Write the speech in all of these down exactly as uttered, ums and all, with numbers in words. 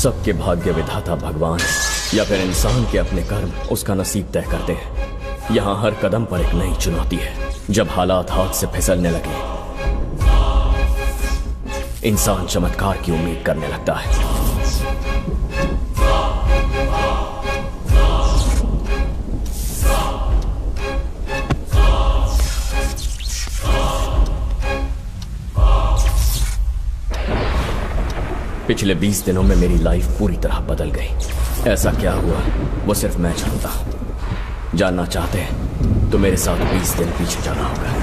सबके भाग्य विधाता भगवान या फिर इंसान के अपने कर्म उसका नसीब तय करते हैं। यहाँ हर कदम पर एक नई चुनौती है। जब हालात हाथ से फिसलने लगे, इंसान चमत्कार की उम्मीद करने लगता है। पिछले बीस दिनों में मेरी लाइफ पूरी तरह बदल गई। ऐसा क्या हुआ वो सिर्फ मैं जानता हूं। जानना चाहते हैं तो मेरे साथ बीस दिन पीछे जाना होगा।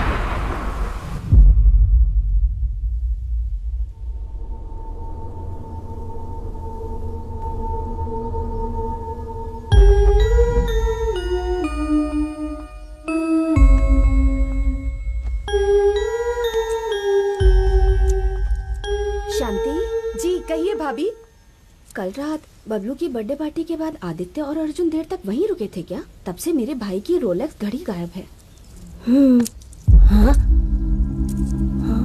कल रात बबलू की बर्थडे पार्टी के बाद आदित्य और अर्जुन देर तक वहीं रुके थे क्या? तब से मेरे भाई की रोलेक्स घड़ी गायब है। हम्म, हाँ? हाँ?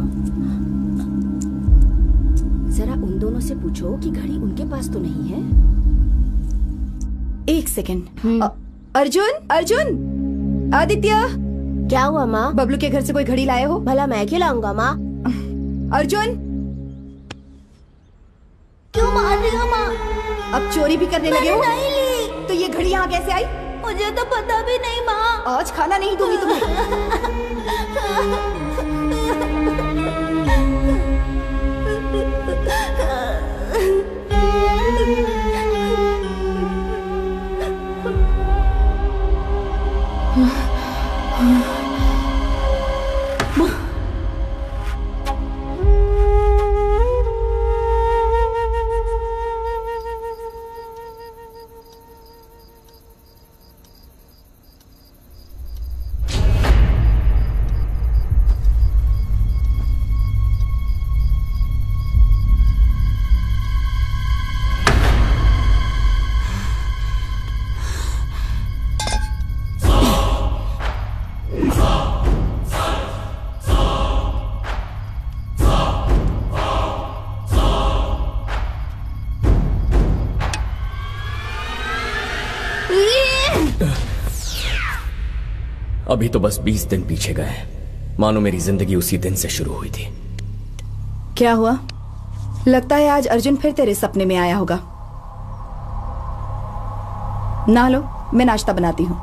जरा उन दोनों से पूछो कि घड़ी उनके पास तो नहीं है। एक सेकंड। अर्जुन, अर्जुन, आदित्य। क्या हुआ माँ? बबलू के घर से कोई घड़ी लाए हो? भला मैं क्यों लाऊंगा माँ? अर्जुन, क्यों मार रही हो माँ? अब चोरी भी करने लगे हो? नहीं ली। तो ये घड़ी यहाँ कैसे आई? मुझे तो पता भी नहीं माँ। आज खाना नहीं दूंगी तुम्हें। अभी तो बस बीस दिन पीछे गए, मानो मेरी जिंदगी उसी दिन से शुरू हुई थी। क्या हुआ? लगता है आज अर्जुन फिर तेरे सपने में आया होगा। ना लो, मैं नाश्ता बनाती हूँ।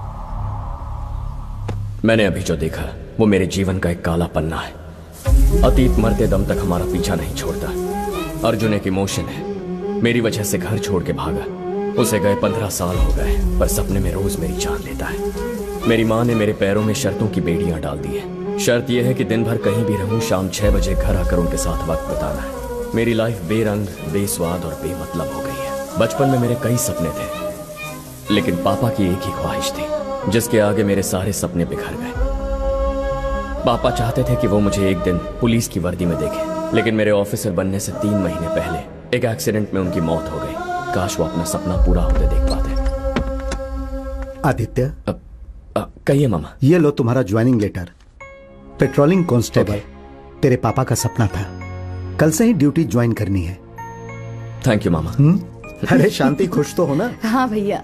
मैंने अभी जो देखा वो मेरे जीवन का एक काला पन्ना है। अतीत मरते दम तक हमारा पीछा नहीं छोड़ता। अर्जुन एक इमोशन है। मेरी वजह से घर छोड़ के भागा। उसे गए पंद्रह साल हो गए, पर सपने में रोज मेरी जान लेता है। मेरी माँ ने मेरे पैरों में शर्तों की बेड़ियां डाल दी है। शर्त यह है कि दिन भर कहीं भी रहूं, शाम छह बजे घर आकर उनके साथ वक्त बिताना है। मेरी लाइफ बेरंग, बेस्वाद और बेमतलब हो गई है। बचपन में मेरे कई सपने थे, लेकिन पापा की एक ही ख्वाहिश थी, जिसके आगे मेरे सारे सपने बिखर गए। पापा चाहते थे कि वो मुझे एक दिन पुलिस की वर्दी में देखें, लेकिन मेरे ऑफिसर बनने से तीन महीने पहले एक एक्सीडेंट में उनकी मौत हो गई। काश वो अपना सपना पूरा होते देख पाते। आदित्य, कहिए मामा। ये लो तुम्हारा ज्वाइनिंग लेटर। पेट्रोलिंग कांस्टेबल तेरे पापा का सपना था। कल से ही ड्यूटी ज्वाइन करनी है। थैंक यू मामा। अरे शांति, खुश तो हो ना? हाँ भैया।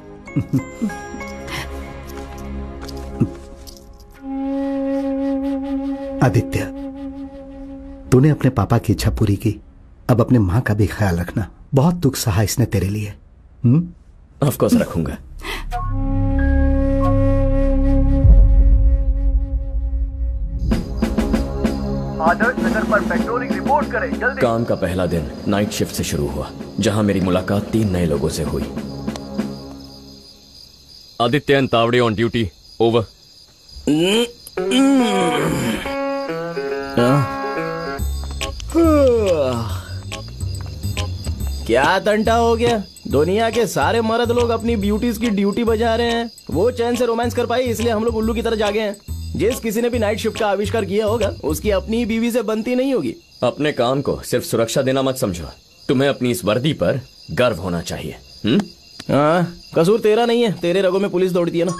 आदित्य, तूने अपने पापा की इच्छा पूरी की, अब अपने माँ का भी ख्याल रखना। बहुत दुख सहा इसने तेरे लिए। हम्म ऑफ कोर्स रखूंगा। आदर्श नगर पर पेट्रोलिंग रिपोर्ट करें जल्दी। काम का पहला दिन नाइट शिफ्ट से शुरू हुआ, जहां मेरी मुलाकात तीन नए लोगों से हुई। Aditya and Tawde on duty, over. क्या तंटा हो गया? दुनिया के सारे मर्द लोग अपनी ब्यूटीज की ड्यूटी बजा रहे हैं। वो चैन से रोमांस कर पाई, इसलिए हम लोग उल्लू की तरह जागे हैं। जिस किसी ने भी नाइट शिफ्ट का आविष्कार किया होगा, उसकी अपनी बीवी से बनती नहीं होगी। अपने काम को सिर्फ सुरक्षा देना मत समझो, तुम्हें अपनी इस वर्दी पर गर्व होना चाहिए। हम्म हाँ, कसूर तेरा नहीं है, तेरे रगों में पुलिस दौड़ती है ना।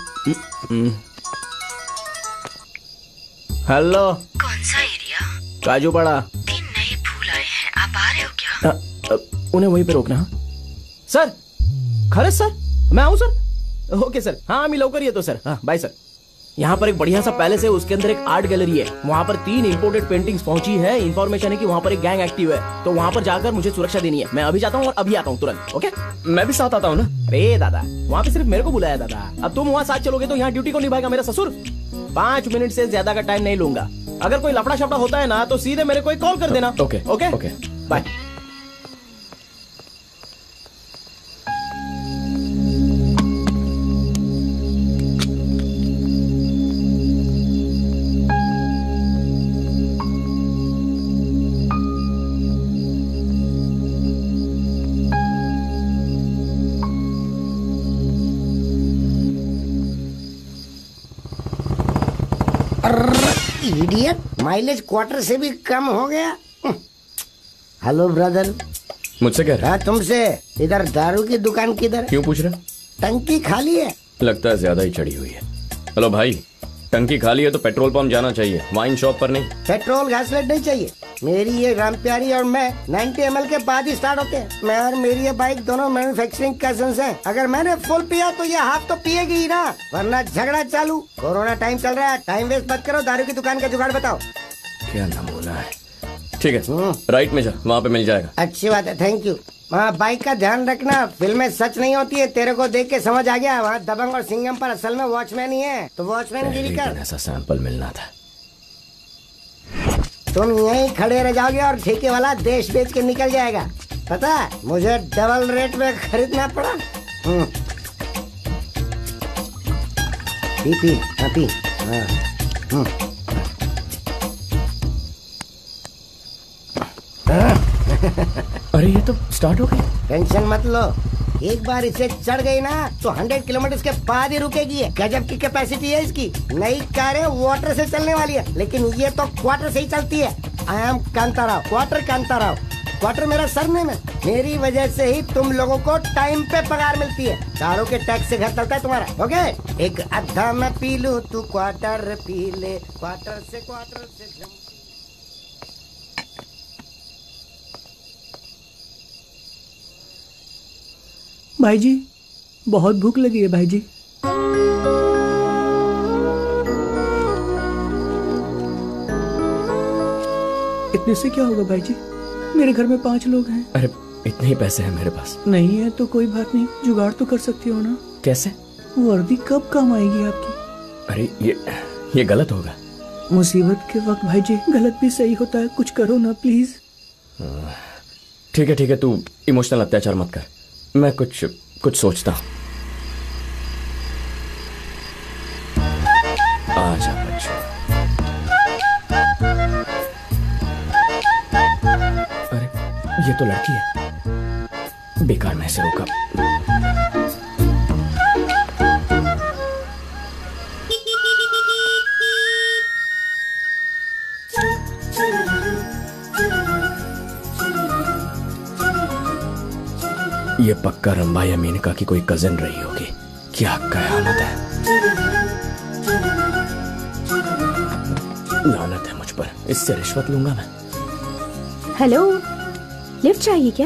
हेलो, कौन सा एरिया? काजू पड़ा। तीन नए फूल आए हैं, आप आ रहे हो क्या? आ, आ, उन्हें वहीं पे रोकना। सर खरंच सर, मैं आऊँ सर? ओके सर, हाँ आम्ही लवकर येतो सर। हाँ बाय सर। यहाँ पर एक बढ़िया सा पैलेस है, उसके अंदर एक आर्ट गैलरी है, वहाँ पर तीन इंपोर्टेड पेंटिंग्स पहुंची है। इन्फॉर्मेशन है कि वहाँ पर एक गैंग एक्टिव है, तो वहाँ पर जाकर मुझे सुरक्षा देनी है। मैं अभी जाता हूँ और अभी आता हूँ तुरंत। ओके मैं भी साथ आता हूँ ना। अरे दादा, वहाँ पे सिर्फ मेरे को बुलाया दादा, अब तुम वहाँ साथ चलोगे तो यहाँ ड्यूटी को निभाएगा मेरा ससुर। पांच मिनट से ज्यादा का टाइम नहीं लूंगा। अगर कोई लफड़ा शफड़ा होता है ना तो सीधे मेरे को कॉल कर देना। Okay okay okay bye. Idiot, mileage quarter से भी कम हो गया। Hello brother. मुझसे कह रहा हाँ तुमसे। इधर दारू की दुकान किधर? क्यों पूछ रहा? टंकी खाली है। लगता है ज्यादा ही चढ़ी हुई है। हेलो भाई, टंकी खाली है तो पेट्रोल पंप जाना चाहिए, वाइन शॉप पर नहीं। पेट्रोल घासलेट नहीं चाहिए। मेरी ये राम प्यारी और मैं नब्बे एम एल के बाद ही स्टार्ट होते हैं। मैं और मेरी ये बाइक दोनों मैन्युफैक्चरिंग कजन्स हैं। अगर मैंने फुल पिया तो ये हाफ तो पिएगी ही ना, वरना झगड़ा चालू। कोरोना टाइम चल रहा है, टाइम वेस्ट मत करो। दारू की दुकान का जुगाड़ बताओ। क्या नमूना है। ठीक है राइट में जा, वहाँ पे मिल जाएगा। अच्छी बात है, थैंक यू। वहाँ बाइक का ध्यान रखना, फिल्में सच नहीं होती है। तेरे को देख के समझ आ गया, वहाँ दबंग और सिंघम पर असल में वॉचमैन ही है, तो वॉचमैन गिरी कर। ऐसा सैंपल मिलना था। तुम यहीं खड़े रह जाओगे और ठेके वाला देश बेच के निकल जाएगा। पता है, मुझे डबल रेट में खरीदना पड़ा। हम्म पी पी हाँ पी हाँ हम्म अरे ये तो स्टार्ट हो गई। टेंशन मत लो, एक बार इसे चढ़ गई ना तो हंड्रेड किलोमीटर के बाद ही रुकेगी। है गजब की कैपेसिटी है इसकी। नई कारें वाटर से चलने वाली है, लेकिन ये तो क्वार्टर से ही चलती है। I am Kantarao, quarter Kantarao. Quarter मेरा सरनेम है। मेरी वजह से ही तुम लोगों को टाइम पे पगार मिलती है। दारू के टैक्स से घर चलता है तुम्हारा। ओके, एक अद्धा मैं पी लूं, तू क्वार्टर पी ले। क्वार्टर से क्वार्टर से जम। भाई जी बहुत भूख लगी है भाई जी। इतने से क्या होगा भाई जी, मेरे घर में पांच लोग हैं। अरे इतने ही पैसे हैं मेरे पास। नहीं है तो कोई बात नहीं, जुगाड़ तो कर सकती हो ना। कैसे? वर्दी कब काम आएगी आपकी? अरे ये ये गलत होगा। मुसीबत के वक्त भाई जी गलत भी सही होता है, कुछ करो ना प्लीज। ठीक है ठीक है, तू इमोशनल अत्याचार मत कर, मैं कुछ कुछ सोचता हूँ। आजा बच्चों। अरे ये तो लड़की है, बेकार में से रोका। ये पक्का रंबा या मेनका की कोई कजिन रही होगी। क्या कयामत है। लानत है मुझ पर, इससे रिश्वत लूंगा मैं। हेलो, लिफ्ट चाहिए क्या?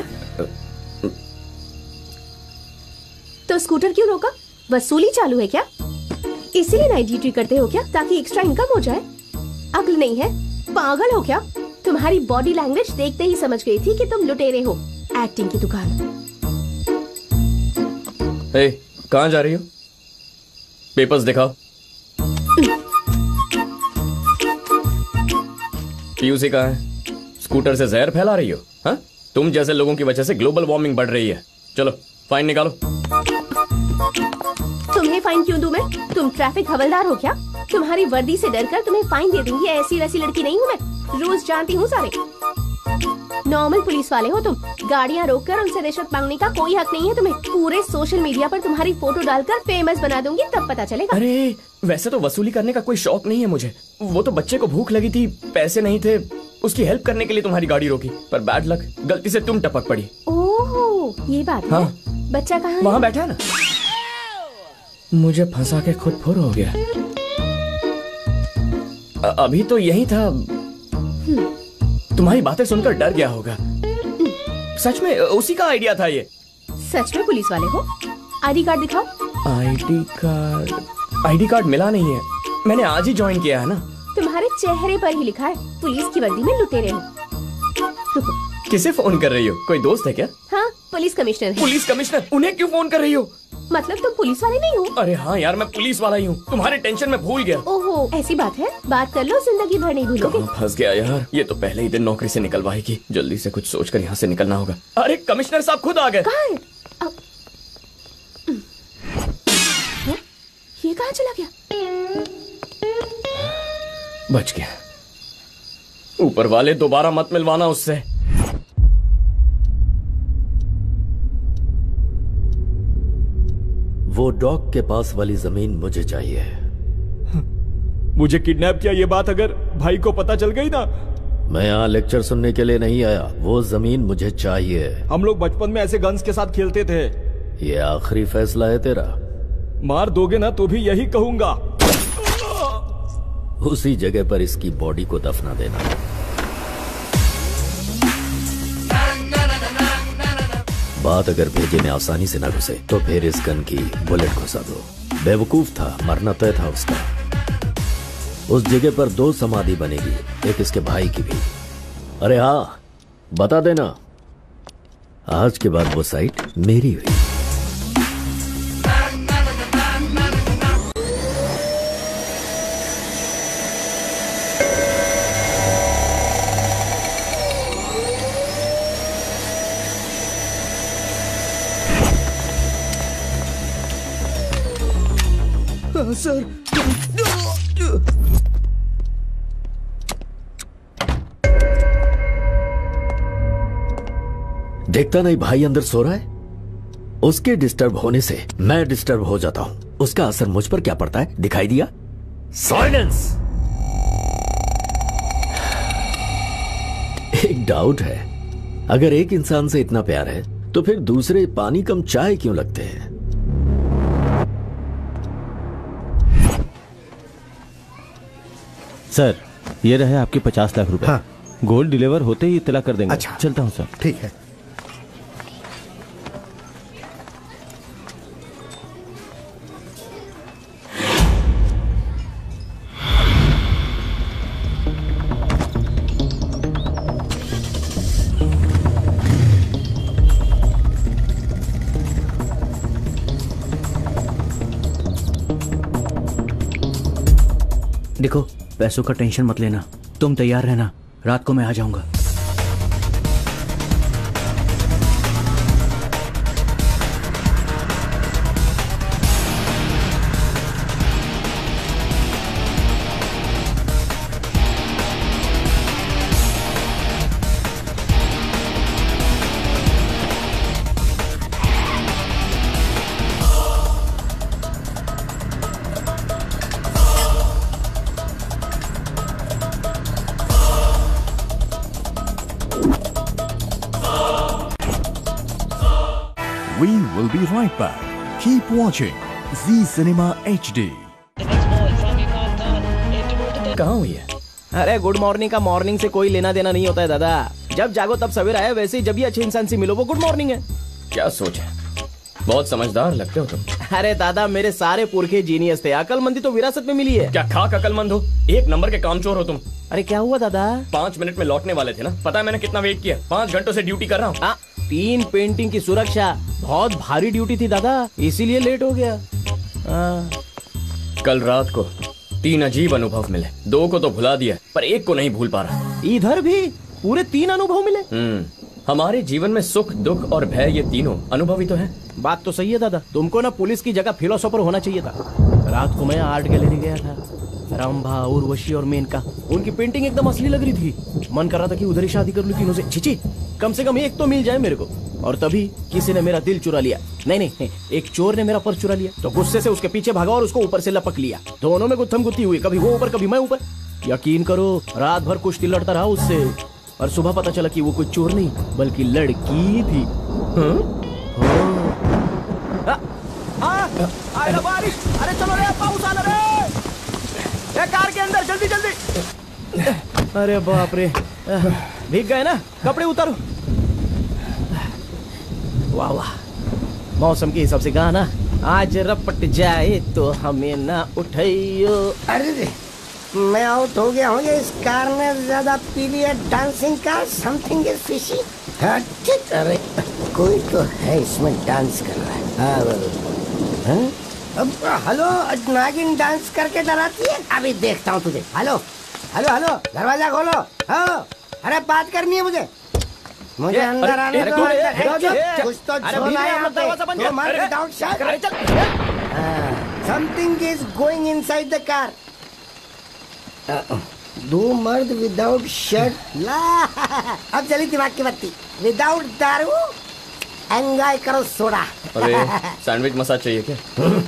तो स्कूटर क्यों रोका? वसूली चालू है क्या? इसीलिए नाइट ड्यूटी करते हो क्या, ताकि एक्स्ट्रा इनकम हो जाए? अक्ल नहीं है, पागल हो क्या? तुम्हारी बॉडी लैंग्वेज देखते ही समझ गई थी कि तुम लुटेरे हो। एक्टिंग की दुकान। ए, कहाँ जा रही हो? पेपर्स दिखाओ। पीयूसी कहाँ है? स्कूटर से जहर फैला रही हो? हाँ, तुम जैसे लोगों की वजह से ग्लोबल वार्मिंग बढ़ रही है। चलो फाइन निकालो। तुम्हें फाइन क्यों दूं मैं? तुम ट्रैफिक हवलदार हो क्या? तुम्हारी वर्दी से डरकर तुम्हें फाइन दे दूंगी, ऐसी वैसी लड़की नहीं हूँ मैं, रोज जानती हूँ सारे। नॉर्मल पुलिस वाले हो तुम, गाड़ियाँ रोककर उनसे रिश्वत मांगने का कोई हक नहीं है तुम्हें। पूरे सोशल मीडिया पर तुम्हारी फोटो डालकर फेमस बना दूंगी, तब पता चलेगा। अरे वैसे तो वसूली करने का कोई शौक नहीं है मुझे, वो तो बच्चे को भूख लगी थी, पैसे नहीं थे, उसकी हेल्प करने के लिए तुम्हारी गाड़ी रोकी, पर बैड लक, गलती से तुम टपक पड़ी। ओह ये बात हाँ। है। बच्चा कहाँ है? वहाँ बैठा है ना। मुझे फंसा के खुद फुर हो गया। अभी तो यही था, तुम्हारी बातें सुनकर डर गया होगा। सच में उसी का आइडिया था ये? सच में पुलिस वाले हो? आईडी कार्ड दिखाओ। ID card? आईडी कार्ड मिला नहीं है, मैंने आज ही ज्वाइन किया है ना। तुम्हारे चेहरे पर ही लिखा है पुलिस की वर्दी में लुटेरे हो। रुको। किसे फोन कर रही हो? कोई दोस्त है क्या? हाँ, पुलिस कमिश्नर है। Police commissioner? उन्हें क्यों फोन कर रही हो? मतलब तुम पुलिस वाले नहीं हो? अरे हाँ यार, मैं पुलिस वाला ही हूँ, तुम्हारे टेंशन में भूल गया। ओहो, ऐसी बात है? बात कर लो, जिंदगी भर नहीं भूलोगे। कहाँ फंस गया यार, ये तो पहले ही दिन नौकरी से निकलवाएगी। जल्दी से कुछ सोचकर यहाँ से निकलना होगा। अरे कमिश्नर साहब खुद आ गए। कहाँ है? ये कहाँ चला गया? बच गया। ऊपर वाले दोबारा मत मिलवाना उससे। वो डॉग के पास वाली जमीन मुझे चाहिए। मुझे किडनैप किया ये बात अगर भाई को पता चल गई ना। मैं यहाँ लेक्चर सुनने के लिए नहीं आया, वो जमीन मुझे चाहिए। हम लोग बचपन में ऐसे गन्स के साथ खेलते थे। ये आखिरी फैसला है तेरा? मार दोगे ना तो भी यही कहूंगा। उसी जगह पर इसकी बॉडी को दफना देना। बात अगर भेजे में आसानी से न घुसे तो फिर इस गन की बुलेट घुसा दो। बेवकूफ था, मरना तय था उसका। उस जगह पर दो समाधि बनेगी, एक इसके भाई की भी। अरे हाँ, बता देना, आज के बाद वो साइट मेरी हुई। सर, देखता नहीं भाई अंदर सो रहा है? उसके डिस्टर्ब होने से मैं डिस्टर्ब हो जाता हूं। उसका असर मुझ पर क्या पड़ता है, दिखाई दिया? साइलेंस। एक डाउट है, अगर एक इंसान से इतना प्यार है तो फिर दूसरे पानी कम चाय क्यों लगते हैं? सर, ये रहे आपके पचास लाख रुपए। हाँ। गोल्ड डिलीवर होते ही इत्तला कर देंगे। अच्छा। चलता हूँ सर। ठीक है। देखो, पैसों का टेंशन मत लेना, तुम तैयार रहना, रात को मैं आ जाऊंगा। We will be right back. Keep watching Z Cinema H D. कहाँ हुई है? अरे गुड मॉर्निंग का मॉर्निंग से कोई लेना देना नहीं होता है दादा। जब जागो तब सवेरा है, वैसे ही जब भी अच्छे इंसान से मिलो वो गुड मॉर्निंग है। क्या सोच है? बहुत समझदार लगते हो तुम। अरे दादा, मेरे सारे पुरखे जीनियस थे, अकलमंदी तो विरासत में मिली है। क्या खाक अकलमंद हो? एक नंबर के कामचोर हो तुम। अरे क्या हुआ दादा? पाँच मिनट में लौटने वाले थे ना, पता है मैंने कितना वेट किया? पाँच घंटों से ड्यूटी कर रहा हूँ। तीन पेंटिंग की सुरक्षा, बहुत भारी ड्यूटी थी दादा, इसीलिए लेट हो गया। आ, कल रात को तीन अजीब अनुभव मिले। दो को तो भुला दिया, पर एक को नहीं भूल पा रहा। इधर भी पूरे तीन अनुभव मिले। हम्म हमारे जीवन में सुख, दुख और भय, ये तीनों अनुभव ही तो हैं। बात तो सही है दादा, तुमको ना पुलिस की जगह फिलोसोफर होना चाहिए था। रात को मैं आर्ट गैलरी गया था, रंभा, उर्वशी और मेनका, उनकी पेंटिंग एकदम असली लग रही थी। मन कर रहा था कि उधर ही शादी कर लूं तीनों से। छिची, कम से कम एक तो मिल जाए मेरे को। और तभी किसी ने मेरा दिल चुरा लिया। नहीं नहीं, नहीं एक चोर ने मेरा पर्स चुरा लिया, तो गुस्से से उसके पीछे भागा और उसको ऊपर से लपक लिया। दोनों में गुत्थम गुत्थी हुई, कभी वो ऊपर कभी मैं ऊपर। यकीन करो, रात भर कुश्ती लड़ता रहा उससे, और सुबह पता चला कि वो कोई चोर नहीं बल्कि लड़की थी। बारिश, अरे चलो रे, पाउस आ रे, ए, कार के अंदर जल्दी जल्दी। अरे बाप रे, भीग गए ना, कपड़े उतारो। वाह वाह, मौसम के हिसाब से गाना। आज रपट जाए तो हमें ना उठाइयो। अरे मैं आउट हो गया हूँ, ये इस कार ने ज्यादा पी लिया। Dancing car, something is fishy. अरे कोई तो है इसमें डांस कर रहा है। हाँ, अब हेलो, नागिन डांस करके डराती है। अभी देखता हूँ तुझे। हेलो हेलो हेलो, दरवाजा खोलो। हाँ, अरे बात करनी है मुझे। मुझे अंदर आने दो। कुछ तो झोल आया यहाँ पे। दो मार के down shot. Something is going inside the car. दो मर्द विदाउट शर्ट। ला, अब चली दिमाग की बत्ती। विदाउट दारू एंजॉय करो सोडा। अरे सैंडविच मसाज चाहिए क्या?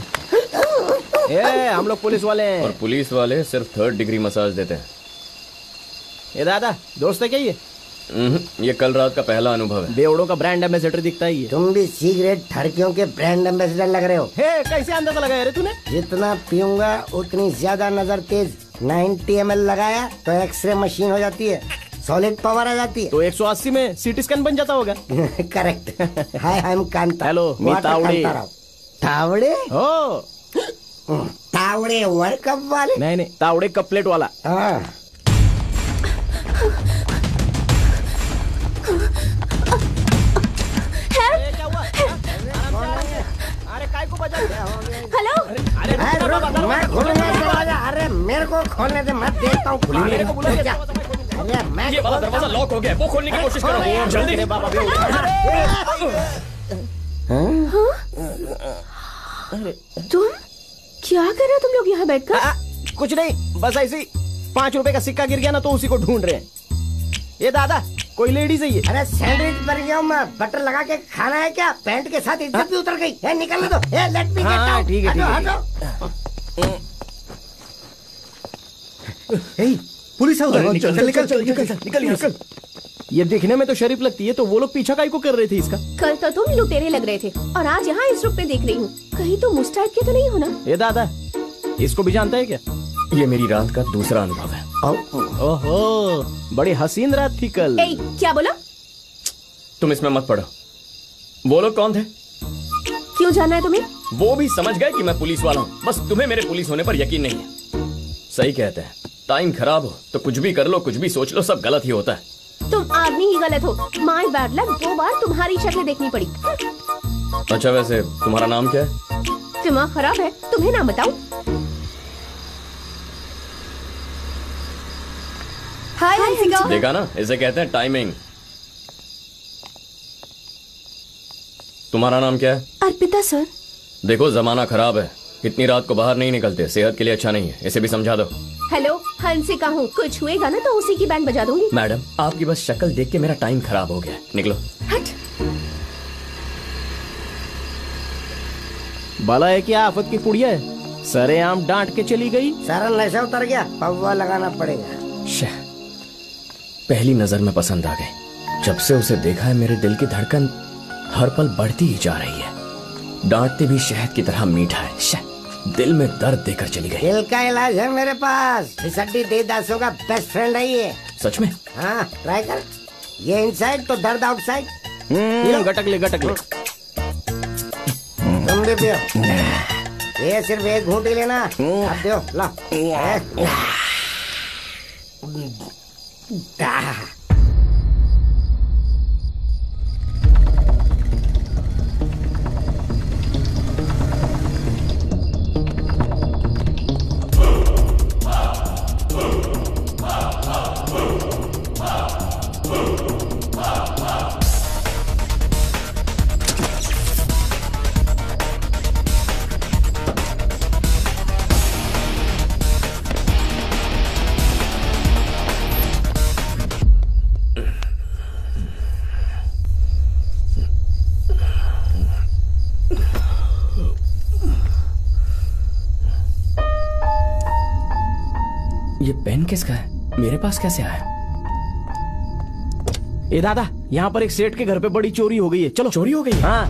ए, हम लोग पुलिस वाले हैं। और पुलिस वाले सिर्फ थर्ड डिग्री मसाज देते हैं। ये दादा दोस्त है क्या ये? ये कल रात का पहला अनुभव है। बेवड़ों का ब्रांड एम्बेसडर दिखता है ये। तुम भी सिगरेट ठरकियों के ब्रांड एम्बेसडर लग रहे हो। हे, कैसे अंदाजा लगाया रे तूने? जितना पीऊंगा उतनी ज्यादा नजर तेज। नब्बे एम एल लगाया तो एक्सरे मशीन हो जाती है, सॉलिड पावर आ जाती है। तो एक सौ अस्सी में सीटी स्कैन बन जाता होगा। Correct. Hi, I am Kanta. Hello, मैं तावड़े। तावड़े? हो, तावड़े वर्ल्ड कप वाले? नहीं नहीं, तावड़े कप प्लेट वाला। हाँ। हेलो, अरे मैं खोलूंगा दरवाजा। अरे मेरे को खोलने दे, मैं देखता हूँ। मेरे को बोलो क्या? अरे मैं ये वाला दरवाजा लॉक हो गया, वो खोलने की कोशिश करो जल्दी। तुम क्या कर रहे हो तुम लोग यहाँ बैठकर? कुछ नहीं, बस ऐसे ही पाँच रुपए का सिक्का गिर गया ना तो उसी को ढूंढ रहे हैं। ये दादा कोई लेडीज है ये? अरे सैंडविच बन गया हूँ मैं। बटर लगा के खाना है क्या? पैंट के साथ इज्जत भी उतर गई है। निकलने दो। ए, लेट मी गेट आउट। ठीक है ठीक है। पुलिस है उधर। निकल निकल निकल निकल निकल। ये दिखने में तो शरीफ लगती है, तो वो लोग पीछा काहे को कर रहे थे इसका? कल तो तुम लुटेरे लग रहे थे और आज यहाँ इस रूप में देख रही हूँ। कहीं तो मुस्टाइप के तो नहीं हो ना? ये दादा इसको भी जानता है क्या? ये मेरी रात का दूसरा अनुभव है। ओहो, बड़ी हसीन रात थी कल। ए, क्या बोला? तुम इसमें मत पड़ो। वो लोग कौन थे? क्यों जानना है तुम्हें? वो भी समझ गए कि मैं पुलिस वाला हूँ, बस तुम्हें मेरे पुलिस होने पर यकीन नहीं है। सही कहते हैं, टाइम खराब हो तो कुछ भी कर लो, कुछ भी सोच लो, सब गलत ही होता है। तुम आदमी ही गलत हो। माय बैड लक, दो बार तुम्हारी शक्ल देखनी पड़ी। अच्छा, वैसे तुम्हारा नाम क्या है? दिमाग खराब है, तुम्हें नाम बताऊं? हाय हंसिका। देखा ना, इसे कहते हैं टाइमिंग। तुम्हारा नाम क्या है? अर्पिता सर। देखो जमाना खराब है, इतनी रात को बाहर नहीं निकलते, सेहत के लिए अच्छा नहीं है, इसे भी समझा दो। हेलो, हंसिका हूँ। कुछ हुएगा ना तो उसी की बैंड बजा दूंगी। मैडम, आपकी बस शक्ल देख के मेरा टाइम खराब हो गया। निकलो। हट। बाला है क्या आफत की पुड़िया है? सरेआम डांट के चली गई। सारा नशा उतर गया, पौवा लगाना पड़ेगा। पहली नजर में पसंद आ गई। जब से उसे देखा है मेरे दिल की धड़कन हर पल बढ़ती ही जा रही है। डांटते भी शहद की तरह मीठा है। दिल में दर्द देकर चली गई। दिल का इलाज है मेरे पास। सिसड्डी देवदासों का बेस्ट फ्रेंड है ये। सच में? हाँ, ट्राई कर। ये इनसाइड तो दर्द आउटसाइड। हम्म, गटक ले गटक ले। तुम भी पियो। ये सिर्फ एक घूंट ही लेना। अब दो, ला। ये पेन किसका है? मेरे पास कैसे आया? ए दादा, यहाँ पर एक सेठ के घर पे बड़ी चोरी हो गई है। चलो। चोरी हो गई? हाँ।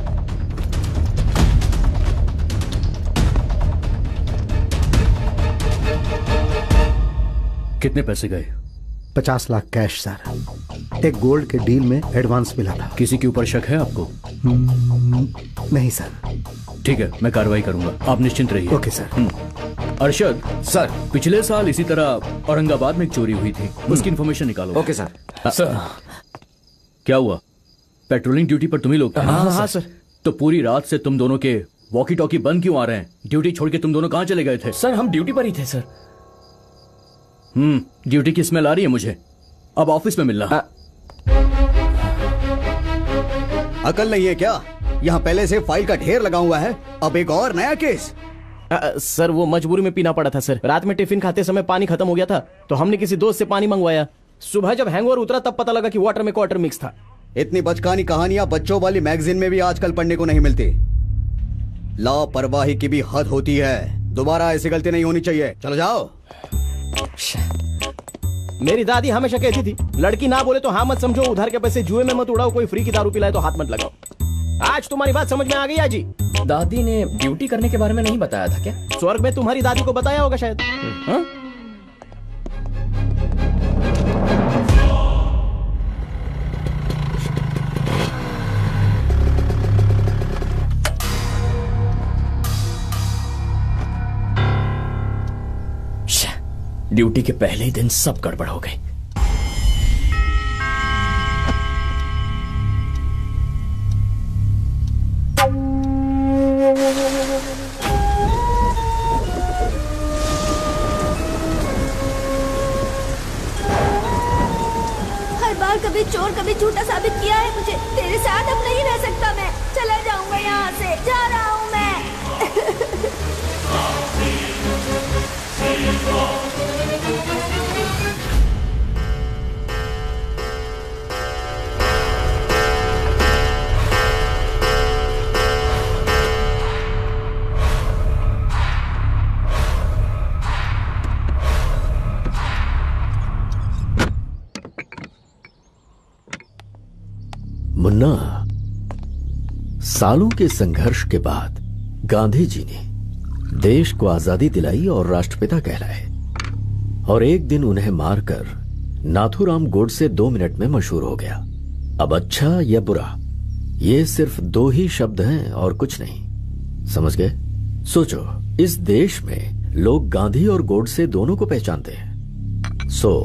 कितने पैसे गए? पचास लाख कैश सर। एक गोल्ड के डील में एडवांस मिला था। किसी के ऊपर शक है आपको? नहीं सर। ठीक है, मैं कार्रवाई करूंगा, आप निश्चिंत रहिए। Okay sir. अरशद सर, पिछले साल इसी तरह औरंगाबाद में एक चोरी हुई थी, उसकी इन्फॉर्मेशन निकालो। Okay sir. सर क्या हुआ? पेट्रोलिंग ड्यूटी पर तुम ही लोग थे? हाँ हाँ सर। तो पूरी रात से तुम दोनों के वॉकी टॉकी बंद क्यों आ रहे हैं? ड्यूटी छोड़ के तुम दोनों कहाँ चले गए थे? सर हम ड्यूटी पर ही थे सर। हम्म ड्यूटी की स्मेल आ रही है मुझे, अब ऑफिस में मिलना। अकल नहीं है क्या? यहाँ पहले से फाइल का ढेर लगा हुआ है, अब एक और नया केस। आ, सर वो मजबूरी में पीना पड़ा था सर। रात में टिफिन खाते समय पानी खत्म हो गया था तो हमने किसी दोस्त से पानी मंगवाया। सुबह जब हैंगओवर उतरा तब पता लगा कि वाटर में क्वार्टर मिक्स था। इतनी बचकानी कहानियां बच्चों वाली मैगजीन में भी आजकल पढ़ने को नहीं मिलती। लापरवाही की भी हद होती है, दोबारा ऐसी गलती नहीं होनी चाहिए। चलो जाओ। मेरी दादी हमेशा कहती थी लड़की ना बोले तो हाँ मत समझो, उधार के पैसे जुए में मत उड़ाओ, कोई फ्री की दारू पिलाए तो हाथ मत लगाओ। आज तुम्हारी बात समझ में आ गई आजी? दादी ने ड्यूटी करने के बारे में नहीं बताया था क्या? स्वर्ग में तुम्हारी दादी को बताया होगा शायद। हा? ड्यूटी के पहले ही दिन सब गड़बड़ हो गई। हर बार कभी चोर कभी झूठा साबित किया है मुझे। तेरे साथ अब नहीं रह सकता मैं, चला जाऊंगा यहाँ से, जा रहा हूँ मैं। मुन्ना, सालों के संघर्ष के बाद गांधी जी ने देश को आजादी दिलाई और राष्ट्रपिता कहलाए, और एक दिन उन्हें मारकर नाथूराम गोडसे दो मिनट में मशहूर हो गया। अब अच्छा या बुरा, ये सिर्फ दो ही शब्द हैं और कुछ नहीं। समझ गए? सोचो, इस देश में लोग गांधी और गोडसे दोनों को पहचानते हैं। सो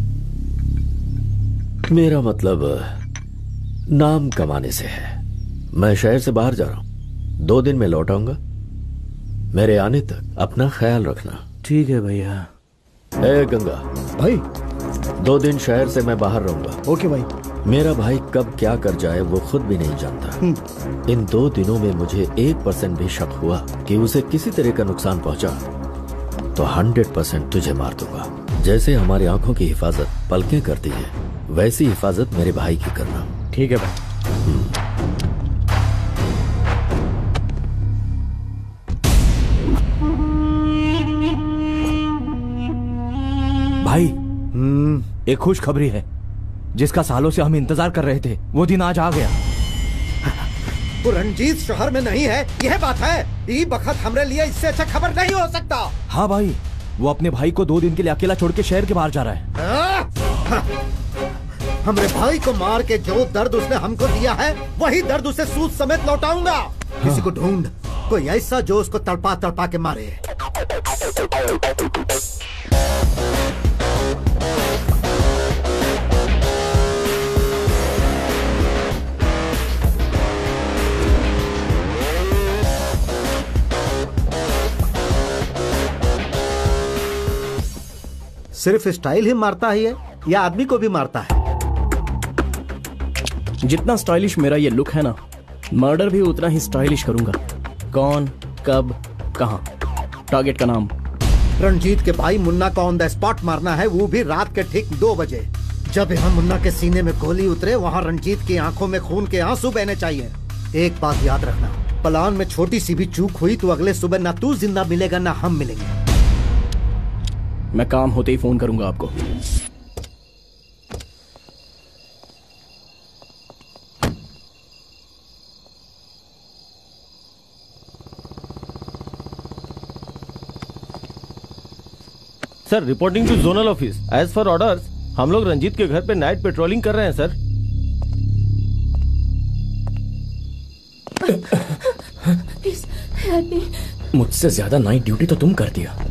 मेरा मतलब नाम कमाने से है। मैं शहर से बाहर जा रहा हूं, दो दिन में लौट आऊंगा। मेरे आने तक अपना ख्याल रखना। ठीक है भैया। ए गंगा भाई, दो दिन शहर से मैं बाहर रहूंगा। ओके भाई। मेरा भाई कब क्या कर जाए वो खुद भी नहीं जानता। इन दो दिनों में मुझे एक परसेंट भी शक हुआ कि उसे किसी तरह का नुकसान पहुंचा तो हंड्रेड परसेंट तुझे मार दूंगा। जैसे हमारी आंखों की हिफाजत पलकें करती है, वैसी हिफाजत मेरे भाई की करना। ठीक है भाई। भाई, एक खुशखबरी है जिसका सालों से हम इंतजार कर रहे थे, वो दिन आज आ गया। वो रंजीत शहर में नहीं है, यह बात है। ई बखत हमरे लिए इससे अच्छा खबर नहीं हो सकता। हाँ भाई, वो अपने भाई को दो दिन के लिए अकेला छोड़ के शहर के बाहर जा रहा है। हमरे भाई को मार के जो दर्द उसने हमको दिया है, वही दर्द उसे सूद समेत लौटाऊंगा। हाँ। किसी को ढूंढ, कोई ऐसा जो उसको तड़पा तड़पा के मारे। सिर्फ स्टाइल ही मारता है या आदमी को भी मारता है? जितना स्टाइलिश मेरा ये लुक है ना, मर्डर भी उतना ही स्टाइलिश करूंगा। कौन, कब, कहां, टारगेट का नाम। रणजीत के भाई मुन्ना को ऑन द स्पॉट मारना है, वो भी रात के ठीक दो बजे। जब यहाँ मुन्ना के सीने में गोली उतरे, वहाँ रंजीत की आंखों में खून के आंसू बहने चाहिए। एक बात याद रखना, प्लान में छोटी सी भी चूक हुई तो अगले सुबह ना तू जिंदा मिलेगा ना हम मिलेंगे। मैं काम होते ही फोन करूंगा आपको। Sir, reporting to zonal office. As for orders, हम लोग रंजीत के घर पे नाइट पेट्रोलिंग कर रहे हैं सर। Help me. मुझसे ज्यादा नाइट ड्यूटी तो तुम करती हो।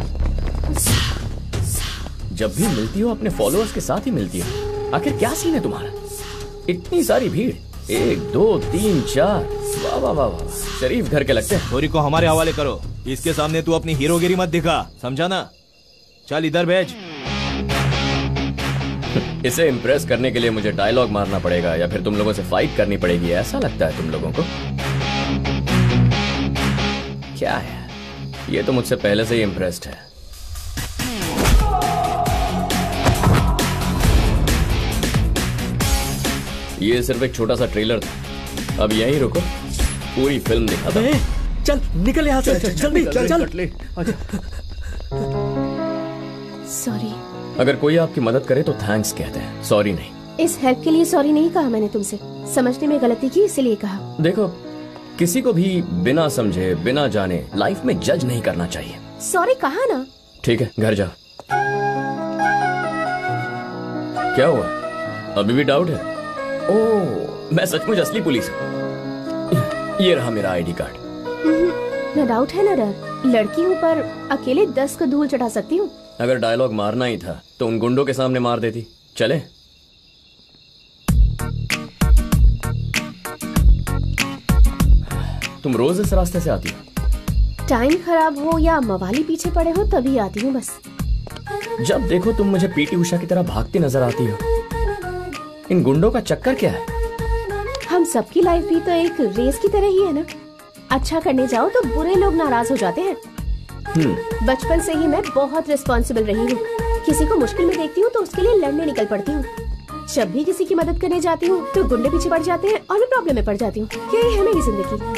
जब भी मिलती हो अपने फॉलोअर्स के साथ ही मिलती हो। आखिर क्या सीन है तुम्हारा? इतनी सारी भीड़, एक दो तीन चार, वाह वाह वाह वाह, शरीफ घर के लगते हैं। छोरी को हमारे हवाले करो, इसके सामने तू अपनी हीरोगिरी मत दिखा, समझा ना? चल इधर भेज। इसे इम्प्रेस करने के लिए मुझे डायलॉग मारना पड़ेगा या फिर तुम लोगों से फाइट करनी पड़ेगी, ऐसा लगता है तुम लोगों को? क्या है, ये तो मुझसे पहले से ही इम्प्रेस्ड है। ये सिर्फ एक छोटा सा ट्रेलर था, अब यहीं रुको, पूरी फिल्म दिखाता हूं। चल निकल यहाँ से, जल्दी चल चल। सॉरी। अगर कोई आपकी मदद करे तो थैंक्स कहते हैं, सॉरी नहीं। इस हेल्प के लिए सॉरी नहीं कहा मैंने तुमसे, समझने में गलती की इसलिए कहा। देखो, किसी को भी बिना समझे बिना जाने लाइफ में जज नहीं करना चाहिए। सॉरी कहा ना। ठीक है, घर जाओ। क्या हुआ, अभी भी डाउट है? ओह, मैं सचमुच असली पुलिस हूँ। ये रहा मेरा आईडी कार्ड। न डाउट है न डर, लड़की हूँ पर अकेले दस का धूल चढ़ा सकती हूँ। अगर डायलॉग मारना ही था तो उन गुंडों के सामने मार देती। चले? तुम रोज इस रास्ते से आती हो? टाइम खराब हो या मवाली पीछे पड़े हो तभी आती हूँ बस। जब देखो तुम मुझे पीटी उषा की तरह भागती नजर आती हो। इन गुंडों का चक्कर क्या है? हम सबकी लाइफ भी तो एक रेस की तरह ही है ना। अच्छा करने जाओ तो बुरे लोग नाराज हो जाते हैं। बचपन से ही मैं बहुत रिस्पॉन्सिबल रही हूँ। किसी को मुश्किल में देखती हूँ तो उसके लिए लड़ने निकल पड़ती हूँ। जब भी किसी की मदद करने जाती हूँ तो गुंडे पीछे पड़ जाते हैं और मैं प्रॉब्लम में पड़ जाती हूँ। यही है मेरी जिंदगी।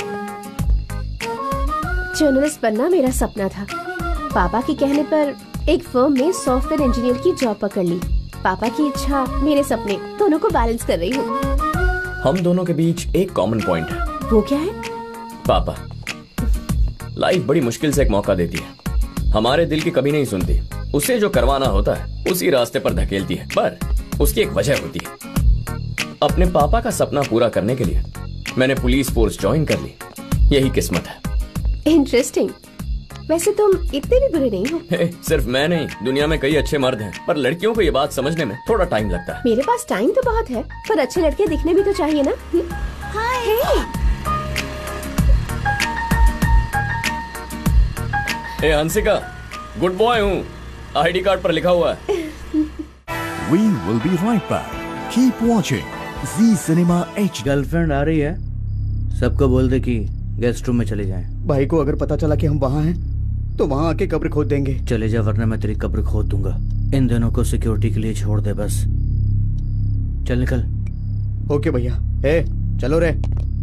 जर्नलिस्ट बनना मेरा सपना था। पापा के कहने पर एक फर्म में सॉफ्टवेयर इंजीनियर की जॉब पकड़ ली। पापा की इच्छा, मेरे सपने, दोनों को बैलेंस कर रही हूँ। हम दोनों के बीच एक कॉमन पॉइंट है। वो क्या है? पापा। लाइफ बड़ी मुश्किल से एक मौका देती है, हमारे दिल की कभी नहीं सुनती। उसे जो करवाना होता है उसी रास्ते पर धकेलती है, पर उसकी एक वजह होती है। अपने पापा का सपना पूरा करने के लिए मैंने पुलिस फोर्स ज्वाइन कर ली। यही किस्मत है। इंटरेस्टिंग। वैसे तुम इतने भी बुरे नहीं हो। hey, सिर्फ मैं नहीं, दुनिया में कई अच्छे मर्द हैं, पर लड़कियों को ये बात समझने में थोड़ा टाइम लगता है। मेरे पास टाइम तो बहुत है, पर अच्छे लड़के दिखने भी तो चाहिए ना। हाय। ए हंसिका, गुड बॉय हूँ, आईडी कार्ड पर लिखा हुआ है। We will be right back. Keep watching Z Cinema H D। Girlfriend आ रही है, सबको बोल दे कि गेस्ट रूम में चले जाएं। भाई को अगर पता चला कि हम वहाँ हैं तो वहाँ आके कब्र खोद देंगे। चले जा वरना मैं तेरी कब्र खोद दूंगा। इन दोनों को सिक्योरिटी के लिए छोड़ दे बस। चल निकल। ओके भैया। ए चलो रे।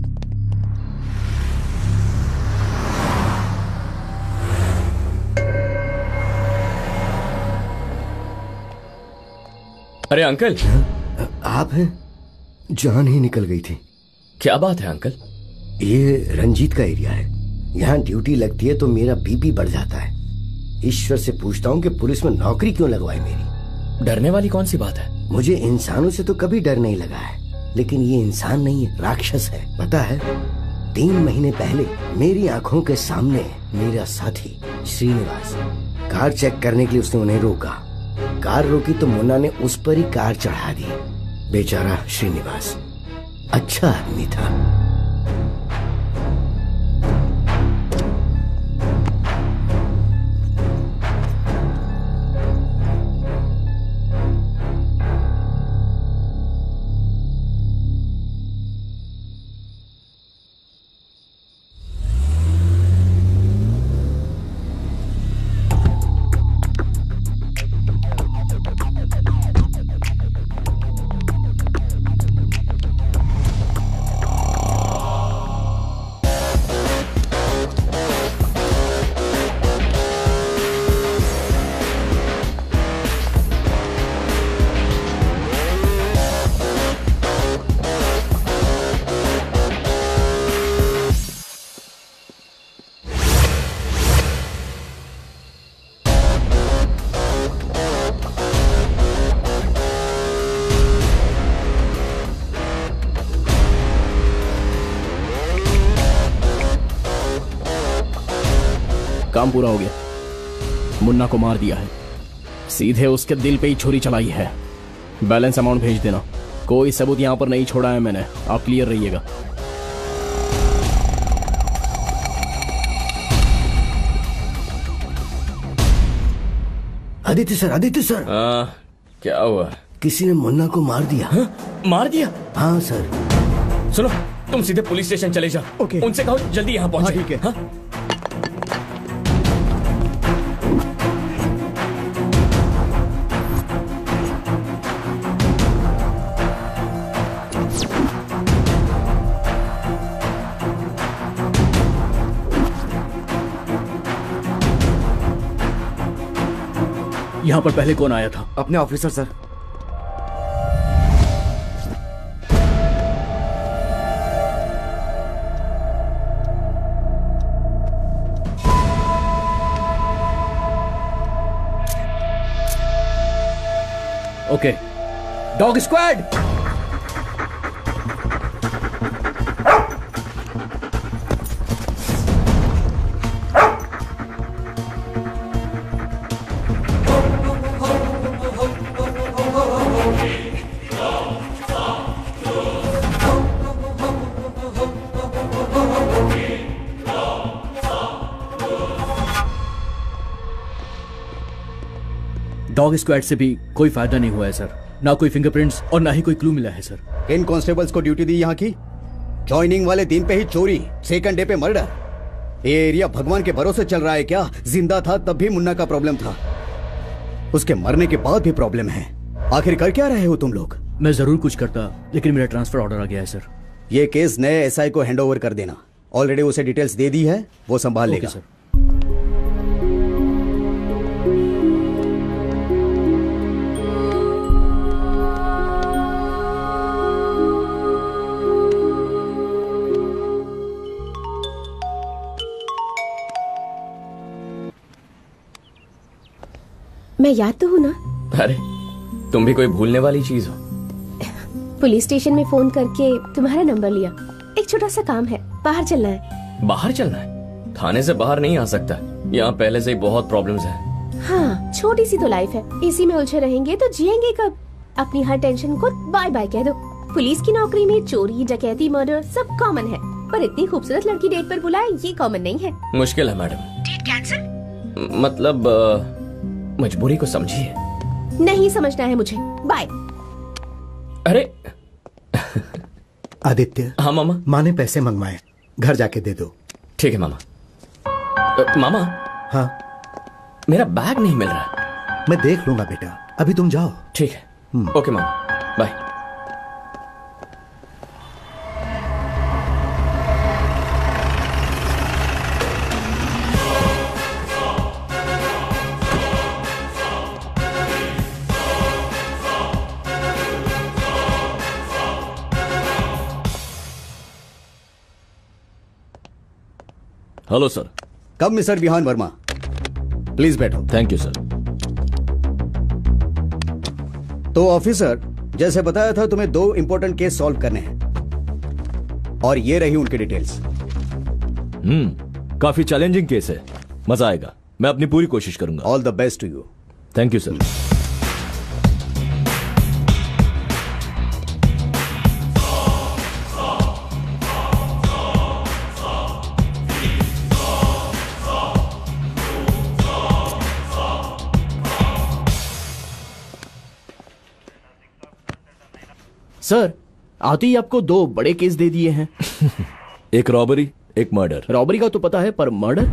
अरे अंकल। आप हैं? जान ही निकल गई थी। क्या बात है अंकल? ये रंजीत का एरिया है, यहाँ ड्यूटी लगती है तो मेरा बीपी बढ़ जाता है। ईश्वर से पूछता हूँ कि पुलिस में नौकरी क्यों लगवाई मेरी। डरने वाली कौन सी बात है? मुझे इंसानों से तो कभी डर नहीं लगा है, लेकिन ये इंसान नहीं है, राक्षस है। पता है, तीन महीने पहले मेरी आंखों के सामने मेरा साथी श्रीनिवास कार चेक करने के लिए उसने उन्हें रोका। कार रोकी तो मुन्ना ने उस पर ही कार चढ़ा दी। बेचारा श्रीनिवास अच्छा आदमी था। काम पूरा हो गया। मुन्ना को मार दिया है, सीधे उसके दिल पे ही छुरी चलाई है। बैलेंस अमाउंट भेज देना। कोई सबूत यहाँ पर नहीं छोड़ा है मैंने, आप क्लियर रहिएगा। Aditya sir, Aditya sir. आ, क्या हुआ? किसी ने मुन्ना को मार दिया। हा? मार दिया? हाँ सर। सुनो, तुम सीधे पुलिस स्टेशन चले जाओ। ओके। उनसे कहो जल्दी यहाँ पहुंचे। हाँ, ठीक है। हाँ? यहाँ पर पहले कौन आया था? अपने officer sir. Okay, dog squad. Dog squad से भी कोई फायदा नहीं हुआ है सर। ना कोई फिंगरप्रिंट्स और ना ही कोई क्लू मिला है सर। इन कांस्टेबल्स को ड्यूटी दी यहाँ की, ज्वाइनिंग वाले दिन पे ही चोरी, सेकंड डे पे मर्डर। ये एरिया भगवान के भरोसे चल रहा है क्या? जिंदा था तब भी मुन्ना का प्रॉब्लम था, उसके मरने के बाद भी प्रॉब्लम है। आखिर कर क्या रहे हो तुम लोग? मैं जरूर कुछ करता, लेकिन मेरा ट्रांसफर ऑर्डर आ गया है सर। ये केस नए एसआई को हैंडओवर कर देना। ऑलरेडी उसे डिटेल्स दे दी है, वो संभाल लेगा सर। मैं याद तो हूँ ना? अरे तुम भी कोई भूलने वाली चीज हो। पुलिस स्टेशन में फोन करके तुम्हारा नंबर लिया। एक छोटा सा काम है, बाहर चलना है। बाहर चलना है? थाने से बाहर नहीं आ सकता, यहाँ पहले से ही बहुत प्रॉब्लम्स हैं। हाँ, छोटी सी तो लाइफ है, इसी में उलझे रहेंगे तो जिएंगे कब? अपनी हर टेंशन को बाय बाय कह दो। पुलिस की नौकरी में चोरी, डकैती, मर्डर सब कॉमन है, पर इतनी खूबसूरत लड़की डेट पर बुलाए ये कॉमन नहीं है। मुश्किल है मैडम। Date cancel? मतलब आ, मजबूरी को समझिए। नहीं समझना है मुझे, बाय। अरे आदित्य। हाँ मामा। माँ ने पैसे मंगवाए, घर जाके दे दो। ठीक है मामा। आ, मामा। हाँ। मेरा बैग नहीं मिल रहा। मैं देख लूंगा बेटा, अभी तुम जाओ। ठीक है। ओके मामा, बाय। Hello sir. कब मिस्टर विहान वर्मा, प्लीज बैठो। Thank you sir. तो ऑफिसर, जैसे बताया था तुम्हें दो इंपॉर्टेंट केस सॉल्व करने हैं, और ये रही उनकी डिटेल्स। हम्म काफी चैलेंजिंग केस है, मजा आएगा। मैं अपनी पूरी कोशिश करूंगा। All the best to you. Thank you sir. Sir, आते ही आपको दो बड़े केस दे दिए हैं। एक रॉबरी, एक मर्डर। रॉबरी का तो पता है, पर मर्डर?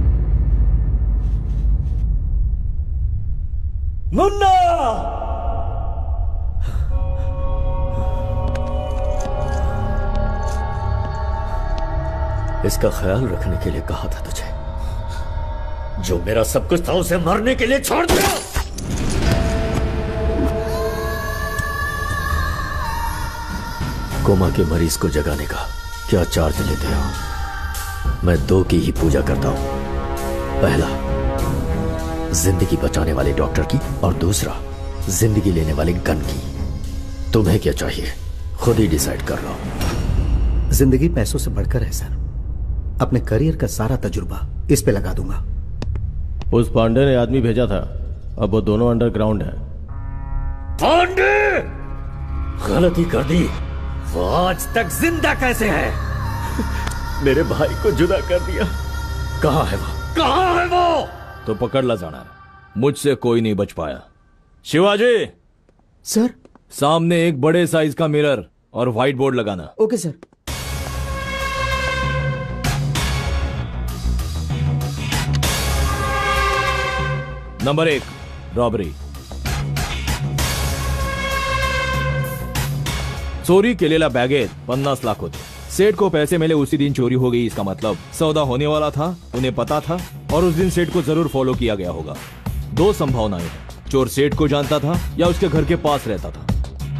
मुन्ना! इसका ख्याल रखने के लिए कहा था तुझे। जो मेरा सब कुछ था उसे मरने के लिए छोड़ दिया। कोमा के मरीज को जगाने का क्या चार्ज लेते हो? मैं दो की ही पूजा करता हूं। पहला, जिंदगी बचाने वाले डॉक्टर की, और दूसरा, जिंदगी लेने वाले गन की। तुम्हें क्या चाहिए खुद ही डिसाइड कर लो। जिंदगी पैसों से बढ़कर है सर। अपने करियर का सारा तजुर्बा इस पे लगा दूंगा। उस पांडे ने आदमी भेजा था, अब वो दोनों अंडरग्राउंड है। पांडे गलती कर दी, वो आज तक जिंदा कैसे है? मेरे भाई को जुदा कर दिया। कहाँ है वो? कहाँ है वो? तो पकड़ ला जाना, मुझसे कोई नहीं बच पाया। शिवाजी सर, सामने एक बड़े साइज का मिरर और व्हाइट बोर्ड लगाना। Okay sir. नंबर एक, रॉबरी। चोरी केलेला बॅगेत पन्नास लाख होते। सेठ को पैसे मिले उसी दिन चोरी हो गई, इसका मतलब सौदा होने वाला था, उन्हें पता था और उस दिन सेठ को जरूर फॉलो किया गया होगा। दो संभावनाएं हैं, चोर सेठ को जानता था या उसके घर के पास रहता था।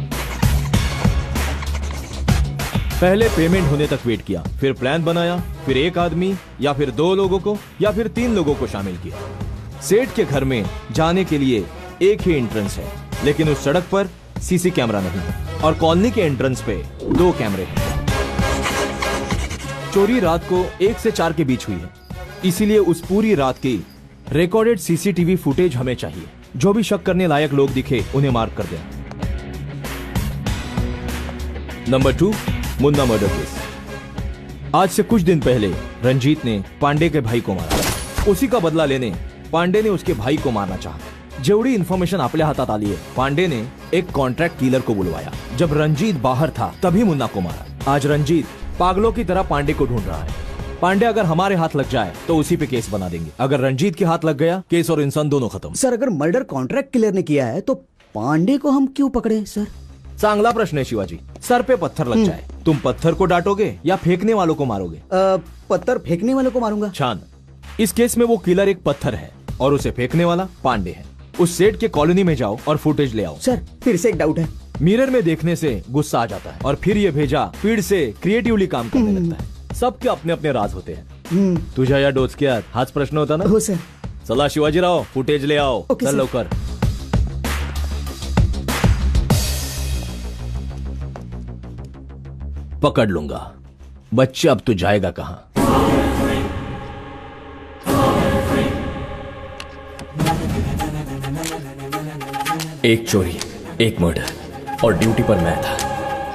पहले पेमेंट होने तक वेट किया, फिर प्लान बनाया, फिर एक आदमी या फिर दो लोगों को या फिर तीन लोगों को शामिल किया। सेठ के घर में जाने के लिए एक ही एंट्रेंस है, लेकिन उस सड़क पर सीसी कैमरा नहीं है और कॉलोनी के एंट्रेंस पे दो कैमरे हैं। चोरी रात को एक से चार के बीच हुई है, इसीलिए उस पूरी रात की रिकॉर्डेड सीसीटीवी फुटेज हमें चाहिए। जो भी शक करने लायक लोग दिखे उन्हें मार्क कर दें। Number two, Munna murder case. आज से कुछ दिन पहले रंजीत ने पांडे के भाई को मारा। उसी का बदला लेने पांडे ने उसके भाई को मारना चाहा। जेवढी इन्फॉर्मेशन आपल्या हातात आली है, पांडे ने एक कॉन्ट्रैक्ट किलर को बुलवाया। जब रंजीत बाहर था तभी मुन्ना को मारा। आज रंजीत पागलों की तरह पांडे को ढूंढ रहा है। पांडे अगर हमारे हाथ लग जाए तो उसी पे केस बना देंगे, अगर रंजीत के हाथ लग गया केस और इंसान दोनों खत्म। सर, अगर मर्डर कॉन्ट्रैक्ट किलर ने किया है तो पांडे को हम क्यों पकड़े सर? चांगला प्रश्न है शिवाजी। सर पे पत्थर लग जाए, तुम पत्थर को डांटोगे या फेंकने वालों को मारोगे? आ, पत्थर फेंकने वालों को मारूंगा। छान, इस केस में वो किलर एक पत्थर है और उसे फेंकने वाला पांडे है। उस सेठ के कॉलोनी में जाओ और फुटेज ले आओ। सर, फिर से एक डाउट है। मिरर में देखने से गुस्सा आ जाता है और फिर ये भेजा स्पीड से क्रिएटिवली काम करने लगता है। सबके अपने अपने राज होते हैं। तुझ्या या डोचक्यात हाच प्रश्न होता ना? हो सर। चला शिवाजीराव, फुटेज ले आओ। चल लवकर। पकड़ लूंगा। बच्चे, अब तू जाएगा कहां? एक चोरी, एक मर्डर और ड्यूटी पर मैं था।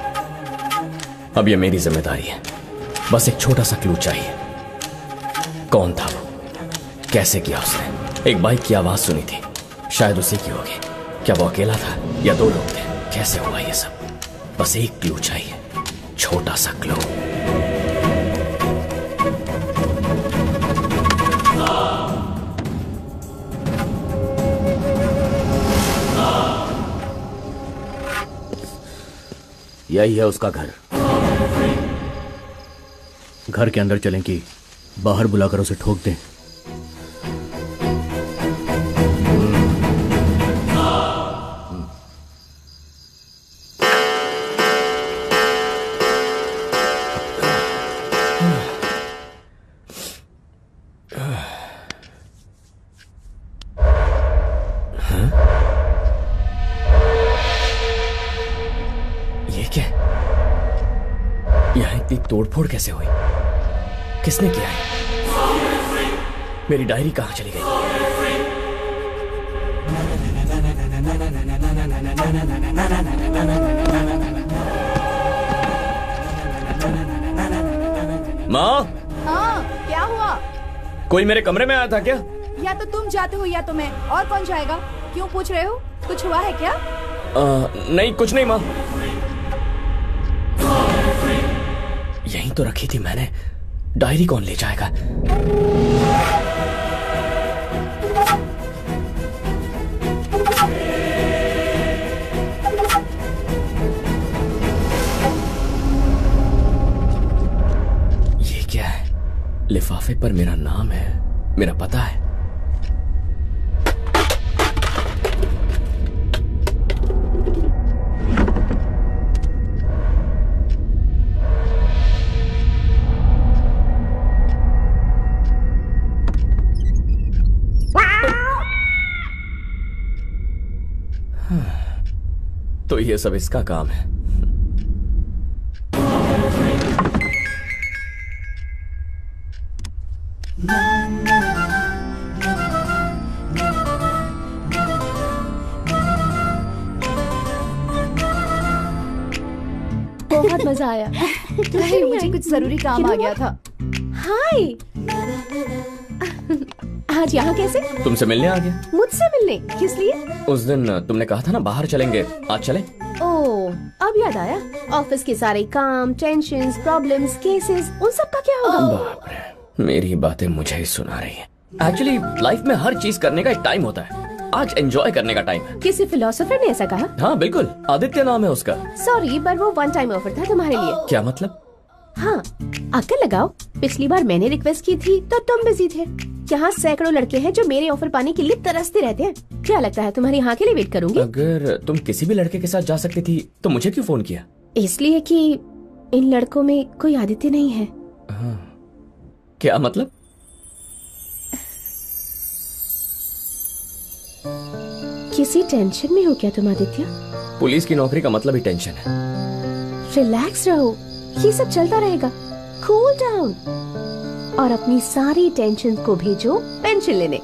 अब यह मेरी जिम्मेदारी है। बस एक छोटा सा क्लू चाहिए। कौन था वो? कैसे किया उसने? एक बाइक की आवाज सुनी थी, शायद उसी की होगी। क्या वो अकेला था या दो लोग थे? कैसे हुआ ये सब? बस एक क्लू चाहिए, छोटा सा क्लू। यही है उसका घर। घर के अंदर चलें कि बाहर बुलाकर उसे ठोक दें? तोड़फोड़ कैसे हुई? किसने किया है? मेरी डायरी कहां चली गई? माँ, हाँ, क्या हुआ? कोई मेरे कमरे में आया था क्या? या तो तुम जाते हो या तो मैं, और कौन जाएगा? क्यों पूछ रहे हो? कुछ हुआ है क्या? आ, नहीं, कुछ नहीं माँ। यहीं तो रखी थी मैंने। डायरी कौन ले जाएगा? ये क्या है? लिफाफे पर मेरा नाम है, मेरा पता है। तो ये सब इसका काम है। मजा आया। नहीं, मुझे कुछ जरूरी काम आ गया था। हाय, आज यहाँ कैसे? तुमसे मिलने आ गया। मुझसे मिलने? किस लिए? उस दिन तुमने कहा था ना बाहर चलेंगे, आज चले? ओह, अब याद आया। ऑफिस के सारे काम, टेंशन्स, प्रॉब्लम्स, केसेस, उन सब का क्या होगा? बाप रे, मेरी बातें मुझे ही सुना रही है। एक्चुअली लाइफ में हर चीज करने का एक टाइम होता है। आज एंजॉय करने का टाइम है। किसी फिलोसोफर ने ऐसा कहा? हाँ बिल्कुल, आदित्य नाम है उसका। सॉरी, पर वो वन टाइम ऑफर था तुम्हारे लिए। क्या मतलब? हाँ, अक्ल लगाओ। पिछली बार मैंने रिक्वेस्ट की थी तो तुम बिजी थे। यहाँ सैकड़ों लड़के हैं जो मेरे ऑफर पाने के लिए तरसते रहते हैं। क्या लगता है तुम्हारी हाँ के लिए वेट करूंगी? अगर तुम किसी भी लड़के के साथ जा सकती थी तो मुझे क्यों फोन किया? इसलिए कि इन लड़कों में कोई आदित्य नहीं है। हाँ। क्या मतलब? किसी टेंशन में हो क्या तुम आदित्य? पुलिस की नौकरी का मतलब ही टेंशन है। रिलैक्स रहो, ये सब चलता रहेगा। कूल डाउन और अपनी सारी टेंशन को भेजो पेंशन लेने।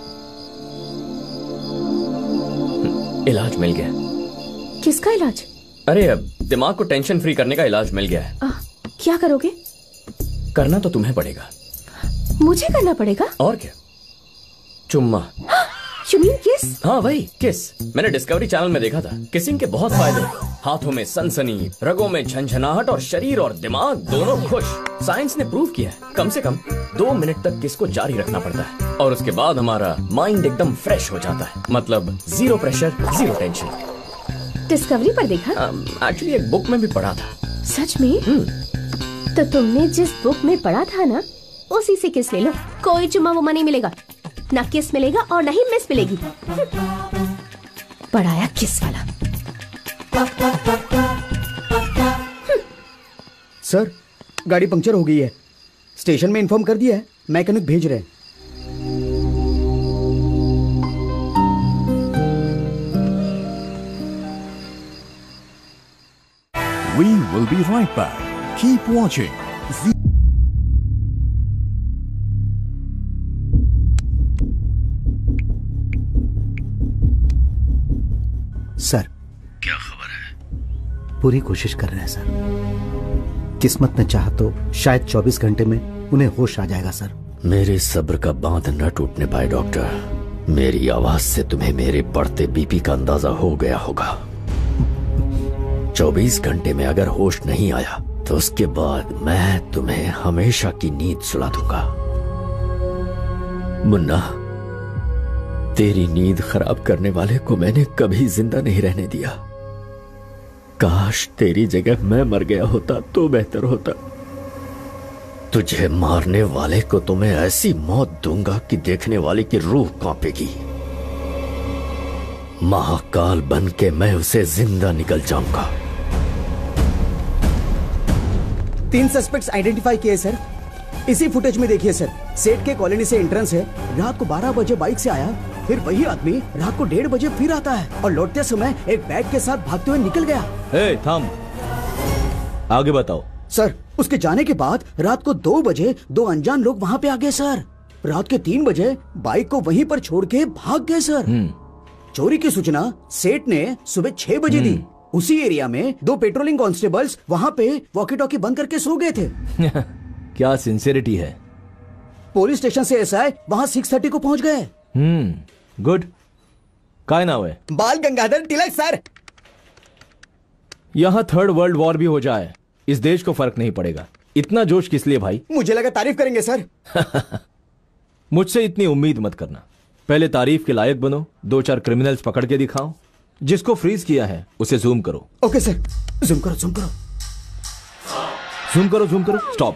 इलाज मिल गया। किसका इलाज? अरे अब दिमाग को टेंशन फ्री करने का इलाज मिल गया है। आ, क्या करोगे? करना तो तुम्हें पड़ेगा। मुझे करना पड़ेगा? और क्या? चुम्मा। You mean kiss? हाँ वही किस। मैंने डिस्कवरी चैनल में देखा था। किसिंग के बहुत फायदे, हाथों में सनसनी, रगों में झंझनाहट और शरीर और दिमाग दोनों खुश। साइंस ने प्रूव किया है कम से कम दो मिनट तक किस को जारी रखना पड़ता है और उसके बाद हमारा माइंड एकदम फ्रेश हो जाता है। मतलब zero pressure, zero tension. Discovery पर देखा? एक्चुअली एक बुक में भी पढ़ा था। सच में? तो तुमने जिस बुक में पढ़ा था ना, उसी से किस ले लो। कोई चुम्मा वुम्मा नहीं मिलेगा, ना किस मिलेगा और ना ही मिस मिलेगी। पढ़ाया किस वाला। सर, गाड़ी पंक्चर हो गई है। स्टेशन में इन्फॉर्म कर दिया है, मैकेनिक भेज रहे हैं। We will be right back. Keep watching. Z- sir, क्या खबर है? पूरी कोशिश कर रहे हैं सर। किस्मत ने चाहा तो शायद चौबीस घंटे में उन्हें होश आ जाएगा सर। मेरे सब्र का बांध न टूटने पाए डॉक्टर। मेरी आवाज से तुम्हें मेरे बढ़ते बीपी का अंदाजा हो गया होगा। चौबीस घंटे में अगर होश नहीं आया तो उसके बाद मैं तुम्हें हमेशा की नींद सुला दूंगा। मुन्ना, तेरी नींद खराब करने वाले को मैंने कभी जिंदा नहीं रहने दिया। काश तेरी जगह मैं मर गया होता तो बेहतर होता। तुझे मारने वाले को तो मैं ऐसी मौत दूंगा कि देखने वाले की रूह कांपेगी। महाकाल बन के मैं उसे जिंदा निकल जाऊंगा। तीन सस्पेक्ट्स आइडेंटिफाई किए सर। इसी फुटेज में देखिए सर, सेठ के कॉलोनी से एंट्रेंस है। रात को बारह बजे बाइक से आया, फिर वही आदमी रात को डेढ़ बजे फिर आता है और लौटते समय एक बैग के साथ भागते हुए निकल गया। ए, थम। आगे बताओ। सर, उसके जाने के बाद रात को दो बजे दो अनजान लोग वहाँ पे आ गए सर। रात के तीन बजे बाइक को वहीं पर छोड़ के भाग गए सर। चोरी की सूचना सेठ ने सुबह छह बजे दी। उसी एरिया में दो पेट्रोलिंग कांस्टेबल्स वहाँ पे वॉकी टॉकी बंद करके सो गए थे। क्या सिंसियरिटी है। पुलिस स्टेशन से एसआई वहाँ सिक्स थर्टी को पहुँच गए। Hmm good. काय नाम है? बाल गंगाधर तिलक सर। यहाँ थर्ड वर्ल्ड वॉर भी हो जाए इस देश को फर्क नहीं पड़ेगा। इतना जोश किस लिए भाई? मुझे लगा तारीफ करेंगे सर। मुझसे इतनी उम्मीद मत करना। पहले तारीफ के लायक बनो, दो चार क्रिमिनल्स पकड़ के दिखाओ। जिसको फ्रीज किया है उसे जूम करो। ओके सर, जूम करो जूम करो जूम करो जूम करो स्टॉप।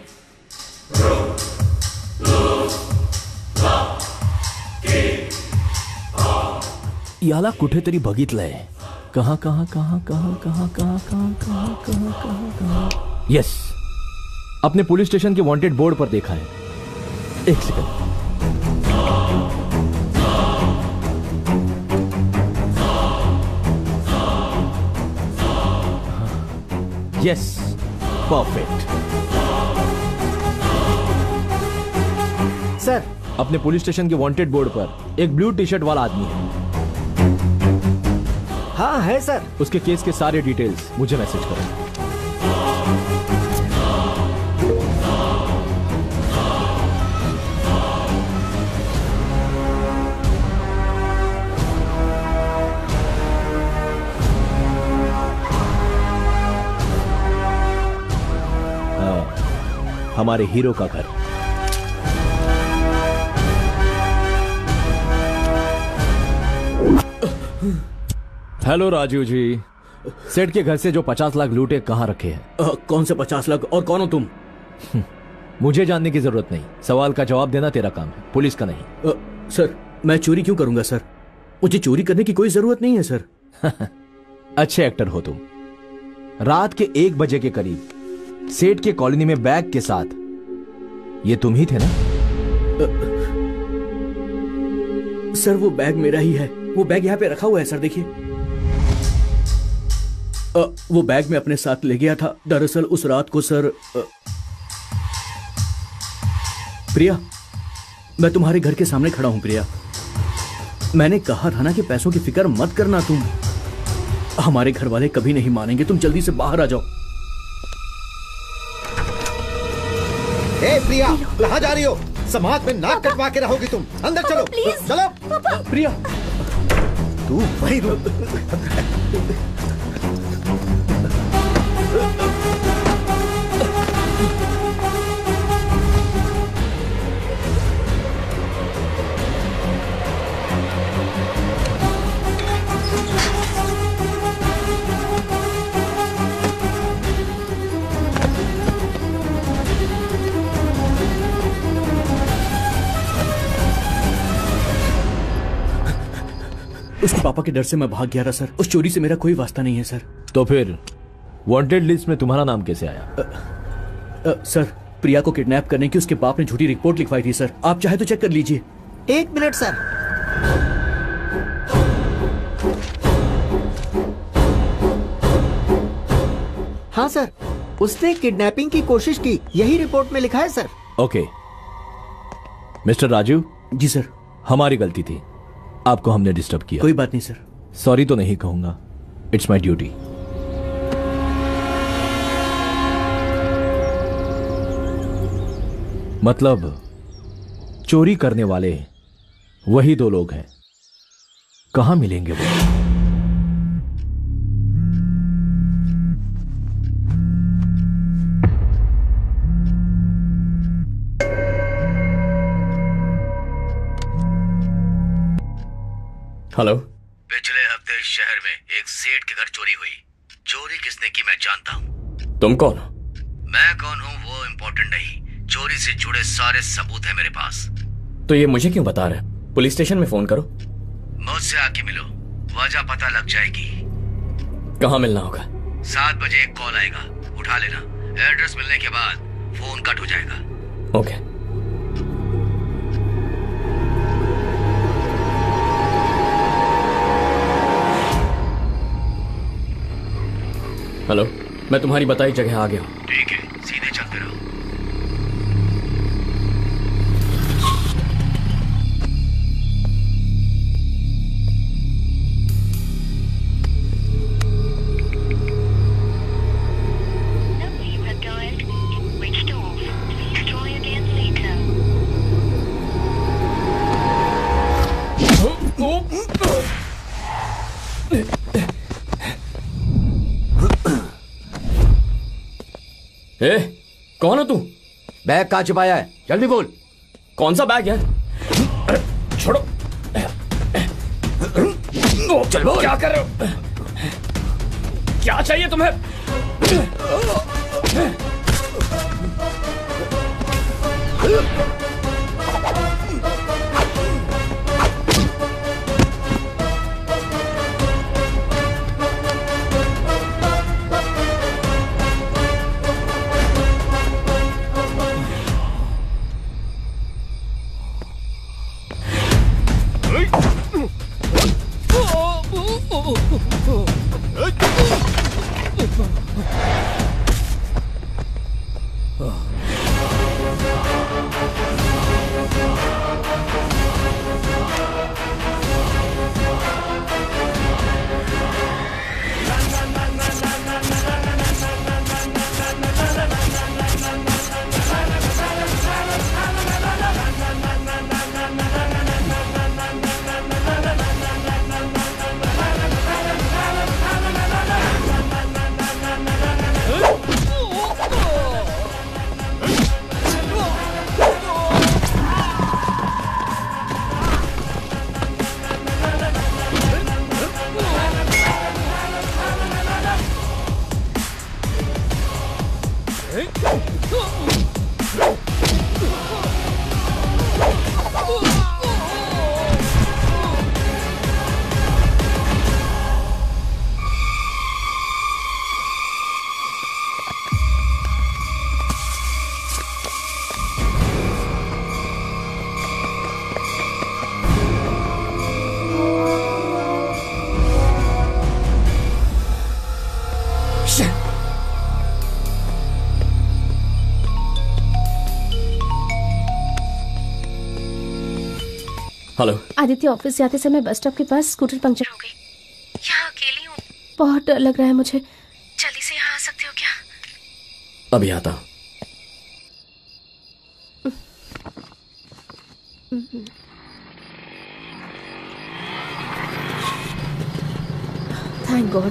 याला कुठेतरी बघितलंय। कहां कहां कहां कहां कहां कहां कहां कहां कहां कहां कहां यस, अपने पुलिस स्टेशन के वांटेड बोर्ड पर देखा है। एक सेकंड। Yes, perfect. सर, अपने पुलिस स्टेशन के वांटेड बोर्ड पर एक ब्लू टी शर्ट वाला आदमी है। हाँ है सर। उसके केस के सारे डिटेल्स मुझे मैसेज करो। हमारे हीरो का घर। हेलो राजू जी, सेठ के घर से जो पचास लाख लूटे कहाँ रखे हैं? आ, कौन से पचास लाख और कौन हो तुम? मुझे जानने की जरूरत नहीं, सवाल का जवाब देना तेरा काम है, पुलिस का नहीं। आ, सर मैं चोरी क्यों करूंगा सर? मुझे चोरी करने की कोई जरूरत नहीं है सर। अच्छे एक्टर हो तुम। रात के एक बजे के करीब सेठ के कॉलोनी में बैग के साथ ये तुम ही थे ना? आ, सर वो बैग मेरा ही है, वो बैग यहाँ पे रखा हुआ है सर, देखिए। वो बैग मैं अपने साथ ले गया था। दरअसल उस रात को सर आ, प्रिया, मैं तुम्हारे घर के सामने खड़ा हूं प्रिया। मैंने कहा था ना कि पैसों की फिक्र मत करना तुम। हमारे घर वाले कभी नहीं मानेंगे, तुम जल्दी से बाहर आ जाओ। ए प्रिया, कहाँ जा रही हो? समाज में नाक कटवा के रहोगी तुम। अंदर चलो, चलो। प्रिया, तू वही रो। उसके पापा के डर से मैं भाग गया था सर। उस चोरी से मेरा कोई वास्ता नहीं है सर। तो फिर वांटेड लिस्ट में तुम्हारा नाम कैसे आया? आ, आ, सर प्रिया को किडनैप करने की उसके बाप ने झूठी रिपोर्ट लिखवाई थी सर। आप चाहे तो चेक कर लीजिए। एक मिनट सर। हाँ सर, उसने किडनैपिंग की कोशिश की, यही रिपोर्ट में लिखा है सर। Okay mister Raju. जी सर। हमारी गलती थी, आपको हमने डिस्टर्ब किया। कोई बात नहीं सर। सॉरी तो नहीं कहूंगा, इट्स माई ड्यूटी। मतलब चोरी करने वाले वही दो लोग हैं, कहां मिलेंगे वो? हेलो। पिछले हफ्ते इस शहर में एक सेठ के घर चोरी हुई। चोरी किसने की मैं जानता हूँ। तुम कौन हो? मैं कौन हूँ वो इम्पोर्टेंट नहीं, चोरी से जुड़े सारे सबूत है मेरे पास। तो ये मुझे क्यों बता रहे? पुलिस स्टेशन में फोन करो। मुझसे आके मिलो, वजह पता लग जाएगी। कहाँ मिलना होगा? सात बजे एक कॉल आएगा, उठा लेना। एड्रेस मिलने के बाद फोन कट हो जाएगा। ओके। हेलो, मैं तुम्हारी बताई जगह आ गया हूँ। ठीक है, सीधे चलते रहो। ए, कौन हो तू? बैग कहाँ छिपाया है? जल्दी बोल। कौन सा बैग है? छोड़ो। चलो, क्या कर रहे हो? क्या चाहिए तुम्हें? हेलो। आदित्य, ऑफिस जाते समय बस स्टॉप के पास स्कूटर पंक्चर हो गई। यहाँ अकेली हूँ, बहुत डर लग रहा है मुझे। जल्दी से यहाँ आ सकते हो क्या? अभी आता हूँ। Thank God.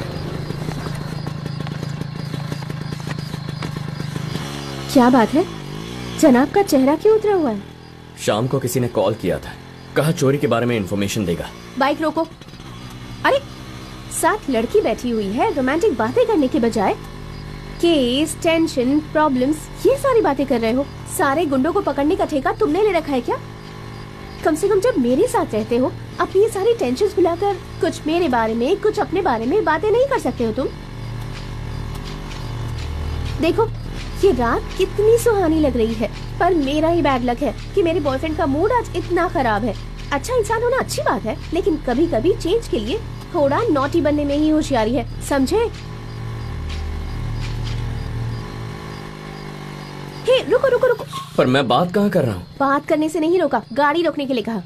क्या बात है, जनाब का चेहरा क्यों उतरा हुआ है? शाम को किसी ने कॉल किया था, कहा चोरी के बारे में इंफॉर्मेशन देगा। बाइक रोको। अरे, साथ लड़की बैठी हुई है, रोमांटिक बातें करने के बजाय केस, टेंशन, प्रॉब्लम्स, ये सारी बातें कर रहे हो। सारे गुंडों को पकड़ने का ठेका तुमने ले रखा है क्या? कम से कम जब मेरे साथ रहते हो अपनी ये सारी टेंशन्स भुलाकर कुछ मेरे बारे में, कुछ अपने बारे में बातें नहीं कर सकते हो तुम? देखो, ये रात कितनी सुहानी लग रही है, पर मेरा ही बैड लक है कि मेरे बॉयफ्रेंड का मूड आज इतना खराब है। अच्छा इंसान होना अच्छी बात है, लेकिन कभी कभी चेंज के लिए थोड़ा नॉटी बनने में ही होशियारी है, समझे? हे, रुको रुको रुको। पर मैं बात कहाँ कर रहा हूँ? बात करने से नहीं रोका, गाड़ी रोकने के लिए कहा।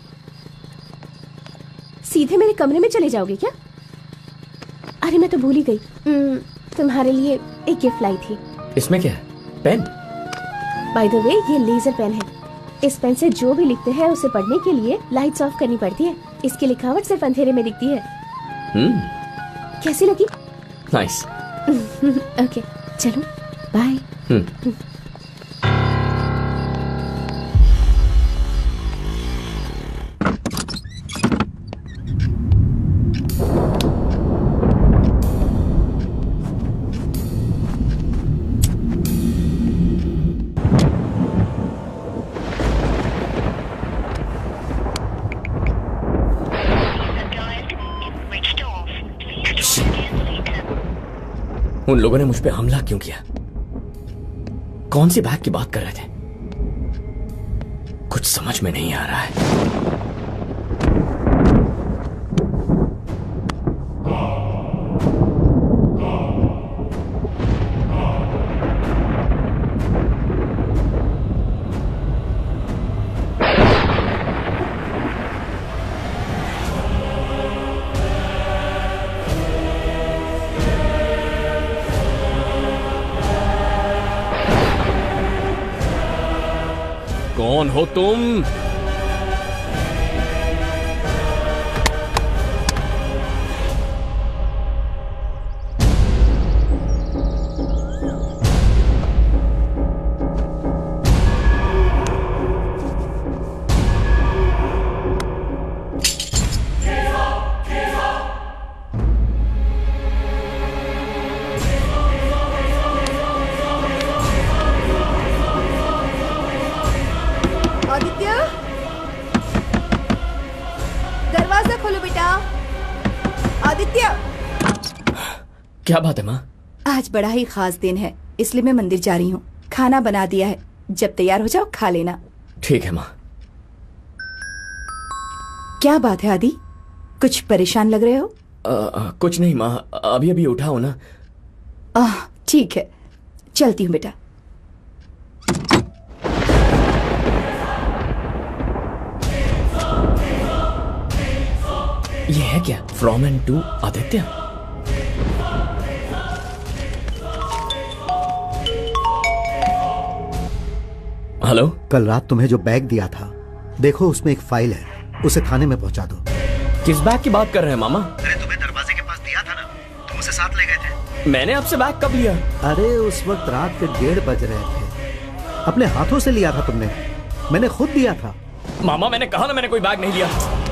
सीधे मेरे कमरे में चले जाओगे क्या? अरे मैं तो भूल ही गई, तुम्हारे लिए एक गिफ्ट लाई थी। इसमें क्या है? पेन? बाय द वे, ये लेजर पेन है। इस पेन से जो भी लिखते हैं उसे पढ़ने के लिए लाइट्स ऑफ करनी पड़ती है। इसकी लिखावट सिर्फ अंधेरे में दिखती है। हम्म, कैसी लगी? नाइस। ओके, चलो बाय। हम्म। उन लोगों ने मुझ पे हमला क्यों किया? कौन सी बैग की बात कर रहे थे? कुछ समझ में नहीं आ रहा है। कौन हो तुम? क्या बात है माँ? आज बड़ा ही खास दिन है, इसलिए मैं मंदिर जा रही हूँ। खाना बना दिया है, जब तैयार हो जाओ खा लेना। ठीक है माँ। क्या बात है आदि, कुछ परेशान लग रहे हो? आ, आ, कुछ नहीं माँ, अभी अभी उठा हो ना। आह, ठीक है, चलती हूँ बेटा। ये है क्या? From and to Aditya? Hello. कल रात तुम्हें जो बैग दिया था, देखो उसमें एक फाइल है, उसे थाने में पहुंचा दो। किस बैग की बात कर रहे हैं मामा? अरे तुम्हें दरवाजे के पास दिया था ना, तुम उसे साथ ले गए थे। मैंने आपसे बैग कब लिया? अरे उस वक्त रात के डेढ़ बज रहे थे, अपने हाथों से लिया था तुमने, मैंने खुद दिया था। मामा मैंने कहा ना मैंने कोई बैग नहीं लिया।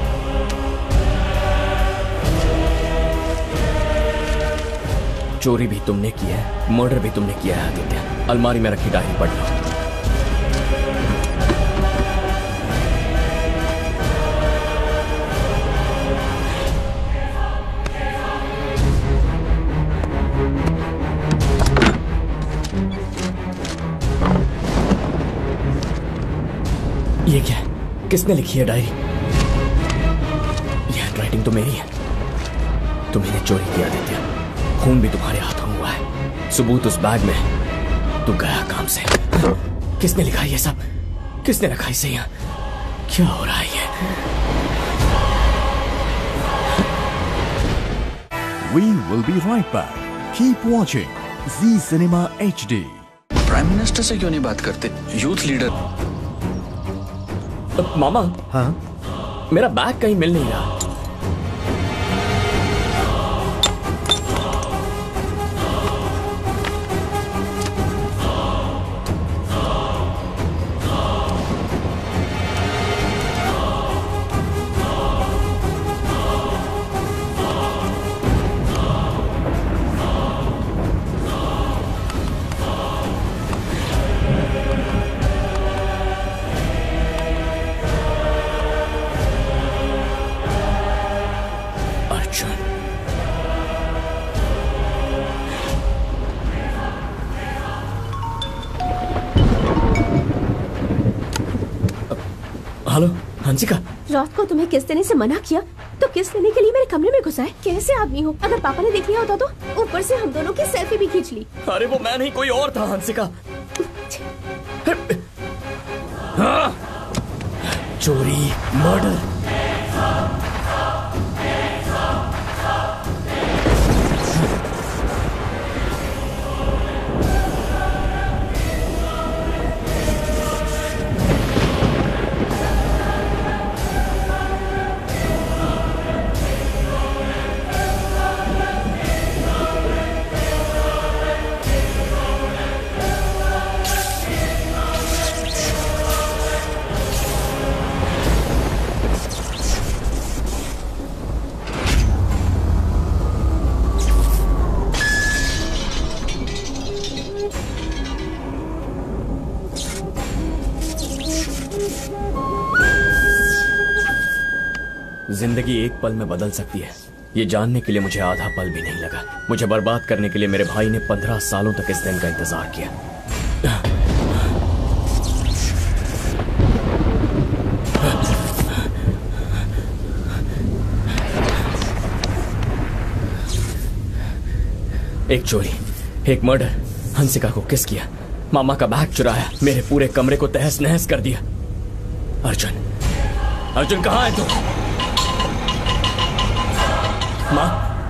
चोरी भी तुमने की है, मर्डर भी तुमने किया है आदित्य। अलमारी में रखी डायरी पढ़ लो। ये क्या है? किसने लिखी है डायरी? ये हैंडराइटिंग तो मेरी है। तुम्हें चोरी किया आदित्य, खून भी तुम्हारे हाथों में हुआ है, सबूत उस बैग में। तू गया काम से। किसने लिखा ये सब? किसने रखा इसे यहाँ? क्या हो रहा है ये? We will be right back. Keep watching Z Cinema H D. Prime minister से क्यों नहीं बात करते? Youth leader. मामा, हाँ मेरा बैग कहीं मिल नहीं रहा। हेलो हंसिका, रात को तुम्हें किस ने से मना किया तो किस लेने के लिए मेरे कमरे में घुसा है? कैसे आदमी हो? अगर पापा ने देख लिया होता तो ऊपर से हम दोनों की सेल्फी भी खींच ली। अरे वो मैं नहीं, कोई और था हंसिका। चोरी, मर्डर। जिंदगी एक पल में बदल सकती है, ये जानने के लिए मुझे आधा पल भी नहीं लगा। मुझे बर्बाद करने के लिए मेरे भाई ने पंद्रह सालों तक इस दिन का इंतजार किया। एक चोरी, एक मर्डर, हंसिका को किस किया, मामा का बैग चुराया, मेरे पूरे कमरे को तहस नहस कर दिया। अर्जुन, अर्जुन कहाँ है तू? माँ,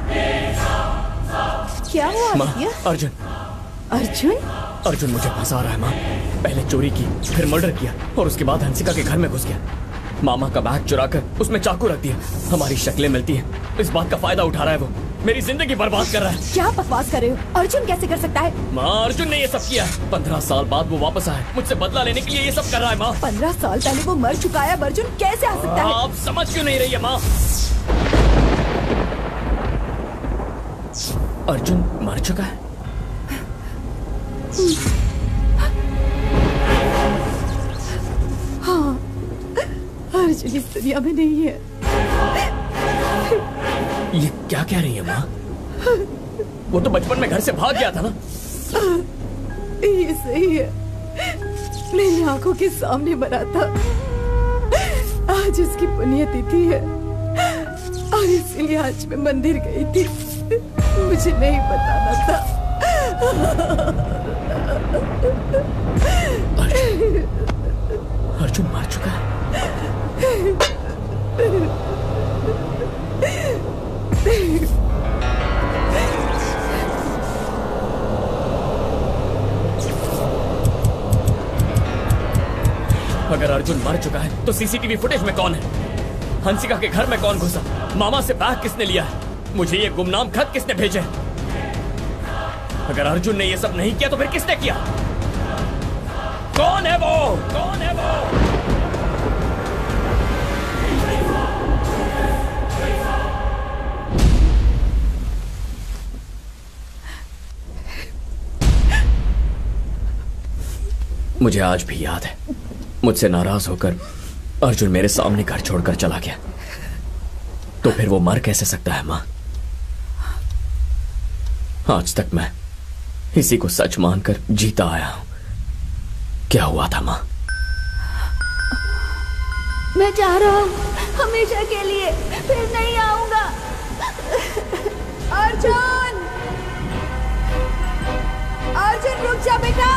क्या हुआ? माँ, अर्जुन, अर्जुन, अर्जुन मुझे फंसा रहा है माँ। पहले चोरी की, फिर मर्डर किया और उसके बाद हंसिका के घर में घुस गया। मामा का बैग चुराकर उसमें चाकू रख दिया। हमारी शक्लें मिलती हैं, इस बात का फायदा उठा रहा है वो। मेरी जिंदगी बर्बाद कर रहा है। क्या बकवास कर रहे हो? अर्जुन कैसे कर सकता है? माँ, अर्जुन ने ये सब किया। पंद्रह साल बाद वो वापस आया, मुझसे बदला लेने के लिए ये सब कर रहा है माँ। पंद्रह साल पहले वो मर चुका है, अर्जुन कैसे आ सकता है? आप समझ क्यों नहीं रही है माँ? अर्जुन मर चुका है। हाँ, अर्जुन इस दुनिया में नहीं है। ये क्या कह रही है माँ? वो तो बचपन में घर से भाग गया था ना। ये सही है, मेरी आंखों के सामने मरा था। आज उसकी पुण्यतिथि है और इसीलिए आज मैं मंदिर गई थी। मुझे नहीं बताना था। अर्जुन, अर्जुन मर चुका है। अगर अर्जुन मर चुका है तो सीसीटीवी फुटेज में कौन है? हंसिका के घर में कौन घुसा? मामा से बैग किसने लिया है? मुझे ये गुमनाम खत किसने भेजे? अगर अर्जुन ने ये सब नहीं किया तो फिर किसने किया? कौन है वो? कौन है वो? मुझे आज भी याद है, मुझसे नाराज होकर अर्जुन मेरे सामने घर छोड़कर चला गया। तो फिर वो मर कैसे सकता है मां? आज तक मैं इसी को सच मानकर जीता आया हूं। क्या हुआ था मां? मैं जा रहा हूं हमेशा के लिए, फिर नहीं आऊंगा। अर्जुन, अर्जुन रुक जा बेटा।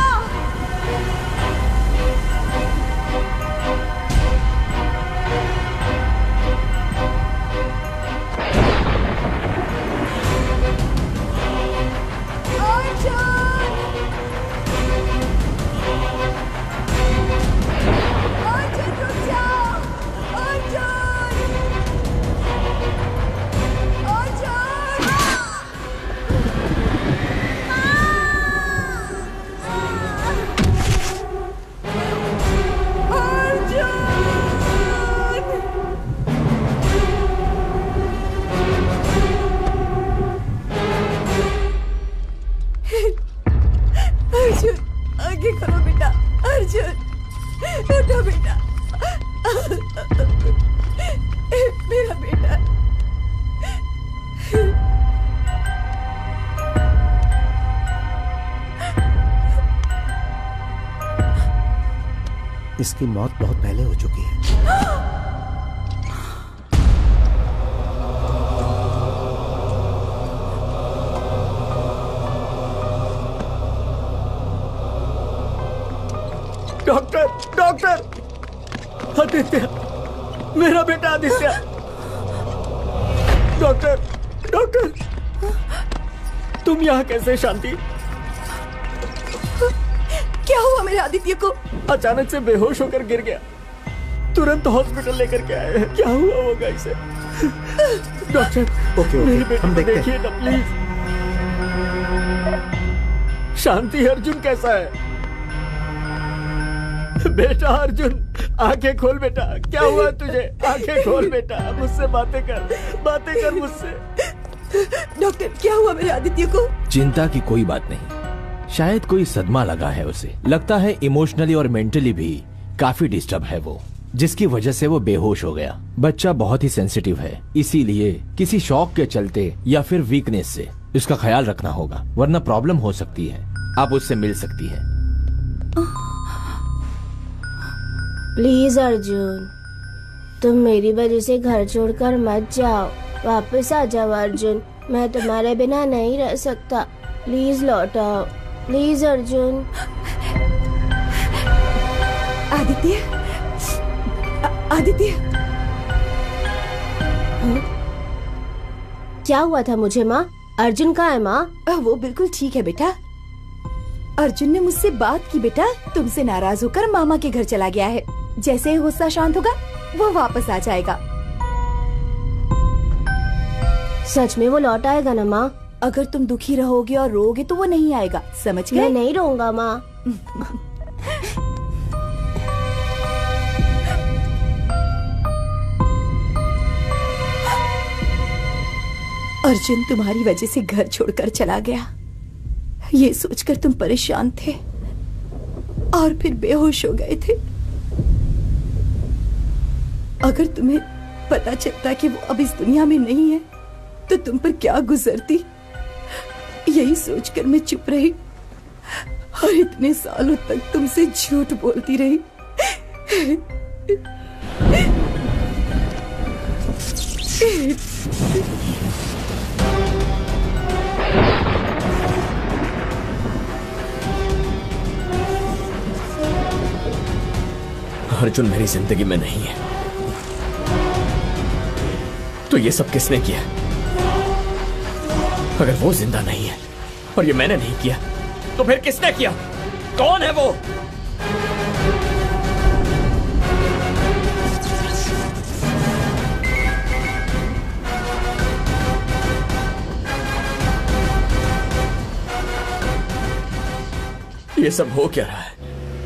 इसकी मौत बहुत पहले हो चुकी है। डॉक्टर, डॉक्टर, आदित्य, मेरा बेटा आदित्य। डॉक्टर, डॉक्टर, तुम यहाँ कैसे शांति? क्या हुआ मेरे आदित्य को? अचानक से बेहोश होकर गिर गया, तुरंत हॉस्पिटल लेकर के आए हैं। क्या हुआ होगा इसे? डॉक्टर, ओके, ओके, मेरे बेटे हम को देखते देखिए हैं। ना प्लीज। शांति, अर्जुन कैसा है? बेटा अर्जुन, आंखें खोल बेटा। क्या हुआ तुझे? आंखें खोल बेटा, मुझसे बातें कर, बातें कर मुझसे। डॉक्टर, क्या हुआ मेरे आदित्य को? चिंता की कोई बात नहीं, शायद कोई सदमा लगा है उसे। लगता है इमोशनली और मेंटली भी काफी डिस्टर्ब है वो, जिसकी वजह से वो बेहोश हो गया। बच्चा बहुत ही सेंसिटिव है, इसीलिए किसी शॉक के चलते या फिर वीकनेस से इसका ख्याल रखना होगा, वरना प्रॉब्लम हो सकती है। आप उससे मिल सकती हैं। प्लीज अर्जुन, तुम मेरी वजह से घर छोड़कर मत जाओ। वापस आ जाओ अर्जुन, मैं तुम्हारे बिना नहीं रह सकता। प्लीज लौट आओ, प्लीज अर्जुन। आदित्य, आदित्य, क्या हुआ था मुझे माँ? अर्जुन कहाँ है माँ? वो बिल्कुल ठीक है बेटा। अर्जुन ने मुझसे बात की बेटा, तुमसे नाराज होकर मामा के घर चला गया है। जैसे ही गुस्सा शांत होगा वो वापस आ जाएगा। सच में वो लौट आएगा ना माँ? अगर तुम दुखी रहोगे और रोगे तो वो नहीं आएगा, समझ गए? मैं नहीं रोऊंगा माँ। अर्जुन तुम्हारी वजह से घर छोड़कर चला गया, ये सोचकर तुम परेशान थे और फिर बेहोश हो गए थे। अगर तुम्हें पता चलता कि वो अब इस दुनिया में नहीं है तो तुम पर क्या गुजरती, यही सोचकर मैं चुप रही और इतने सालों तक तुमसे झूठ बोलती रही। अर्जुन मेरी जिंदगी में नहीं है तो ये सब किसने किया? अगर वो जिंदा नहीं है और ये मैंने नहीं किया तो फिर किसने किया? कौन है वो? ये सब हो क्या रहा है?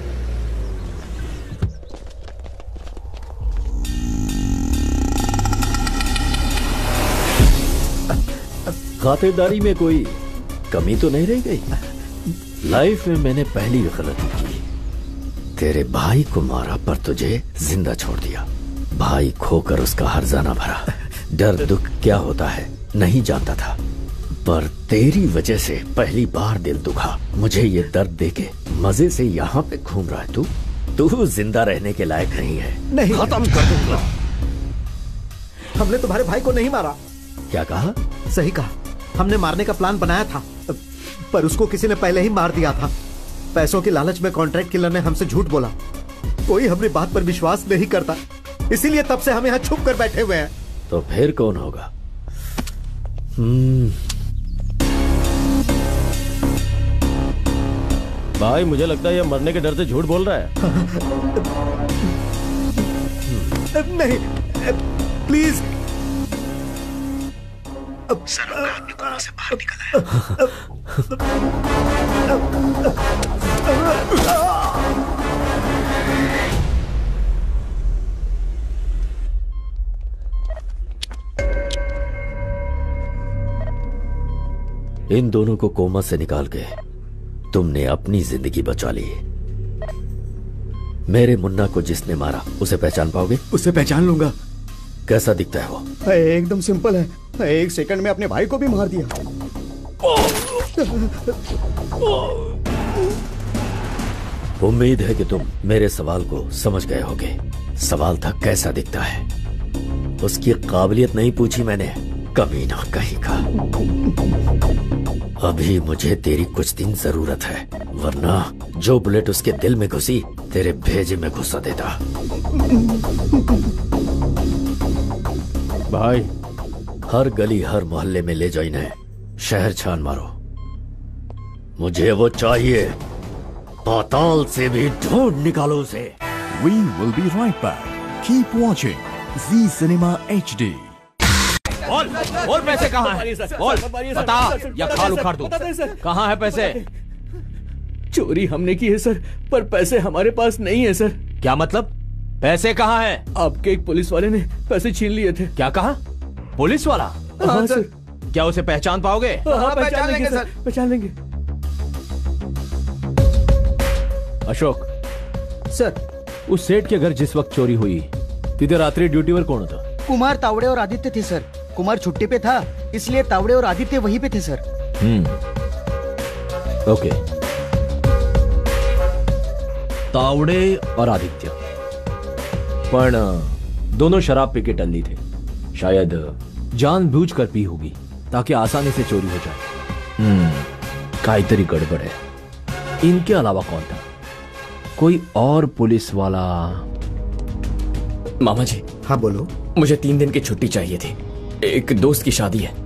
खातिरदारी में कोई कमी तो नहीं रह गई? लाइफ में मैंने पहली गलती की, तेरे भाई को मारा पर तुझे जिंदा छोड़ दिया। भाई खोकर उसका हर्जाना भरा। डर दुख क्या होता है नहीं जानता था, पर तेरी वजह से पहली बार दिल दुखा। मुझे ये दर्द देके मजे से यहाँ पे घूम रहा है तू। तू जिंदा रहने के लायक नहीं है। नहीं, खत्म कर दूंगा। हमने तुम्हारे भाई को नहीं मारा। क्या कहा? सही कहा, हमने मारने का प्लान बनाया था पर उसको किसी ने पहले ही मार दिया था। पैसों की लालच में कॉन्ट्रैक्ट किलर ने हमसे झूठ बोला। कोई हमारी बात पर विश्वास नहीं करता, इसीलिए तब से हम यहाँ छुप कर बैठे हुए हैं। तो फिर कौन होगा? हम्म भाई मुझे लगता है ये मरने के डर से झूठ बोल रहा है। नहीं, प्लीज। सर अपने कोमा से बाहर निकला है। इन दोनों को कोमा से निकाल के तुमने अपनी जिंदगी बचा ली। मेरे मुन्ना को जिसने मारा उसे पहचान पाओगे? उसे पहचान लूंगा। कैसा दिखता है वो? एकदम सिंपल है, एक सेकंड में अपने भाई को भी मार दिया। उम्मीद है कि तुम मेरे सवाल को समझ गए होगे। सवाल था कैसा दिखता है। उसकी काबिलियत नहीं पूछी मैंने, कमीना कहीं का। अभी मुझे तेरी कुछ दिन जरूरत है, वरना जो बुलेट उसके दिल में घुसी तेरे भेजे में घुसा देता। भाई, हर गली हर मोहल्ले में ले जाओ इन्हें, शहर छान मारो। मुझे वो चाहिए, पाताल से भी ढूंढ निकालो उसे। We will be right back. Keep watching Z Cinema H D. बोल, बोल पैसे कहाँ हैं? बोल, बता या खाल उखाड़ दूं। कहाँ है पैसे? चोरी हमने की है सर, पर पैसे हमारे पास नहीं है सर। क्या मतलब? पैसे कहाँ हैं? आपके एक पुलिस वाले ने पैसे छीन लिए थे। क्या कहा? पुलिस वाला? हाँ सर। क्या उसे पहचान पाओगे? हाँ, पहचान लेंगे सर, पहचान लेंगे। अशोक सर, उस सेठ के घर जिस वक्त चोरी हुई, तिथे रात्रि ड्यूटी पर कौन था? कुमार, तावड़े और आदित्य थे सर। कुमार छुट्टी पे था, इसलिए तावड़े और आदित्य वहीं पे थे सर। हम्म, ओके। तावड़े और आदित्य, पण दोनों शराब पी के टल्ली थे। शायद जानबूझकर पी होगी ताकि आसानी से चोरी हो जाए। हम्म, काहीतरी गड़बड़ है। इनके अलावा कौन था? कोई और पुलिस वाला? मामा जी। हाँ बोलो। मुझे तीन दिन की छुट्टी चाहिए थी, एक दोस्त की शादी है।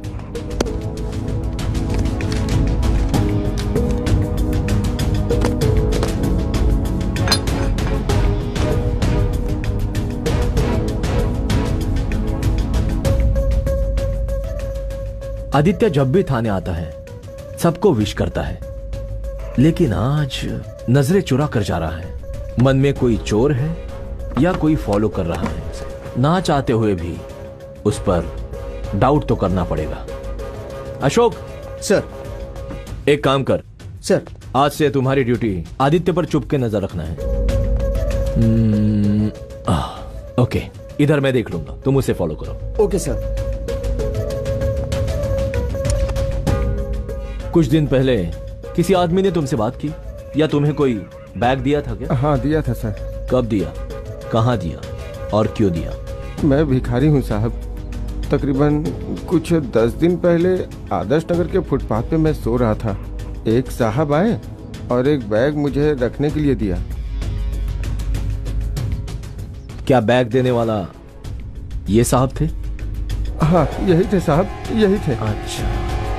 आदित्य जब भी थाने आता है सबको विश करता है, लेकिन आज नजरें चुरा कर जा रहा है। मन में कोई चोर है या कोई फॉलो कर रहा है, ना चाहते हुए भी उस पर डाउट तो करना पड़ेगा। अशोक सर, एक काम कर सर, आज से तुम्हारी ड्यूटी आदित्य पर चुप के नजर रखना है। हम्म, आह, ओके, इधर मैं देख लूंगा, तुम उसे फॉलो करो। Okay sir. कुछ दिन पहले किसी आदमी ने तुमसे बात की या तुम्हें कोई बैग दिया था क्या? हाँ दिया था सर। कब दिया, कहाँ दिया और क्यों दिया? मैं भिखारी हूँ साहब। तकरीबन कुछ दस दिन पहले आदर्श नगर के फुटपाथ पे मैं सो रहा था। एक साहब आए और एक बैग मुझे रखने के लिए दिया। क्या बैग देने वाला ये साहब थे? हाँ यही थे साहब, यही थे। अच्छा,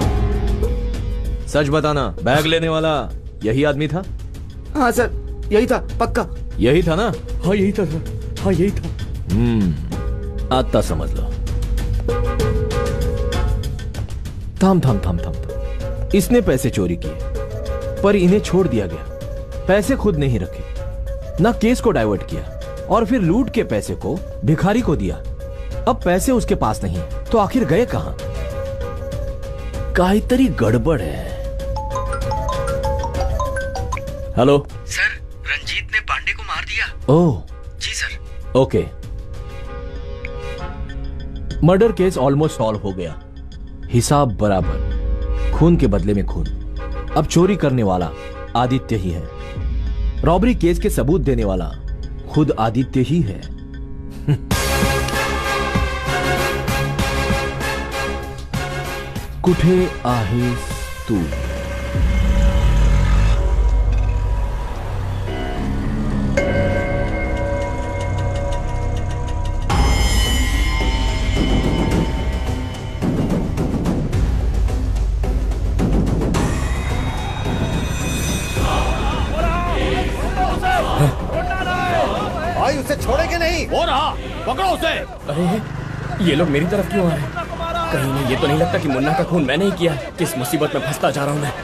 सच बताना, बैग लेने वाला यही आदमी था? हाँ सर, यही था, पक्का यही था ना? हाँ यही था सर, हाँ यही था। हम्म, आता समझ लो। थम थम थम थम थम इसने पैसे चोरी किए, पर इन्हें छोड़ दिया गया। पैसे खुद नहीं रखे, ना केस को डाइवर्ट किया, और फिर लूट के पैसे को भिखारी को दिया। अब पैसे उसके पास नहीं, तो आखिर गए कहां? काहीतरी गड़बड़ है। हेलो सर, रंजीत ने पांडे को मार दिया। ओह जी sir. Okay, murder case almost solve हो गया। हिसाब बराबर, खून के बदले में खून। अब चोरी करने वाला आदित्य ही है। रॉबरी केस के सबूत देने वाला खुद आदित्य ही है। कुठे आहेस तू? भाई उसे छोड़ेंगे नहीं। हो रहा, पकड़ो उसे। अरे ये लोग मेरी तरफ क्यों आ रहे हैं? कहीं नहीं, ये तो नहीं लगता कि मुन्ना का खून मैंने ही किया। किस मुसीबत में फंसता जा रहा हूं मैं।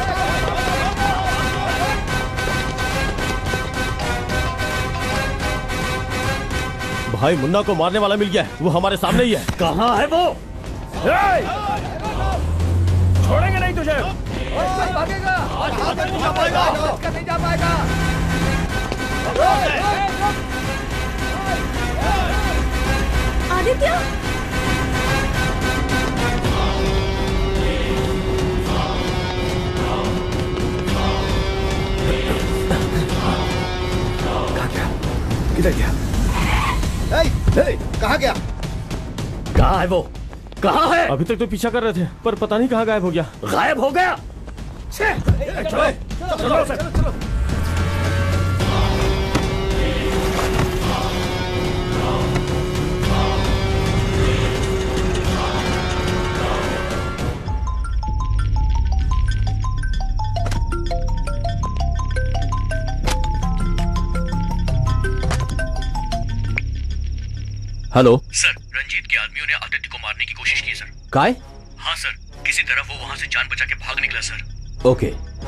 भाई, मुन्ना को मारने वाला मिल गया है, वो हमारे सामने ही है। कहाँ है वो? छोड़ेंगे नहीं तुझे। भागेगा, आज नहीं जा पाएगा, नहीं जा पाएगा। आदित्य, कहाँ है वो? कहाँ है? अभी तक तो पीछा कर रहे थे, पर पता नहीं कहाँ गायब हो गया। गायब हो गया? चलो चलो चलो चलो, चलो। हेलो सर, रंजीत के आदमियों ने आदित्य को मारने की कोशिश की सर। काय? हाँ सर, किसी तरह वो वहां से जान बचा के भाग निकला सर। ओके।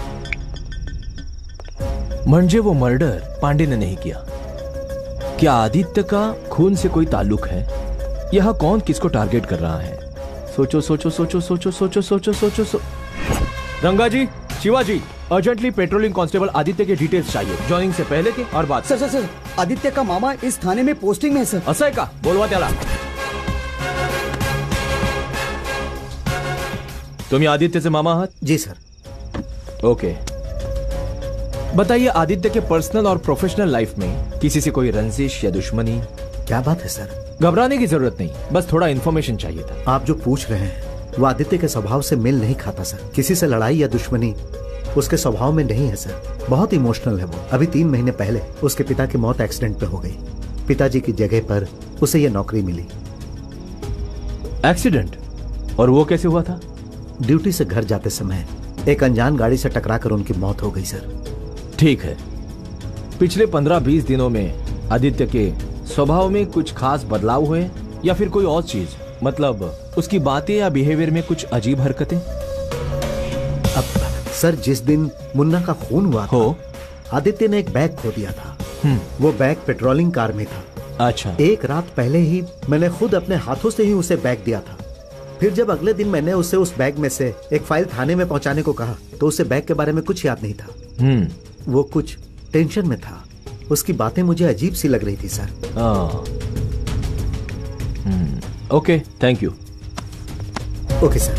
म्हणजे वो मर्डर पांडे ने नहीं किया। क्या आदित्य का खून से कोई ताल्लुक है? यह कौन किसको टारगेट कर रहा है? सोचो सोचो सोचो सोचो सोचो सोचो सोचो सो... Ranga ji, Shivaji, urgently patrolling constable Aditya के डिटेल्स चाहिए, जॉइनिंग से पहले के और बाद। सर सर सर, आदित्य का मामा इस थाने में पोस्टिंग में है सर। असं आहे का? बोलवा त्याला। तुम्ही आदित्यचे मामा आहात? जी सर। ओके, बताइए आदित्य के पर्सनल और प्रोफेशनल लाइफ में किसी से कोई रंजिश या दुश्मनी? क्या बात है सर? घबराने की जरूरत नहीं, बस थोड़ा इन्फॉर्मेशन चाहिए था। आप जो पूछ रहे हैं वो आदित्य के स्वभाव से मेल नहीं खाता सर। किसी से लड़ाई या दुश्मनी उसके स्वभाव में नहीं है सर। बहुत इमोशनल है वो। अभी तीन महीने पहले उसके पिता की मौत एक्सीडेंट पे हो गई। पिताजी की जगह पर उसे यह नौकरी मिली। एक्सीडेंट? और वो कैसे हुआ था? ड्यूटी से घर जाते समय एक अनजान गाड़ी से टकराकर उनकी मौत हो गई सर। ठीक है। पिछले पंद्रह बीस दिनों में आदित्य के स्वभाव में कुछ खास बदलाव हुए या फिर कोई और चीज, मतलब उसकी बातें या बिहेवियर में कुछ अजीब हरकतें? अब सर, जिस दिन मुन्ना का खून हुआ हो, आदित्य ने एक बैग खो दिया था। वो बैग पेट्रोलिंग कार में था। अच्छा। एक रात पहले ही मैंने खुद अपने हाथों से ही उसे बैग दिया था। फिर जब अगले दिन मैंने उसे उस बैग में से एक फाइल थाने में पहुंचाने को कहा तो उसे बैग के बारे में कुछ याद नहीं था। वो कुछ टेंशन में था। उसकी बातें मुझे अजीब सी लग रही थी sir. Okay, thank you. Okay sir.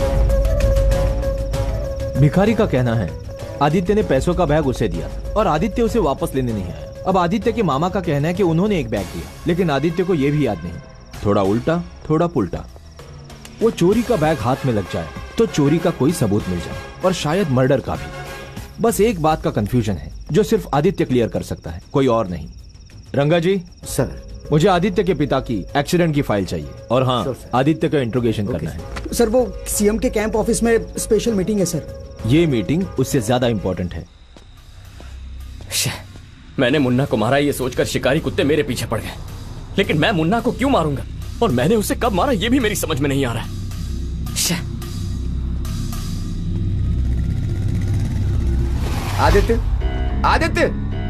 भिखारी का कहना है आदित्य ने पैसों का बैग उसे दिया और आदित्य उसे वापस लेने नहीं आया। अब आदित्य के मामा का कहना है कि उन्होंने एक बैग दिया, लेकिन आदित्य को यह भी याद नहीं। थोड़ा उल्टा थोड़ा पुल्टा। वो चोरी का बैग हाथ में लग जाए तो चोरी का कोई सबूत मिल जाए, और शायद मर्डर का भी। बस एक बात का कंफ्यूजन है जो सिर्फ आदित्य क्लियर कर सकता है, कोई और नहीं। रंगा जी। सर, मुझे आदित्य के पिता की एक्सीडेंट की फाइल चाहिए, और हाँ, आदित्य का इंट्रोगेशन करना है। सर, वो सीएम के कैंप ऑफिस में स्पेशल मीटिंग है सर। ये मीटिंग उससे ज्यादा इंपॉर्टेंट है। मैंने मुन्ना को मारा ये सोचकर शिकारी कुत्ते मेरे पीछे पड़ गए, लेकिन मैं मुन्ना को क्यों मारूंगा और मैंने उसे कब मारा ये भी मेरी समझ में नहीं आ रहा है। आदित्य, आदित्य,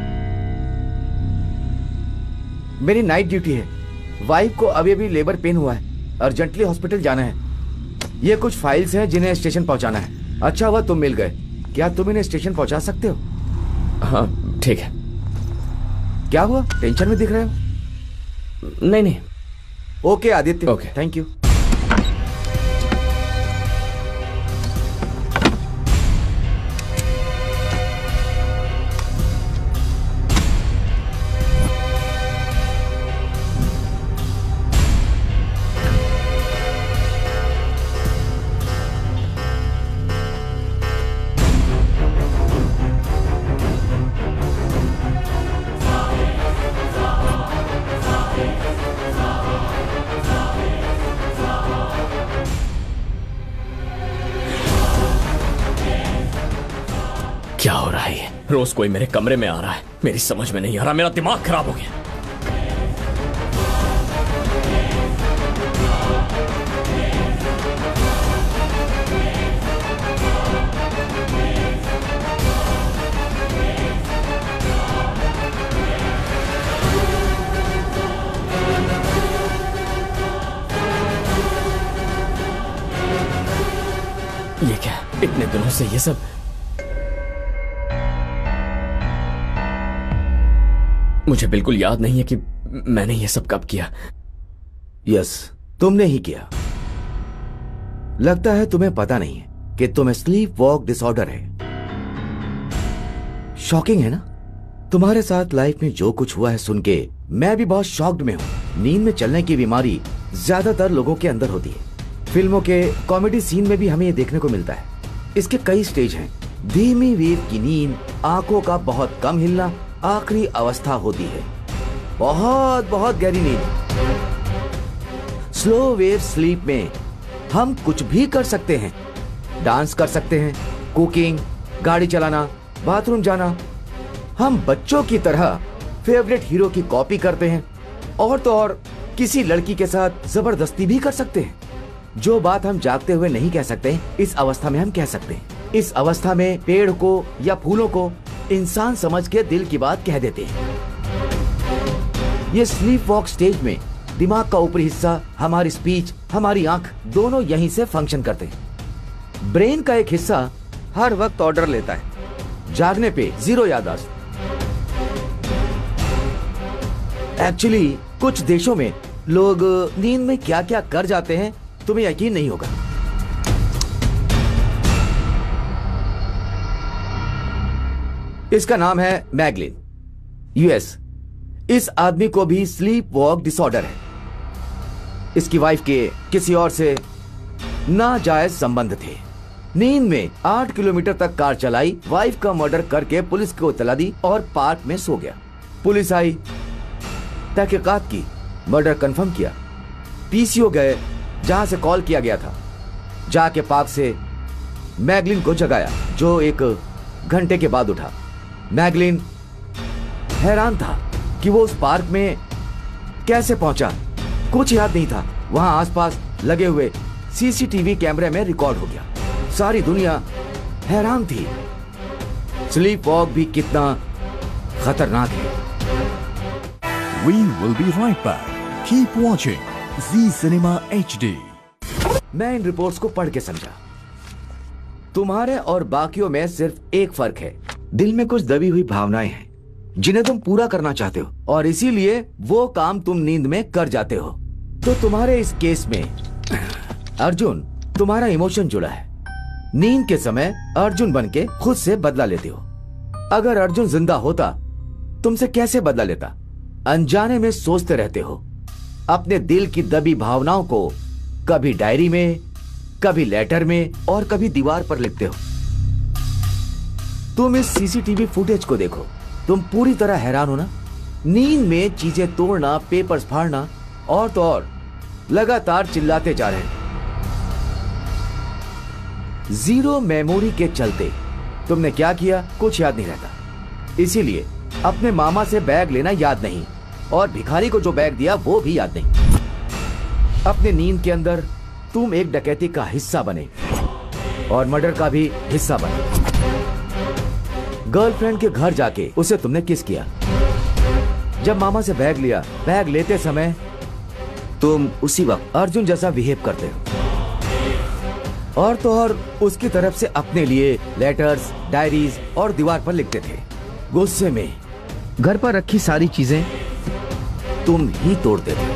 मेरी नाइट ड्यूटी है। वाइफ को अभी अभी लेबर पेन हुआ है, अर्जेंटली हॉस्पिटल जाना है। ये कुछ फाइल्स हैं जिन्हें स्टेशन पहुंचाना है। अच्छा हुआ तुम मिल गए। क्या तुम इन्हें स्टेशन पहुंचा सकते हो? हाँ ठीक है। क्या हुआ, टेंशन में दिख रहे हो? नहीं नहीं। Okay Aditya, okay, thank you. क्या हो रहा है ये? रोज कोई मेरे कमरे में आ रहा है, मेरी समझ में नहीं आ रहा। मेरा दिमाग खराब हो गया। ये क्या, इतने दिनों से ये सब? मुझे बिल्कुल याद नहीं है कि मैंने ये सब कब किया। यस, तुमने ही किया। लगता है तुम्हें पता नहीं है कि तुम्हें स्लीप वॉक डिसऑर्डर है। शॉकिंग है ना? तुम्हारे साथ लाइफ में जो कुछ हुआ है सुन के मैं भी बहुत शॉक्ड में हूं। नींद में चलने की बीमारी ज्यादातर लोगों के अंदर होती है। फिल्मों के कॉमेडी सीन में भी हमें ये देखने को मिलता है। इसके कई स्टेज हैं। धीमी वेव की नींद, आंखों का बहुत कम हिलना आखिरी अवस्था होती है। बहुत बहुत गहरी नींद। स्लो वेव स्लीप में हम कुछ भी कर सकते हैं। डांस कर सकते हैं, कुकिंग, गाड़ी चलाना, बाथरूम जाना। हम बच्चों की तरह फेवरेट हीरो की कॉपी करते हैं और तो और किसी लड़की के साथ जबरदस्ती भी कर सकते हैं। जो बात हम जागते हुए नहीं कह सकते, इस अवस्था में हम कह सकते हैं। इस अवस्था में पेड़ को या फूलों को इंसान समझ के दिल की बात कह देते हैं। ये स्लीप वॉक स्टेज में दिमाग का ऊपरी हिस्सा, हमारी स्पीच, हमारी आंख दोनों यहीं से फंक्शन करते हैं। ब्रेन का एक हिस्सा हर वक्त ऑर्डर लेता है, जागने पे जीरो याददाश्त। एक्चुअली कुछ देशों में लोग नींद में क्या क्या कर जाते हैं तुम्हें यकीन नहीं होगा। इसका नाम है मैगलिन, यूएस। इस आदमी को भी स्लीप वॉक डिसऑर्डर है। इसकी वाइफ के किसी और से नाजायज संबंध थे। नींद में आठ किलोमीटर तक कार चलाई, वाइफ का मर्डर करके पुलिस को इत्तला दी और पार्क में सो गया। पुलिस आई, तहकीकात की, मर्डर कंफर्म किया। पीसीओ गए जहां से कॉल किया गया था। जाके पार्क से मैगलिन को जगाया, जो एक घंटे के बाद उठा। मैगलिन हैरान था कि वो उस पार्क में कैसे पहुंचा। कुछ याद नहीं था। वहां आसपास लगे हुए सीसीटीवी कैमरे में रिकॉर्ड हो गया। सारी दुनिया हैरान थी। स्लीप वॉक भी कितना खतरनाक है। We will be right back. Keep watching Z Cinema H D. मैं इन रिपोर्ट्स को पढ़ के समझा। तुम्हारे और बाकियों में सिर्फ एक फर्क है। दिल में कुछ दबी हुई भावनाएं हैं जिन्हें तुम पूरा करना चाहते हो, और इसीलिए वो काम तुम नींद में कर जाते हो। तो तुम्हारे इस केस में अर्जुन, तुम्हारा इमोशन जुड़ा है। नींद के समय अर्जुन बन के खुद से बदला लेते हो। अगर अर्जुन जिंदा होता तुमसे कैसे बदला लेता? अनजाने में सोचते रहते हो। अपने दिल की दबी भावनाओं को कभी डायरी में, कभी लेटर में और कभी दीवार पर लिखते हो। तुम इस सीसीटीवी फुटेज को देखो, तुम पूरी तरह हैरान हो ना। नींद में चीजें तोड़ना, पेपर्स फाड़ना और तो और लगातार चिल्लाते जा रहे हैं। जीरो मेमोरी के चलते तुमने क्या किया कुछ याद नहीं रहता। इसीलिए अपने मामा से बैग लेना याद नहीं, और भिखारी को जो बैग दिया वो भी याद नहीं। अपने नींद के अंदर तुम एक डकैती का हिस्सा बने और मर्डर का भी हिस्सा बने। गर्लफ्रेंड के घर जाके उसे तुमने किस किया। जब मामा से बैग लिया, बैग लेते समय तुम उसी वक्त अर्जुन जैसा बिहेव करते हो, और तो और उसकी तरफ से अपने लिए लेटर्स, डायरीज और दीवार पर लिखते थे। गुस्से में घर पर रखी सारी चीजें तुम ही तोड़ते थे।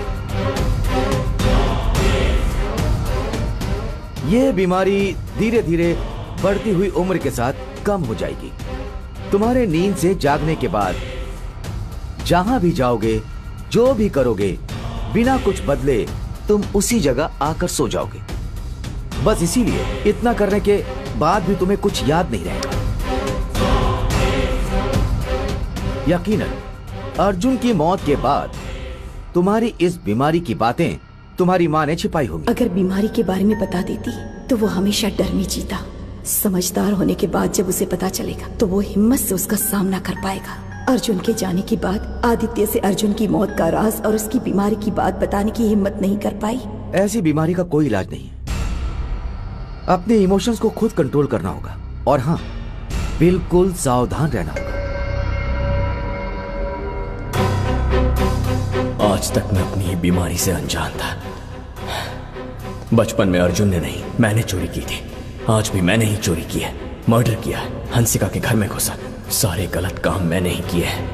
ये बीमारी धीरे धीरे बढ़ती हुई उम्र के साथ कम हो जाएगी। तुम्हारे नींद से जागने के बाद जहां भी जाओगे, जो भी करोगे, बिना कुछ बदले तुम उसी जगह आकर सो जाओगे। बस इसीलिए इतना करने के बाद भी तुम्हें कुछ याद नहीं रहेगा। यकीनन अर्जुन की मौत के बाद तुम्हारी इस बीमारी की बातें तुम्हारी माँ ने छिपाई होंगी। अगर बीमारी के बारे में बता देती तो वो हमेशा डर में जीता। समझदार होने के बाद जब उसे पता चलेगा तो वो हिम्मत से उसका सामना कर पाएगा। अर्जुन के जाने के बाद आदित्य से अर्जुन की मौत का राज और उसकी बीमारी की बात बताने की हिम्मत नहीं कर पाई। ऐसी बीमारी का कोई इलाज नहीं है। अपने इमोशंस को खुद कंट्रोल करना होगा, और हाँ, बिल्कुल सावधान रहना होगा। आज तक मैं अपनी ही बीमारी से अनजान था। बचपन में अर्जुन ने नहीं, मैंने चोरी की थी। आज भी मैंने ही चोरी की है, मर्डर किया है, हंसिका के घर में घुसा। सारे गलत काम मैंने ही किए हैं।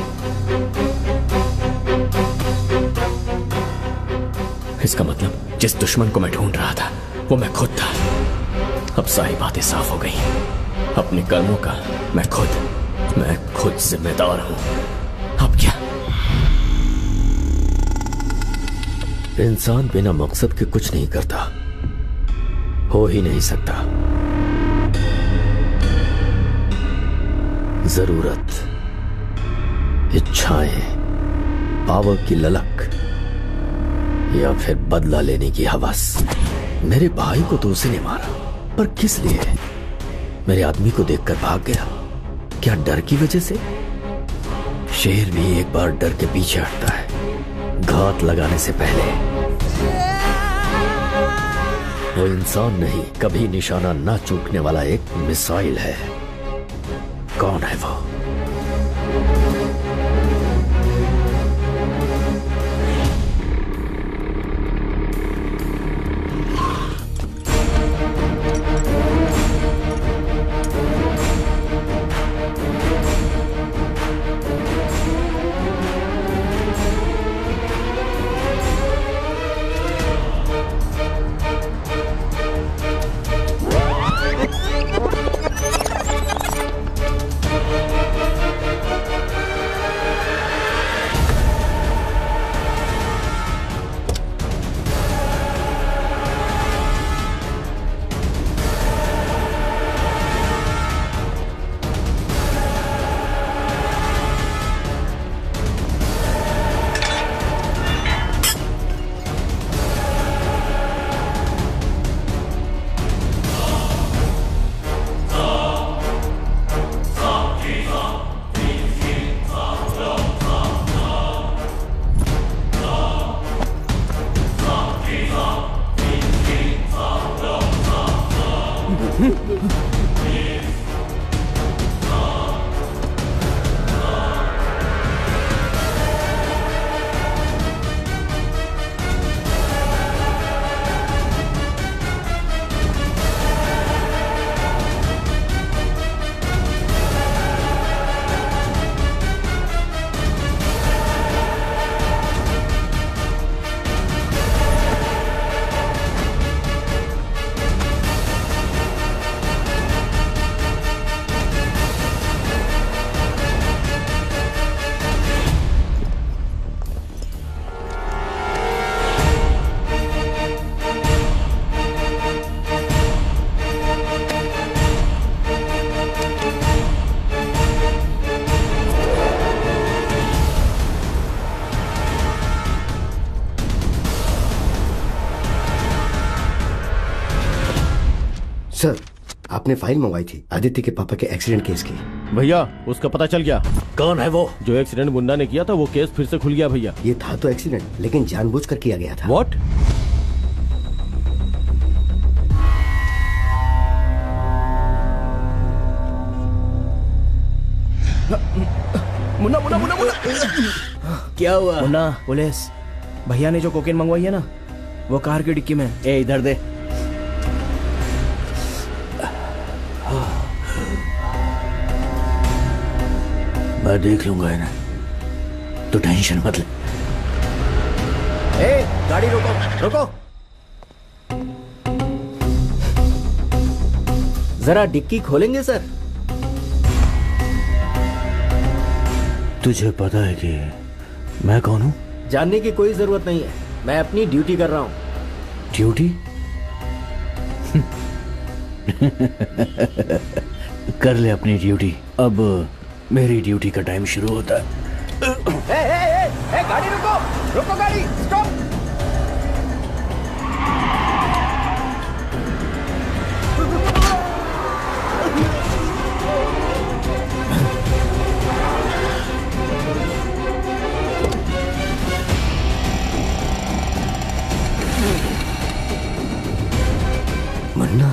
इसका मतलब जिस दुश्मन को मैं ढूंढ रहा था वो मैं खुद था। अब सारी बातें साफ हो गई। अपने कर्मों का मैं खुद मैं खुद जिम्मेदार हूं। अब क्या? इंसान बिना मकसद के कुछ नहीं करता, हो ही नहीं सकता। जरूरत, इच्छाएं, पावर की ललक या फिर बदला लेने की हवस। मेरे भाई को तो उसी ने मारा, पर किस लिए? मेरे आदमी को देखकर भाग गया, क्या डर की वजह से? शेर भी एक बार डर के पीछे हटता है, घात लगाने से पहले। वो इंसान नहीं, कभी निशाना ना चूकने वाला एक मिसाइल है। कौन है वो? सर, आपने फाइल मंगवाई थी आदित्य के पापा के एक्सीडेंट केस की। भैया उसका पता चल गया। कौन है वो? जो एक्सीडेंट मुन्ना ने किया था वो केस फिर से खुल गया भैया। ये था तो एक्सीडेंट, लेकिन जानबूझकर किया गया था। व्हाट? मुन्ना मुन्ना मुन्ना मुन्ना क्या हुआ? मुन्ना, पुलिस भैया ने जो कोकेन मंगवाई है ना, वो कार की डिक्की में। ए इधर दे। मैं देख लूंगा इन्हें, तो टेंशन मत ले। ए, गाड़ी रोको रोको। जरा डिक्की खोलेंगे सर? तुझे पता है कि मैं कौन हूँ? जानने की कोई जरूरत नहीं है, मैं अपनी ड्यूटी कर रहा हूँ। ड्यूटी? कर ले अपनी ड्यूटी। अब मेरी ड्यूटी का टाइम शुरू होता है। ए, ए, ए, ए, गाड़ी रुको रुको, गाड़ी स्टॉप। मुन्ना,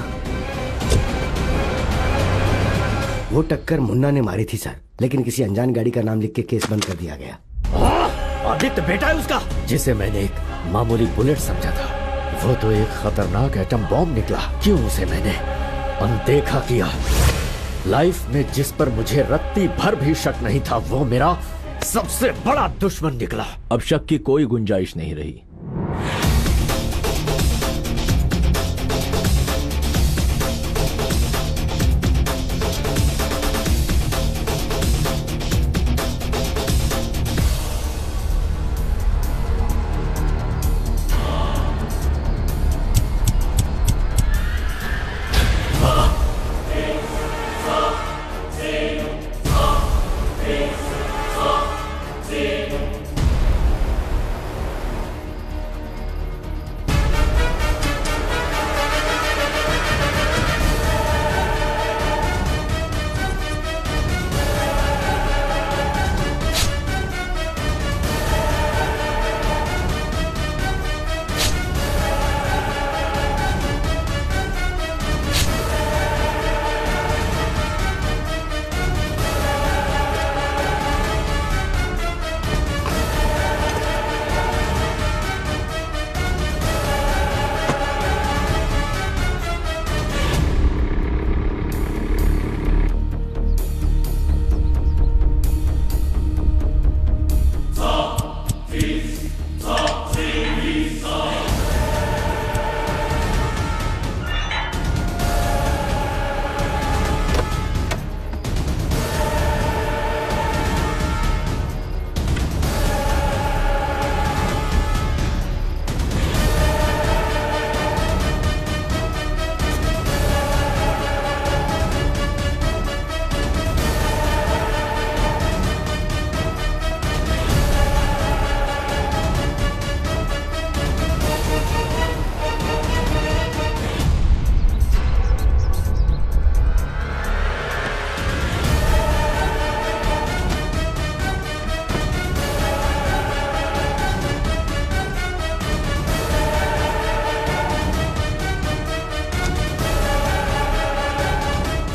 वो टक्कर मुन्ना ने मारी थी सर, लेकिन किसी अनजान गाड़ी का नाम लिख के केस बंद कर दिया गया। आदित्य बेटा है उसका, जिसे मैंने एक मामूली बुलेट समझा था, वो तो एक खतरनाक एटम बॉम्ब निकला। क्यों उसे मैंने अनदेखा किया? लाइफ में जिस पर मुझे रत्ती भर भी शक नहीं था, वो मेरा सबसे बड़ा दुश्मन निकला। अब शक की कोई गुंजाइश नहीं रही।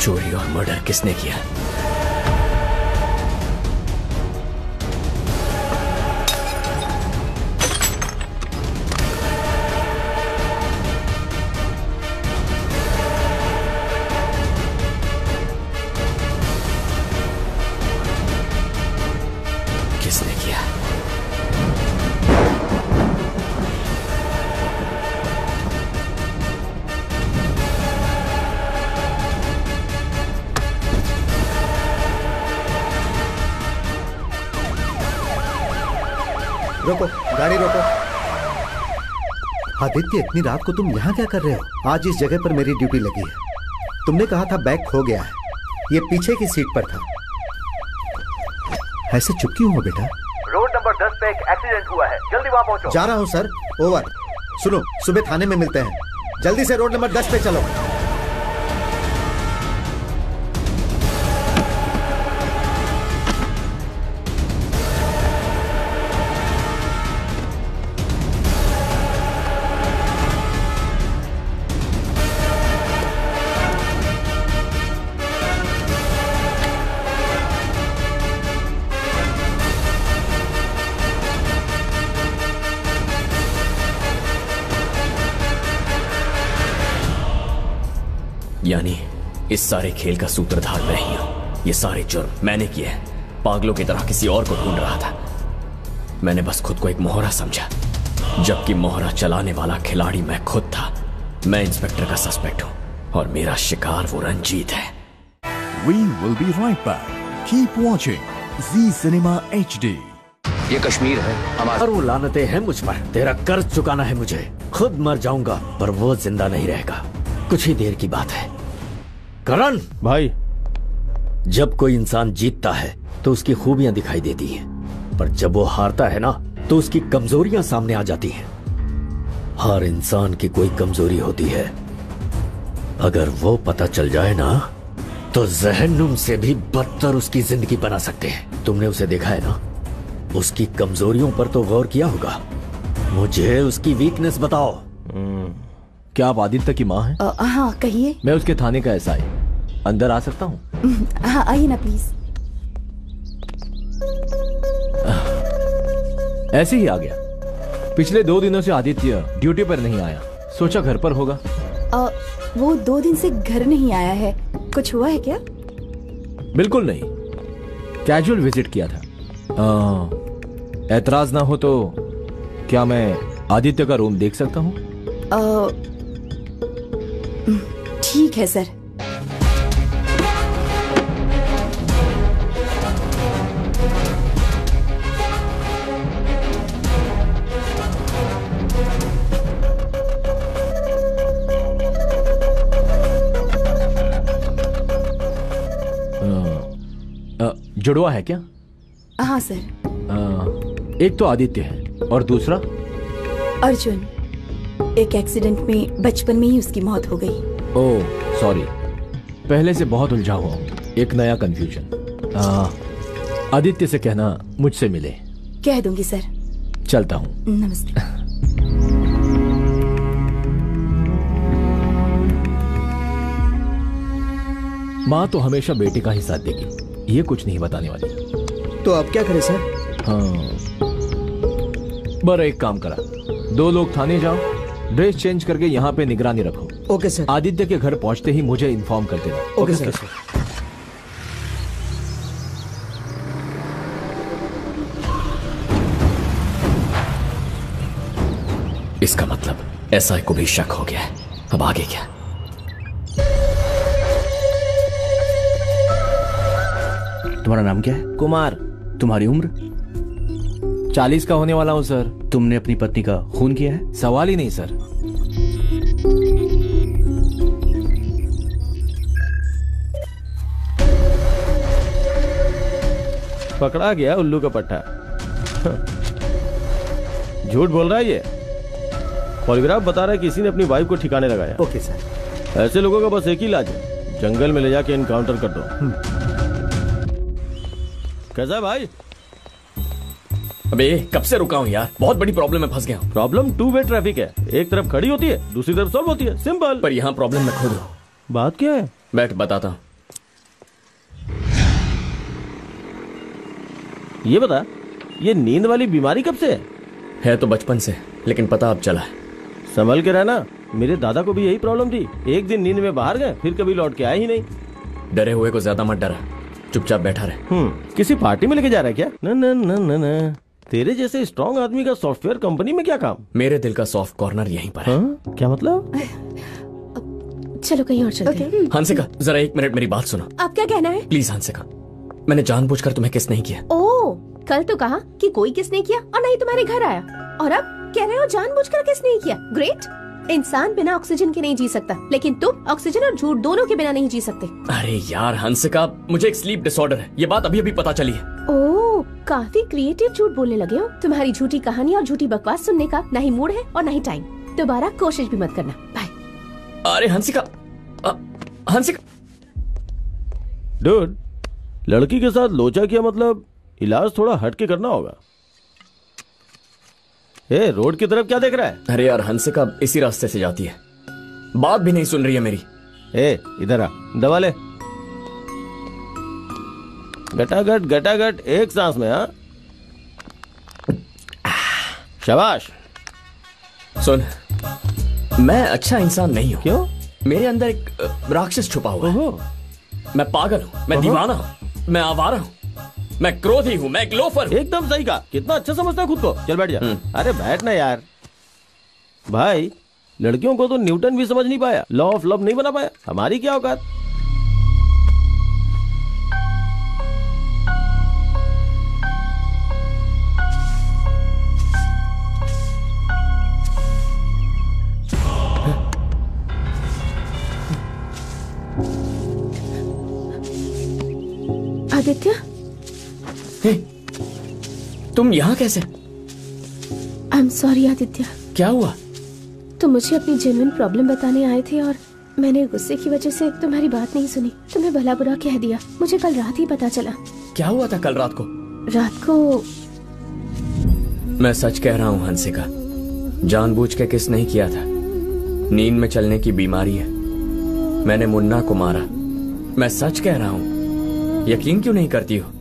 चोरी और मर्डर किसने किया? किसने किया? रोको, गाड़ी रोको। आदित्य, इतनी रात को तुम यहाँ क्या कर रहे हो? आज इस जगह पर मेरी ड्यूटी लगी है। तुमने कहा था बैग खो गया है, ये पीछे की सीट पर था। ऐसे चुप क्यों हो बेटा? रोड नंबर दस पे एक एक्सीडेंट हुआ है, जल्दी वहाँ पहुंचो। जा रहा हूँ सर, ओवर। सुनो, सुबह थाने में मिलते हैं, जल्दी से रोड नंबर दस पे चलो। यानी इस सारे खेल का सूत्रधार मैं ही हूं। ये सारे जुर्म मैंने किए हैं। पागलों की तरह किसी और को ढूंढ रहा था। मैंने बस खुद को एक मोहरा समझा, जबकि मोहरा चलाने वाला खिलाड़ी मैं खुद था। मैं इंस्पेक्टर का सस्पेक्ट हूं और मेरा शिकार वो रंजीत है। We will be right back. Keep watching Zee Cinema H D. ये कश्मीर है हमारा। और वो लानतें हैं मुझ पर। तेरा कर्ज चुकाना है मुझे। खुद मर जाऊंगा पर वो जिंदा नहीं रहेगा। कुछ ही देर की बात है। करण भाई, जब कोई इंसान जीतता है तो उसकी खूबियां दिखाई देती हैं, पर जब वो हारता है ना तो उसकी कमजोरियां सामने आ जाती हैं। हर इंसान की कोई कमजोरी होती है, अगर वो पता चल जाए ना तो जहन्नुम से भी बदतर उसकी जिंदगी बना सकते हैं। तुमने उसे देखा है ना, उसकी कमजोरियों पर तो गौर किया होगा। मुझे उसकी वीकनेस बताओ। क्या आप आदित्य की माँ हैं? आ, हाँ कहिए। मैं उसके थाने का एसआई, अंदर आ सकता हूँ? हाँ आइए ना प्लीज। ऐसे ही आ गया। पिछले दो दिनों से आदित्य ड्यूटी पर नहीं आया, सोचा घर पर होगा। आ, वो दो दिन से घर नहीं आया है, कुछ हुआ है क्या? बिल्कुल नहीं, कैजुअल विजिट किया था। आ, ऐतराज ना हो तो क्या मैं आदित्य का रूम देख सकता हूँ? ठीक है सर। जुड़वा है क्या? हाँ सर। आ, एक तो आदित्य है और दूसरा अर्जुन। एक एक्सीडेंट में बचपन में ही उसकी मौत हो गई। ओह सॉरी, पहले से बहुत उलझा हुआ हूँ। एक नया कंफ्यूजन। आदित्य से कहना मुझसे मिले। कह दूंगी सर। चलता हूँ। नमस्ते। माँ तो हमेशा बेटे का ही साथ देगी, ये कुछ नहीं बताने वाली। तो अब क्या करें सर? हाँ, बरा एक काम करा, दो लोग थाने जाओ, ड्रेस चेंज करके यहाँ पे निगरानी रखो। Okay sir. आदित्य के घर पहुंचते ही मुझे इन्फॉर्म कर देना। Okay, okay sir, sir. इसका मतलब एसआई को भी शक हो गया है। अब आगे क्या? तुम्हारा नाम क्या है? कुमार। तुम्हारी उम्र? चालीस का होने वाला हूँ सर। तुमने अपनी पत्नी का खून किया है? सवाल ही नहीं सर। पकड़ा गया उल्लू का पट्टा। झूठ बोल रहा है ये। पॉलीग्राफ बता रहा है किसी ने अपनी वाइफ को ठिकाने लगाया। Okay sir. ऐसे लोगों का बस एक ही इलाज है, जंगल में ले जाके इनकाउंटर कर दो। कैसा है भाई? अबे कब से रुका हूँ यार, बहुत बड़ी प्रॉब्लम में फंस गया हूँ। प्रॉब्लम टू वे ट्रैफिक है, एक तरफ खड़ी होती है दूसरी तरफ सॉल्व होती है, सिंपल। पर यहाँ प्रॉब्लम मैं खुद हूँ। बात क्या है? बैठ बताता हूँ। ये बता, ये नींद वाली बीमारी कब से है? है तो बचपन से, लेकिन पता अब चला है। संभल के रहना, मेरे दादा को भी यही प्रॉब्लम थी। एक दिन नींद में बाहर गए, फिर कभी लौट के आए ही नहीं। डरे हुए को ज्यादा मत डरा, चुपचाप बैठा रहे। हम्म किसी पार्टी में लेके जा रहा है क्या? न न न न न तेरे जैसे स्ट्रॉन्ग आदमी का सॉफ्टवेयर कंपनी में क्या काम? मेरे दिल का सॉफ्ट कॉर्नर यहीं पर है। हाँ? क्या मतलब? चलो कहीं और चलते हैं। हंसिका, जरा एक मिनट मेरी बात सुनो। आप क्या कहना है? प्लीज हंसिका, मैंने जानबूझकर तुम्हें किस नहीं किया। ओ, कल तो कहा कि कोई किस नहीं किया और नहीं तुम्हारे घर आया, और अब कह रहे हो जानबूझकर किस नहीं किया। ग्रेट। इंसान बिना ऑक्सीजन के नहीं जी सकता, लेकिन तुम ऑक्सीजन और झूठ दोनों के बिना नहीं जी सकते। अरे यार हंसिका, मुझे एक स्लीप डिसऑर्डर है, ये बात अभी अभी पता चली है। ओह, काफी क्रिएटिव झूठ बोलने लगे हो। तुम्हारी झूठी कहानी और झूठी बकवास सुनने का न ही मूड है और न ही टाइम। दोबारा कोशिश भी मत करना। बाय। अरे हंसिका, हंसिका। डूड, लड़की के साथ लोचा किया मतलब इलाज थोड़ा हट के करना होगा। ए, रोड की तरफ क्या देख रहा है? अरे यार हंसिका इसी रास्ते से जाती है, बात भी नहीं सुन रही है मेरी। ए, इधर आ, दवा ले। गटागट गटागट एक सांस में। हाँ, शाबाश। सुन, मैं अच्छा इंसान नहीं हूँ। क्यों? मेरे अंदर एक राक्षस छुपा हुआ है। मैं पागल हूँ, मैं दीवाना हूँ, मैं आवारा हूँ, मैं क्रोधी हूँ, मैं एक लोफर हूँ। एकदम सही कहा। कितना अच्छा समझता है खुद को। चल बैठ जा। अरे बैठ ना यार। भाई, लड़कियों को तो न्यूटन भी समझ नहीं पाया, लॉ ऑफ लव नहीं बना पाया, हमारी क्या औकात। आदित्य, हे, तुम यहाँ कैसे? I am sorry Aditya. क्या हुआ? तुम मुझे अपनी जेन्युइन प्रॉब्लम बताने आए थे और मैंने गुस्से की वजह से तुम्हारी बात नहीं सुनी, तुम्हें भला बुरा कह दिया। मुझे कल रात ही पता चला। क्या हुआ था कल रात को? रात को मैं सच कह रहा हूँ हंसिका, जानबूझ के किस नहीं किया था। नींद में चलने की बीमारी है, मैंने मुन्ना को मारा। मैं सच कह रहा हूँ, यकीन क्यों नहीं करती हो?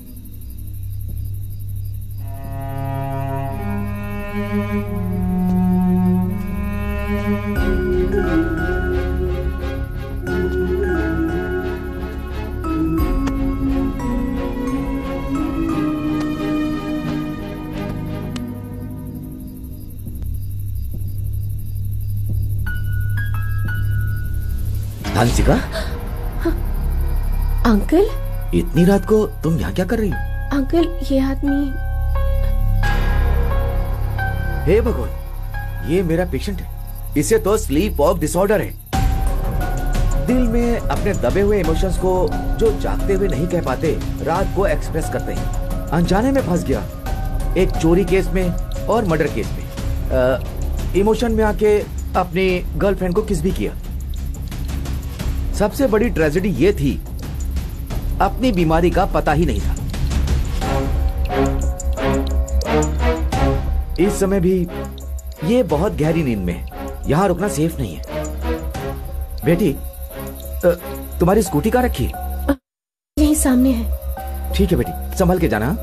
हंसिका, अंकल, इतनी रात को तुम यहाँ क्या कर रही हो? अंकल, ये आदमी। हे भगवान, ये मेरा पेशेंट है, इसे तो स्लीप वॉक डिसऑर्डर है। दिल में अपने दबे हुए इमोशंस को जो जागते हुए नहीं कह पाते, रात को एक्सप्रेस करते हैं। अनजाने में फंस गया, एक चोरी केस में और मर्डर केस में। इमोशन में आके अपनी गर्लफ्रेंड को किस भी किया। सबसे बड़ी ट्रेजेडी ये थी, अपनी बीमारी का पता ही नहीं था। इस समय भी ये बहुत गहरी नींद में है, यहां रुकना सेफ नहीं है। बेटी, तुम्हारी स्कूटी कहाँ रखी है? यहीं सामने है। ठीक है बेटी, संभल के जाना।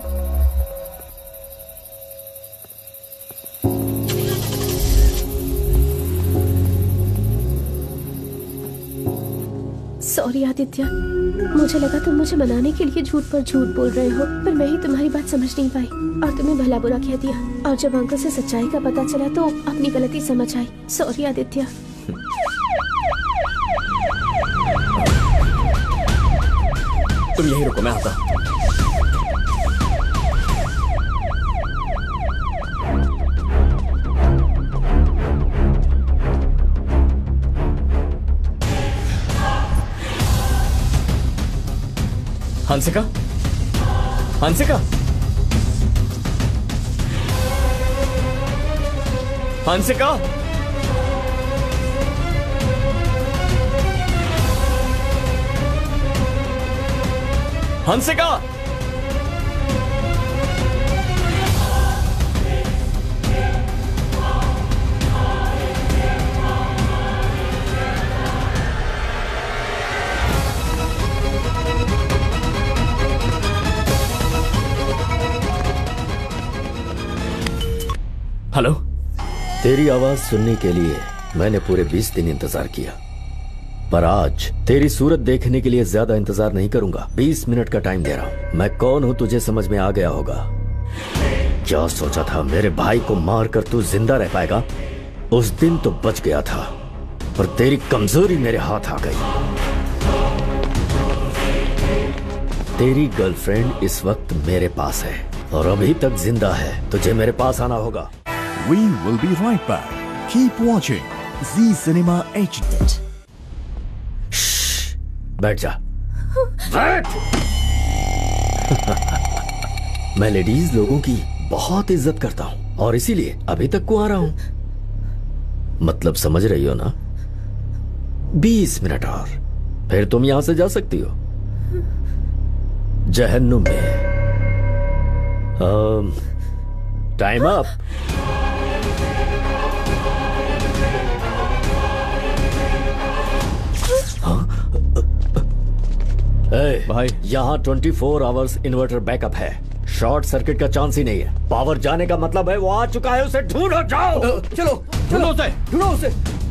सॉरी आदित्य, मुझे लगा तुम मुझे मनाने के लिए झूठ पर झूठ बोल रहे हो, पर मैं ही तुम्हारी बात समझ नहीं पाई और तुम्हें भला बुरा कह दिया। और जब अंकल से सच्चाई का पता चला तो अपनी गलती समझ आई। सॉरी आदित्य। तुम यहीं रुको, मैं आता। हंसिका, हंसिका, हंसिका, हंसिका। तेरी आवाज सुनने के लिए मैंने पूरे बीस दिन इंतजार किया, पर आज तेरी सूरत देखने के लिए ज्यादा इंतजार नहीं करूंगा। बीस मिनट का टाइम दे रहा हूं। मैं कौन हूं तुझे समझ में आ गया होगा। क्या सोचा था मेरे भाई को मार कर तू जिंदा रह पाएगा? उस दिन तो बच गया था, पर तेरी कमजोरी मेरे हाथ आ गई। तेरी गर्लफ्रेंड इस वक्त मेरे पास है और अभी तक जिंदा है। तुझे मेरे पास आना होगा। We will be right back. Keep watching Z Cinema H D. बैठ जा। बैठ। मैं लेडीज लोगों की बहुत इज्जत करता हूं और इसीलिए अभी तक को आ रहा हूं। मतलब समझ रही हो ना? बीस मिनट और फिर तुम यहां से जा सकती हो जहन्नुम में। Time up. भाई यहाँ twenty four hours inverter backup है। शॉर्ट सर्किट का चांस ही नहीं है। पावर जाने का मतलब है वो आ चुका है। उसे ढूंढो। जाओ। चलो ढूंढो उसे। ढूंढो उसे।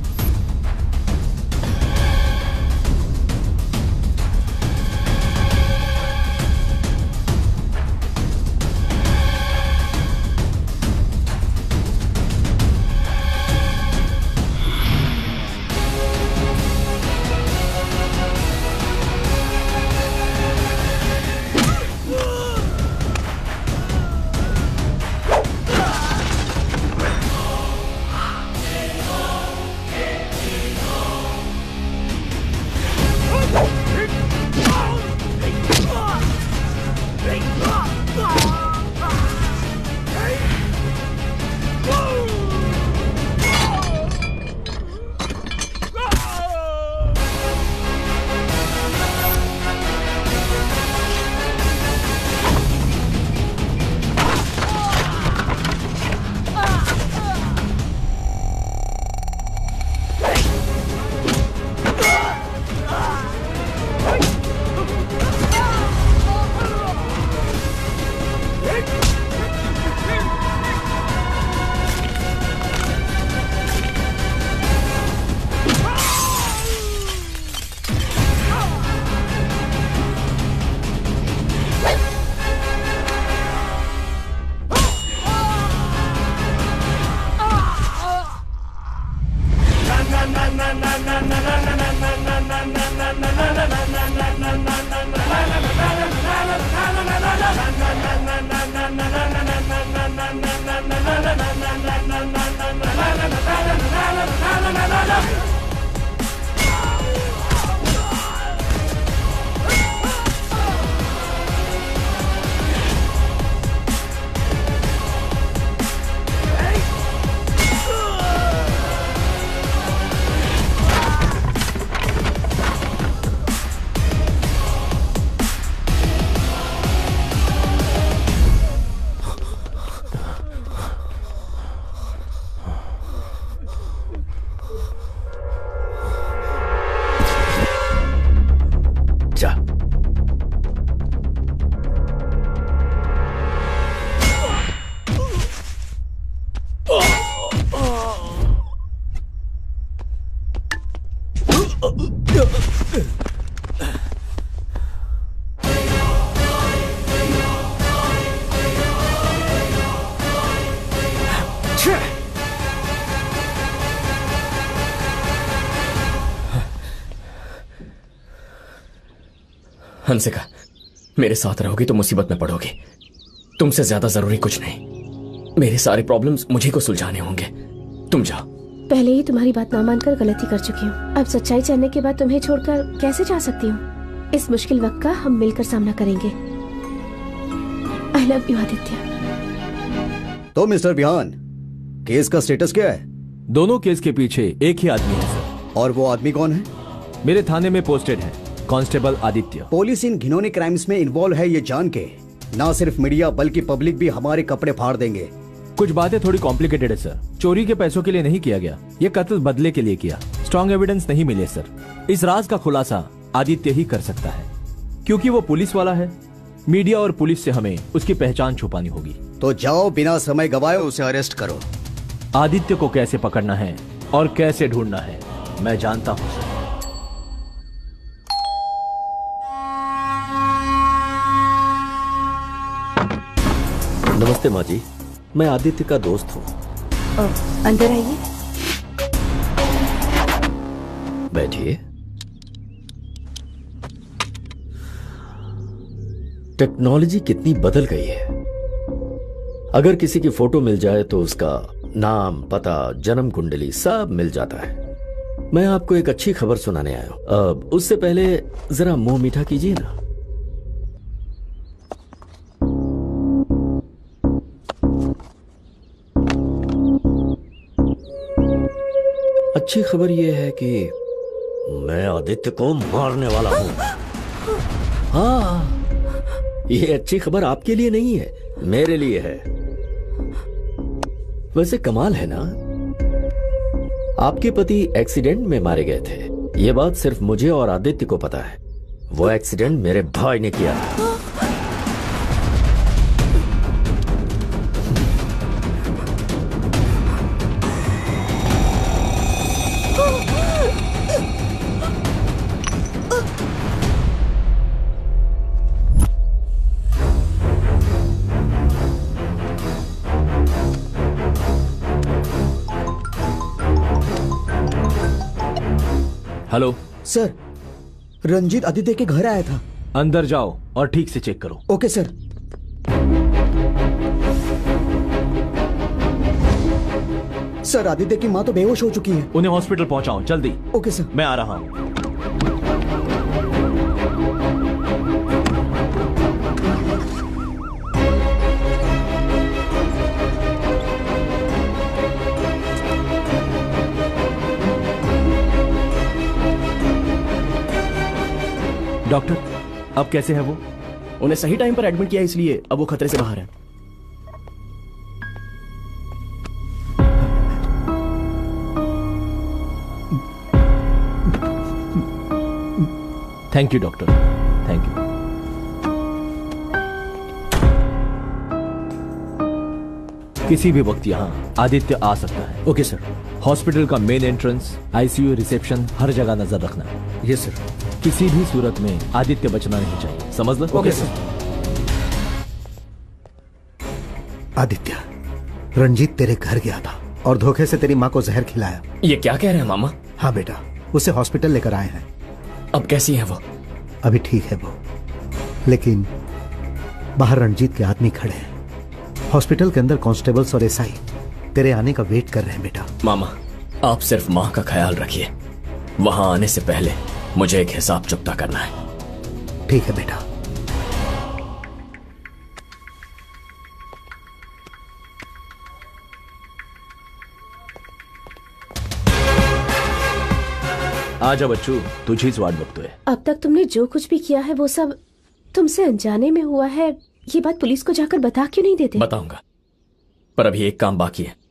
हंसिका, मेरे साथ रहोगी तो मुसीबत में पड़ोगी। तुमसे ज्यादा जरूरी कुछ नहीं। मेरे सारे प्रॉब्लम्स मुझे को सुलझाने होंगे। तुम जाओ। पहले ही तुम्हारी बात ना मानकर गलती कर चुकी हूँ। अब सच्चाई जानने के बाद तुम्हें छोड़कर कैसे जा सकती हूँ? इस मुश्किल वक्त का हम मिलकर सामना करेंगे। I love you Aditya. तो मिस्टर बिहान, केस का स्टेटस क्या है? दोनों केस के पीछे एक ही आदमी है सर। और वो आदमी कौन है? मेरे थाने में पोस्टेड है, कांस्टेबल आदित्य। पुलिस इन घिनौने क्राइम्स में इन्वॉल्व है ये जान के ना सिर्फ मीडिया बल्कि पब्लिक भी हमारे कपड़े फाड़ देंगे। कुछ बातें थोड़ी कॉम्प्लिकेटेड है सर। चोरी के पैसों के लिए नहीं किया गया, ये कत्ल बदले के लिए किया। स्ट्रॉन्ग एविडेंस नहीं मिले सर। इस राज का खुलासा आदित्य ही कर सकता है, क्योंकि वो पुलिस वाला है। मीडिया और पुलिस से हमें उसकी पहचान छुपानी होगी। तो जाओ, बिना समय गवाए उसे अरेस्ट करो। आदित्य को कैसे पकड़ना है और कैसे ढूंढना है मैं जानता हूं सर। नमस्ते माँ जी, मैं आदित्य का दोस्त हूँ। अंदर आइए। बैठिए। टेक्नोलॉजी कितनी बदल गई है। अगर किसी की फोटो मिल जाए तो उसका नाम, पता, जन्म कुंडली सब मिल जाता है। मैं आपको एक अच्छी खबर सुनाने आया हूं। अब उससे पहले जरा मुंह मीठा कीजिए ना। अच्छी खबर यह है कि मैं आदित्य को मारने वाला हूं। हाँ, यह अच्छी खबर आपके लिए नहीं है, मेरे लिए है। वैसे कमाल है ना, आपके पति एक्सीडेंट में मारे गए थे। यह बात सिर्फ मुझे और आदित्य को पता है। वो एक्सीडेंट मेरे भाई ने किया था। हेलो सर, रंजीत आदित्य के घर आया था। अंदर जाओ और ठीक से चेक करो। Okay sir. सर, आदित्य की माँ तो बेहोश हो चुकी है। उन्हें हॉस्पिटल पहुंचाओ जल्दी। Okay sir. मैं आ रहा हूं। डॉक्टर, अब कैसे है वो? उन्हें सही टाइम पर एडमिट किया, इसलिए अब वो खतरे से बाहर है। Thank you doctor, thank you. किसी भी वक्त यहाँ आदित्य आ सकता है। Okay sir. हॉस्पिटल का मेन एंट्रेंस, आईसीयू, रिसेप्शन, हर जगह नजर रखना। Yes sir. किसी भी सूरत में आदित्य बचना नहीं चाहिए, समझ लो? Okay sir. आदित्य, रंजीत तेरे घर गया था और धोखे से तेरी माँ को जहर खिलाया। ये क्या कह रहे हैं मामा? हाँ बेटा, उसे हॉस्पिटल लेकर आए हैं। अब कैसी है वो? अभी ठीक है वो, लेकिन बाहर रंजीत के आदमी खड़े हैं। हॉस्पिटल के अंदर कांस्टेबल्स और एसआई तेरे आने का वेट कर रहे हैं बेटा। मामा, आप सिर्फ माँ का ख्याल रखिए। वहां आने से पहले मुझे एक हिसाब चुकता करना है। ठीक है बेटा। आजा बच्चू, तुझीच वाट बघतोय। अब तक तुमने जो कुछ भी किया है वो सब तुमसे अनजाने में हुआ है। ये बात पुलिस को जाकर बता क्यों नहीं देते? बताऊंगा, पर अभी एक काम बाकी है,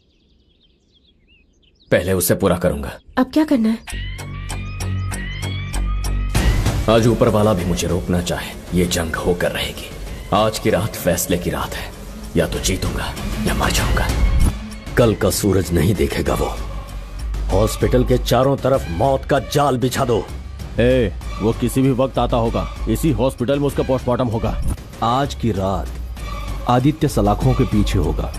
पहले उसे पूरा करूंगा। अब क्या करना है? आज ऊपर वाला भी मुझे रोकना चाहे, ये जंग होकर रहेगी। आज की रात फैसले की रात है, या तो जीतूंगा या मर जाऊंगा। कल का सूरज नहीं देखेगा वो। हॉस्पिटल के चारों तरफ मौत का जाल बिछा दो। ए, वो किसी भी वक्त आता होगा। इसी हॉस्पिटल में उसका पोस्टमार्टम होगा। आज की रात आदित्य सलाखों के पीछे होगा।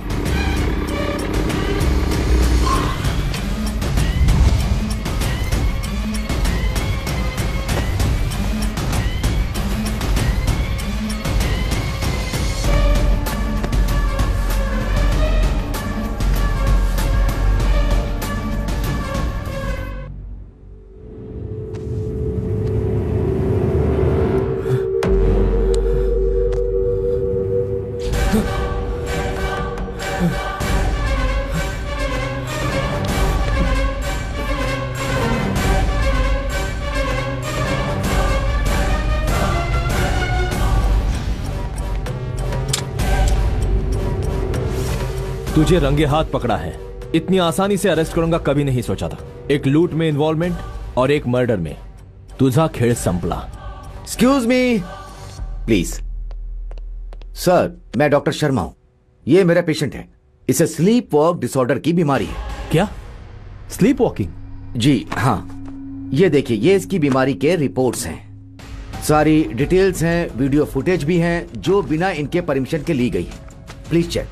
तुझे रंगे हाथ पकड़ा है। इतनी आसानी से अरेस्ट करूंगा कभी नहीं सोचा था। एक लूट में इन्वॉल्वमेंट और एक मर्डर में तुझा खेळ संपला। Excuse me please. सर, मैं डॉक्टर शर्मा हूं। ये मेरा पेशेंट है। इसे स्लीप वॉक डिसऑर्डर की बीमारी है। क्या? Sleep walking? जी हाँ, ये देखिए, ये इसकी बीमारी के रिपोर्ट्स हैं, सारी डिटेल्स हैं, वीडियो फुटेज भी हैं जो बिना इनके परमिशन के ली गई है। Please check.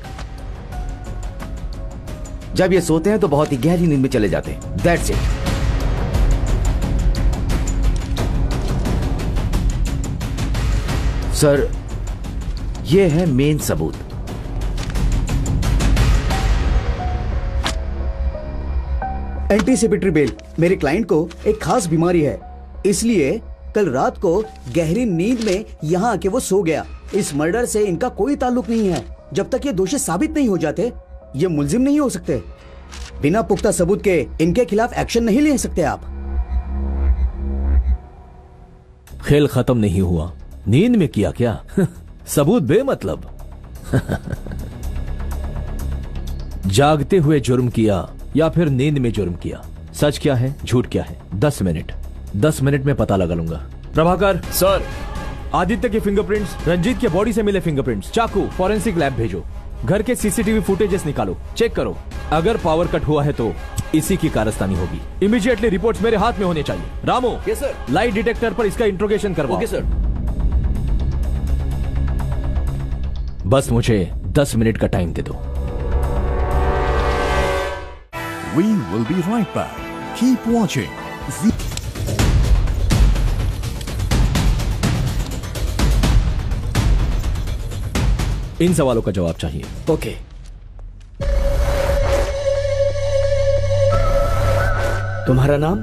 जब ये सोते हैं तो बहुत ही गहरी नींद में चले जाते हैं। That's it. सर, ये है मेन सबूत। Anticipatory bail. मेरे क्लाइंट को एक खास बीमारी है, इसलिए कल रात को गहरी नींद में यहाँ आके वो सो गया। इस मर्डर से इनका कोई ताल्लुक नहीं है। जब तक ये दोषी साबित नहीं हो जाते, ये मुलजिम नहीं हो सकते। बिना पुख्ता सबूत के इनके खिलाफ एक्शन नहीं ले सकते आप। खेल खत्म नहीं हुआ। नींद में किया क्या? सबूत बेमतलब। जागते हुए जुर्म किया या फिर नींद में जुर्म किया, सच क्या है झूठ क्या है, दस मिनट दस मिनट में पता लगा लूंगा। प्रभाकर सर, आदित्य के फिंगरप्रिंट्स, रंजीत के बॉडी से मिले फिंगरप्रिंट्स, चाकू फॉरेंसिक लैब भेजो। घर के सीसीटीवी फुटेजेस निकालो, चेक करो। अगर पावर कट हुआ है तो इसी की कारस्तानी होगी। इमीडिएटली रिपोर्ट्स मेरे हाथ में होने चाहिए। Ramu, yes sir. Light detector पर इसका इंट्रोगेशन करवाओ। Okay sir. बस मुझे दस मिनट का टाइम दे दो। We will be right back. Keep watching. Z- इन सवालों का जवाब चाहिए। ओके। तुम्हारा नाम?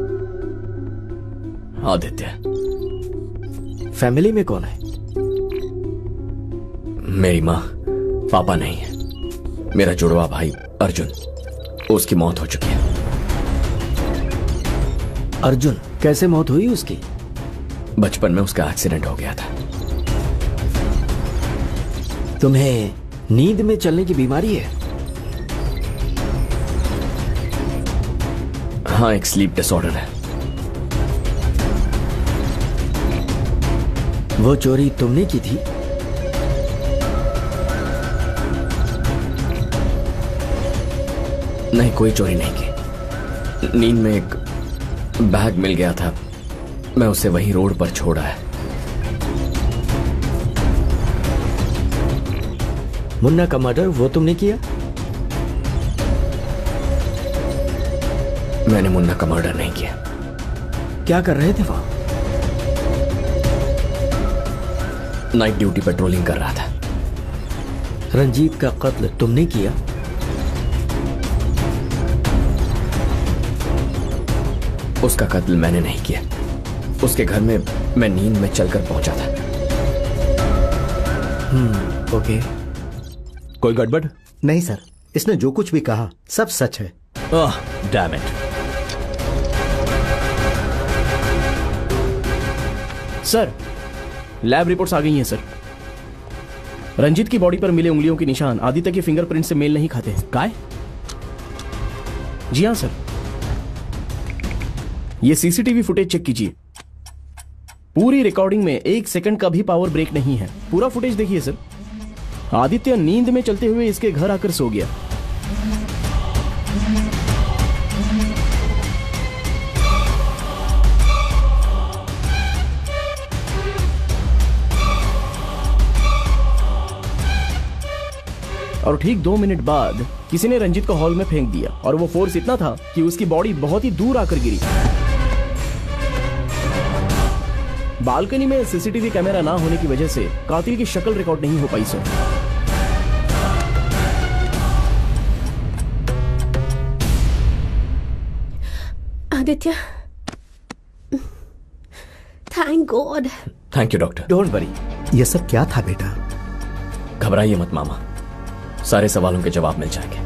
आदित्य। फैमिली में कौन है? मेरी माँ, पापा नहीं है। मेरा जुड़वा भाई अर्जुन, उसकी मौत हो चुकी है। अर्जुन, कैसे मौत हुई उसकी? बचपन में उसका एक्सीडेंट हो गया था। तुम्हें नींद में चलने की बीमारी है? हाँ, एक स्लीप डिसऑर्डर है। वो चोरी तुमने की थी? नहीं, कोई चोरी नहीं की। नींद में एक बैग मिल गया था, मैं उसे वहीं रोड पर छोड़ा है। मुन्ना का मर्डर वो तुमने किया? मैंने मुन्ना का मर्डर नहीं किया। क्या कर रहे थे वहां? नाइट ड्यूटी पेट्रोलिंग कर रहा था। रंजीत का कत्ल तुमने किया? उसका कत्ल मैंने नहीं किया। उसके घर में मैं नींद में चलकर पहुंचा था। Hmm, okay. कोई गड़बड़? नहीं सर, इसने जो कुछ भी कहा सब सच है। Oh, damn it. Sir, lab reports आ गई हैं सर। रंजीत की बॉडी पर मिले उंगलियों के निशान आदित्य के फिंगरप्रिंट से मेल नहीं खाते। काय? जी हाँ सर। ये सीसीटीवी फुटेज चेक कीजिए। पूरी रिकॉर्डिंग में एक सेकंड का भी पावर ब्रेक नहीं है। पूरा फुटेज देखिए सर। आदित्य नींद में चलते हुए इसके घर आकर सो गया। और ठीक दो मिनट बाद किसी ने रंजीत को हॉल में फेंक दिया और वो फोर्स इतना था कि उसकी बॉडी बहुत ही दूर आकर गिरी। बालकनी में सीसीटीवी कैमरा ना होने की वजह से कातिल की शक्ल रिकॉर्ड नहीं हो पाई sir. Aditya, thank God. Thank you doctor. Don't worry. ये सब क्या था बेटा? घबराइए मत मामा, सारे सवालों के जवाब मिल जाएंगे।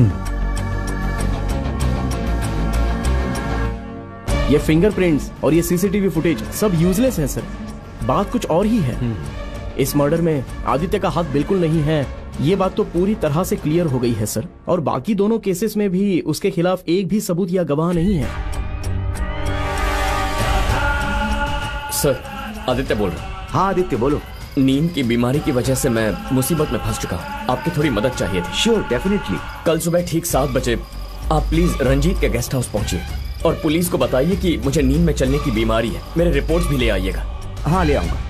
ये फिंगरप्रिंट्स और ये सीसीटीवी फुटेज सब यूजलेस हैं सर। बात कुछ और ही है। इस मर्डर में आदित्य का हाथ बिल्कुल नहीं है, ये बात तो पूरी तरह से क्लियर हो गई है सर। और बाकी दोनों केसेस में भी उसके खिलाफ एक भी सबूत या गवाह नहीं है। सर, आदित्य बोल रहा। हाँ आदित्य बोलो। नींद की बीमारी की वजह से मैं मुसीबत में फंस चुका हूँ। आपकी थोड़ी मदद चाहिए थी। Sure, definitely. कल सुबह ठीक सात बजे आप प्लीज रंजीत के गेस्ट हाउस पहुंचिए और पुलिस को बताइए कि मुझे नींद में चलने की बीमारी है। मेरे रिपोर्ट्स भी ले आइएगा। हाँ, ले आऊंगा।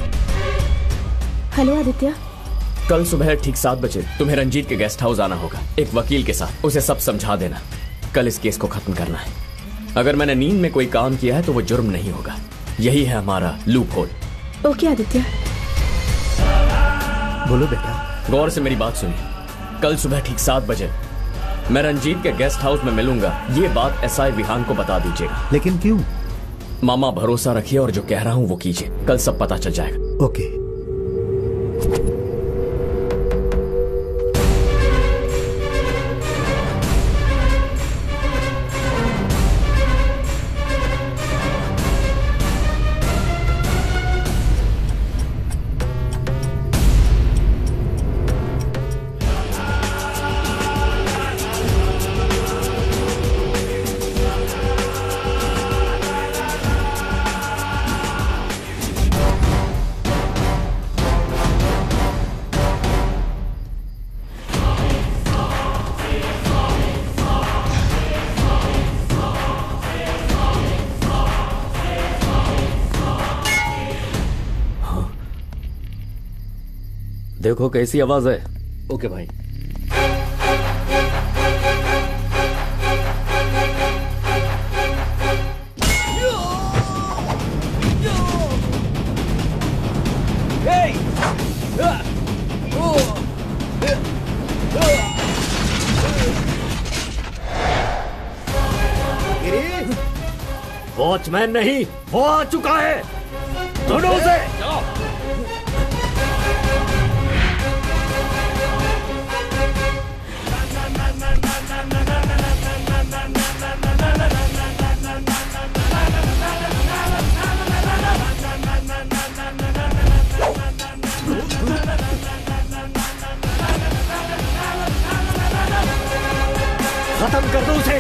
हेलो आदित्य। कल सुबह ठीक सात बजे तुम्हें रंजीत के गेस्ट हाउस आना होगा, एक वकील के साथ। उसे सब समझा देना। कल इस केस को खत्म करना है। अगर मैंने नींद में कोई काम किया है तो वो जुर्म नहीं होगा। यही है हमारा लूप होल। ओके आदित्य। बोलो बेटा। गौर से मेरी बात सुनिए। कल सुबह ठीक सात बजे मैं रंजीत के गेस्ट हाउस में मिलूंगा। ये बात एसआई विहान को बता दीजिएगा। लेकिन क्यों? मामा भरोसा रखिए और जो कह रहा हूँ वो कीजिए। कल सब पता चल जाएगा। ओके। देखो कैसी आवाज है। ओके भाई। वॉचमैन नहीं, वो आ चुका है। ढूंढो उसे। खत्म कर दो उसे।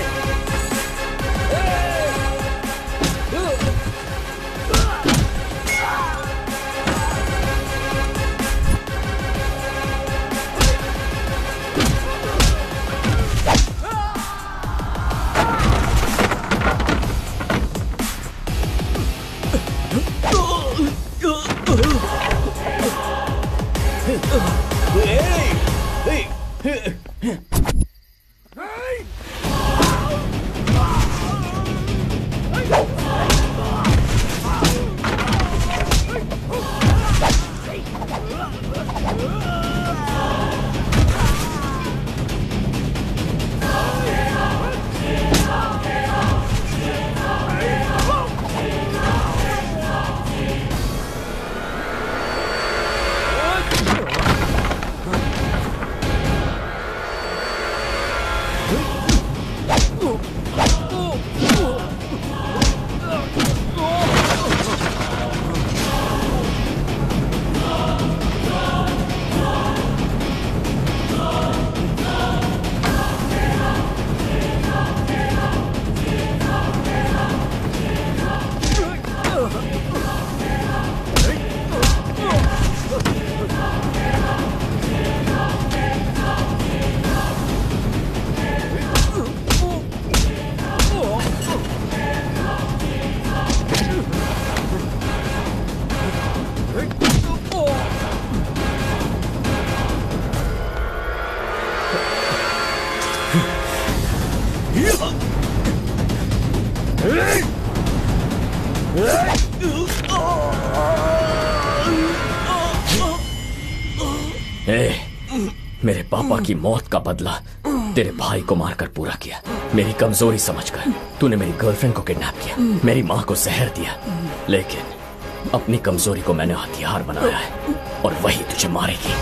ए, मेरे पापा की मौत का बदला तेरे भाई को मारकर पूरा किया। मेरी कमजोरी समझकर तूने मेरी गर्लफ्रेंड को किडनैप किया, मेरी माँ को जहर दिया, लेकिन अपनी कमजोरी को मैंने हथियार बनाया है और वही तुझे मारेगी।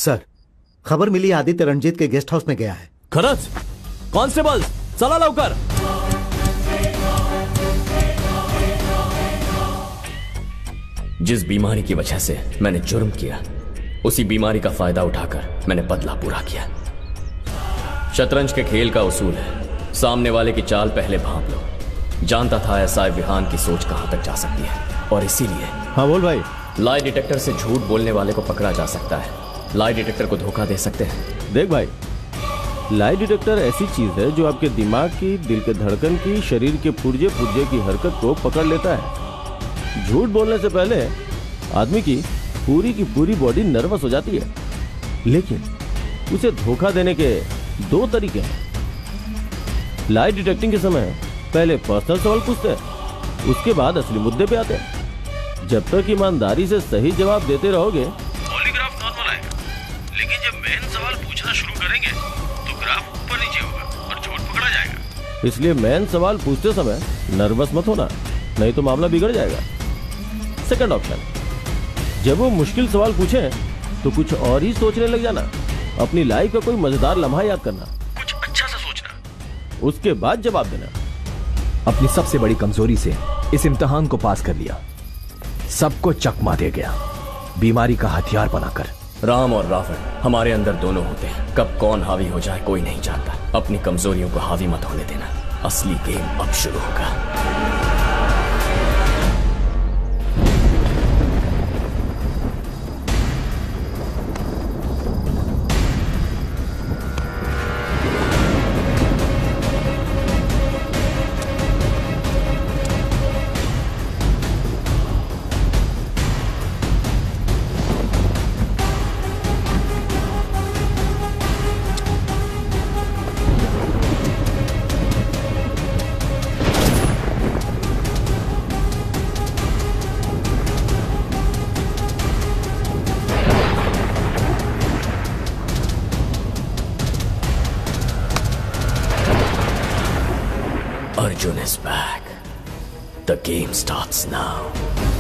सर, खबर मिली आदित्य रंजीत के गेस्ट हाउस में गया है। खरंच? कॉन्स्टेबल चला लवकर। जिस बीमारी की वजह से मैंने जुर्म किया, उसी बीमारी का फायदा उठाकर मैंने बदला पूरा किया। शतरंज के खेल का उसूल है, सामने वाले की चाल पहले भांप लो। जानता था एसआई विहान की सोच कहां तक जा सकती है, और इसीलिए हाँ बोल भाई। लाई डिटेक्टर से झूठ बोलने वाले को पकड़ा जा सकता है, लाई डिटेक्टर को धोखा दे सकते हैं। देख भाई, लाई डिटेक्टर ऐसी चीज है जो आपके दिमाग की, दिल के धड़कन की, शरीर के पुर्जे पुर्जे की हरकत को पकड़ लेता है। झूठ बोलने से पहले आदमी की पूरी की पूरी बॉडी नर्वस हो जाती है, लेकिन उसे धोखा देने के दो तरीके हैं। लाई डिटेक्टिंग के समय पहले पर्सनल सवाल पूछते हैं, उसके बाद असली मुद्दे पे आते हैं। जब तक ईमानदारी से सही जवाब देते रहोगे, पॉलीग्राफ नॉर्मल आएगा, लेकिन जब मेन सवाल पूछना शुरू करेंगे तो ग्राफ ऊपर नीचे होगा और झूठ पकड़ा जाएगा। इसलिए मेन सवाल पूछते समय नर्वस मत होना, नहीं तो मामला बिगड़ जाएगा। सेकंड ऑप्शन, जब वो मुश्किल सवाल पूछे तो कुछ और ही सोचने लग जाना। अपनी लाइफ का कोई मजेदार लम्हा याद करना, कुछ अच्छा सा सोचना, उसके बाद जवाब देना। अपनी सबसे बड़ी कमजोरी से इस इम्तिहान को पास कर लिया, सबको चकमा दे गया, बीमारी का हथियार बनाकर। राम और रावण हमारे अंदर दोनों होते हैं, कब कौन हावी हो जाए कोई नहीं जानता। अपनी कमजोरियों को हावी मत होने देना, असली गेम अब शुरू होगा। Arjun is back. The game starts now.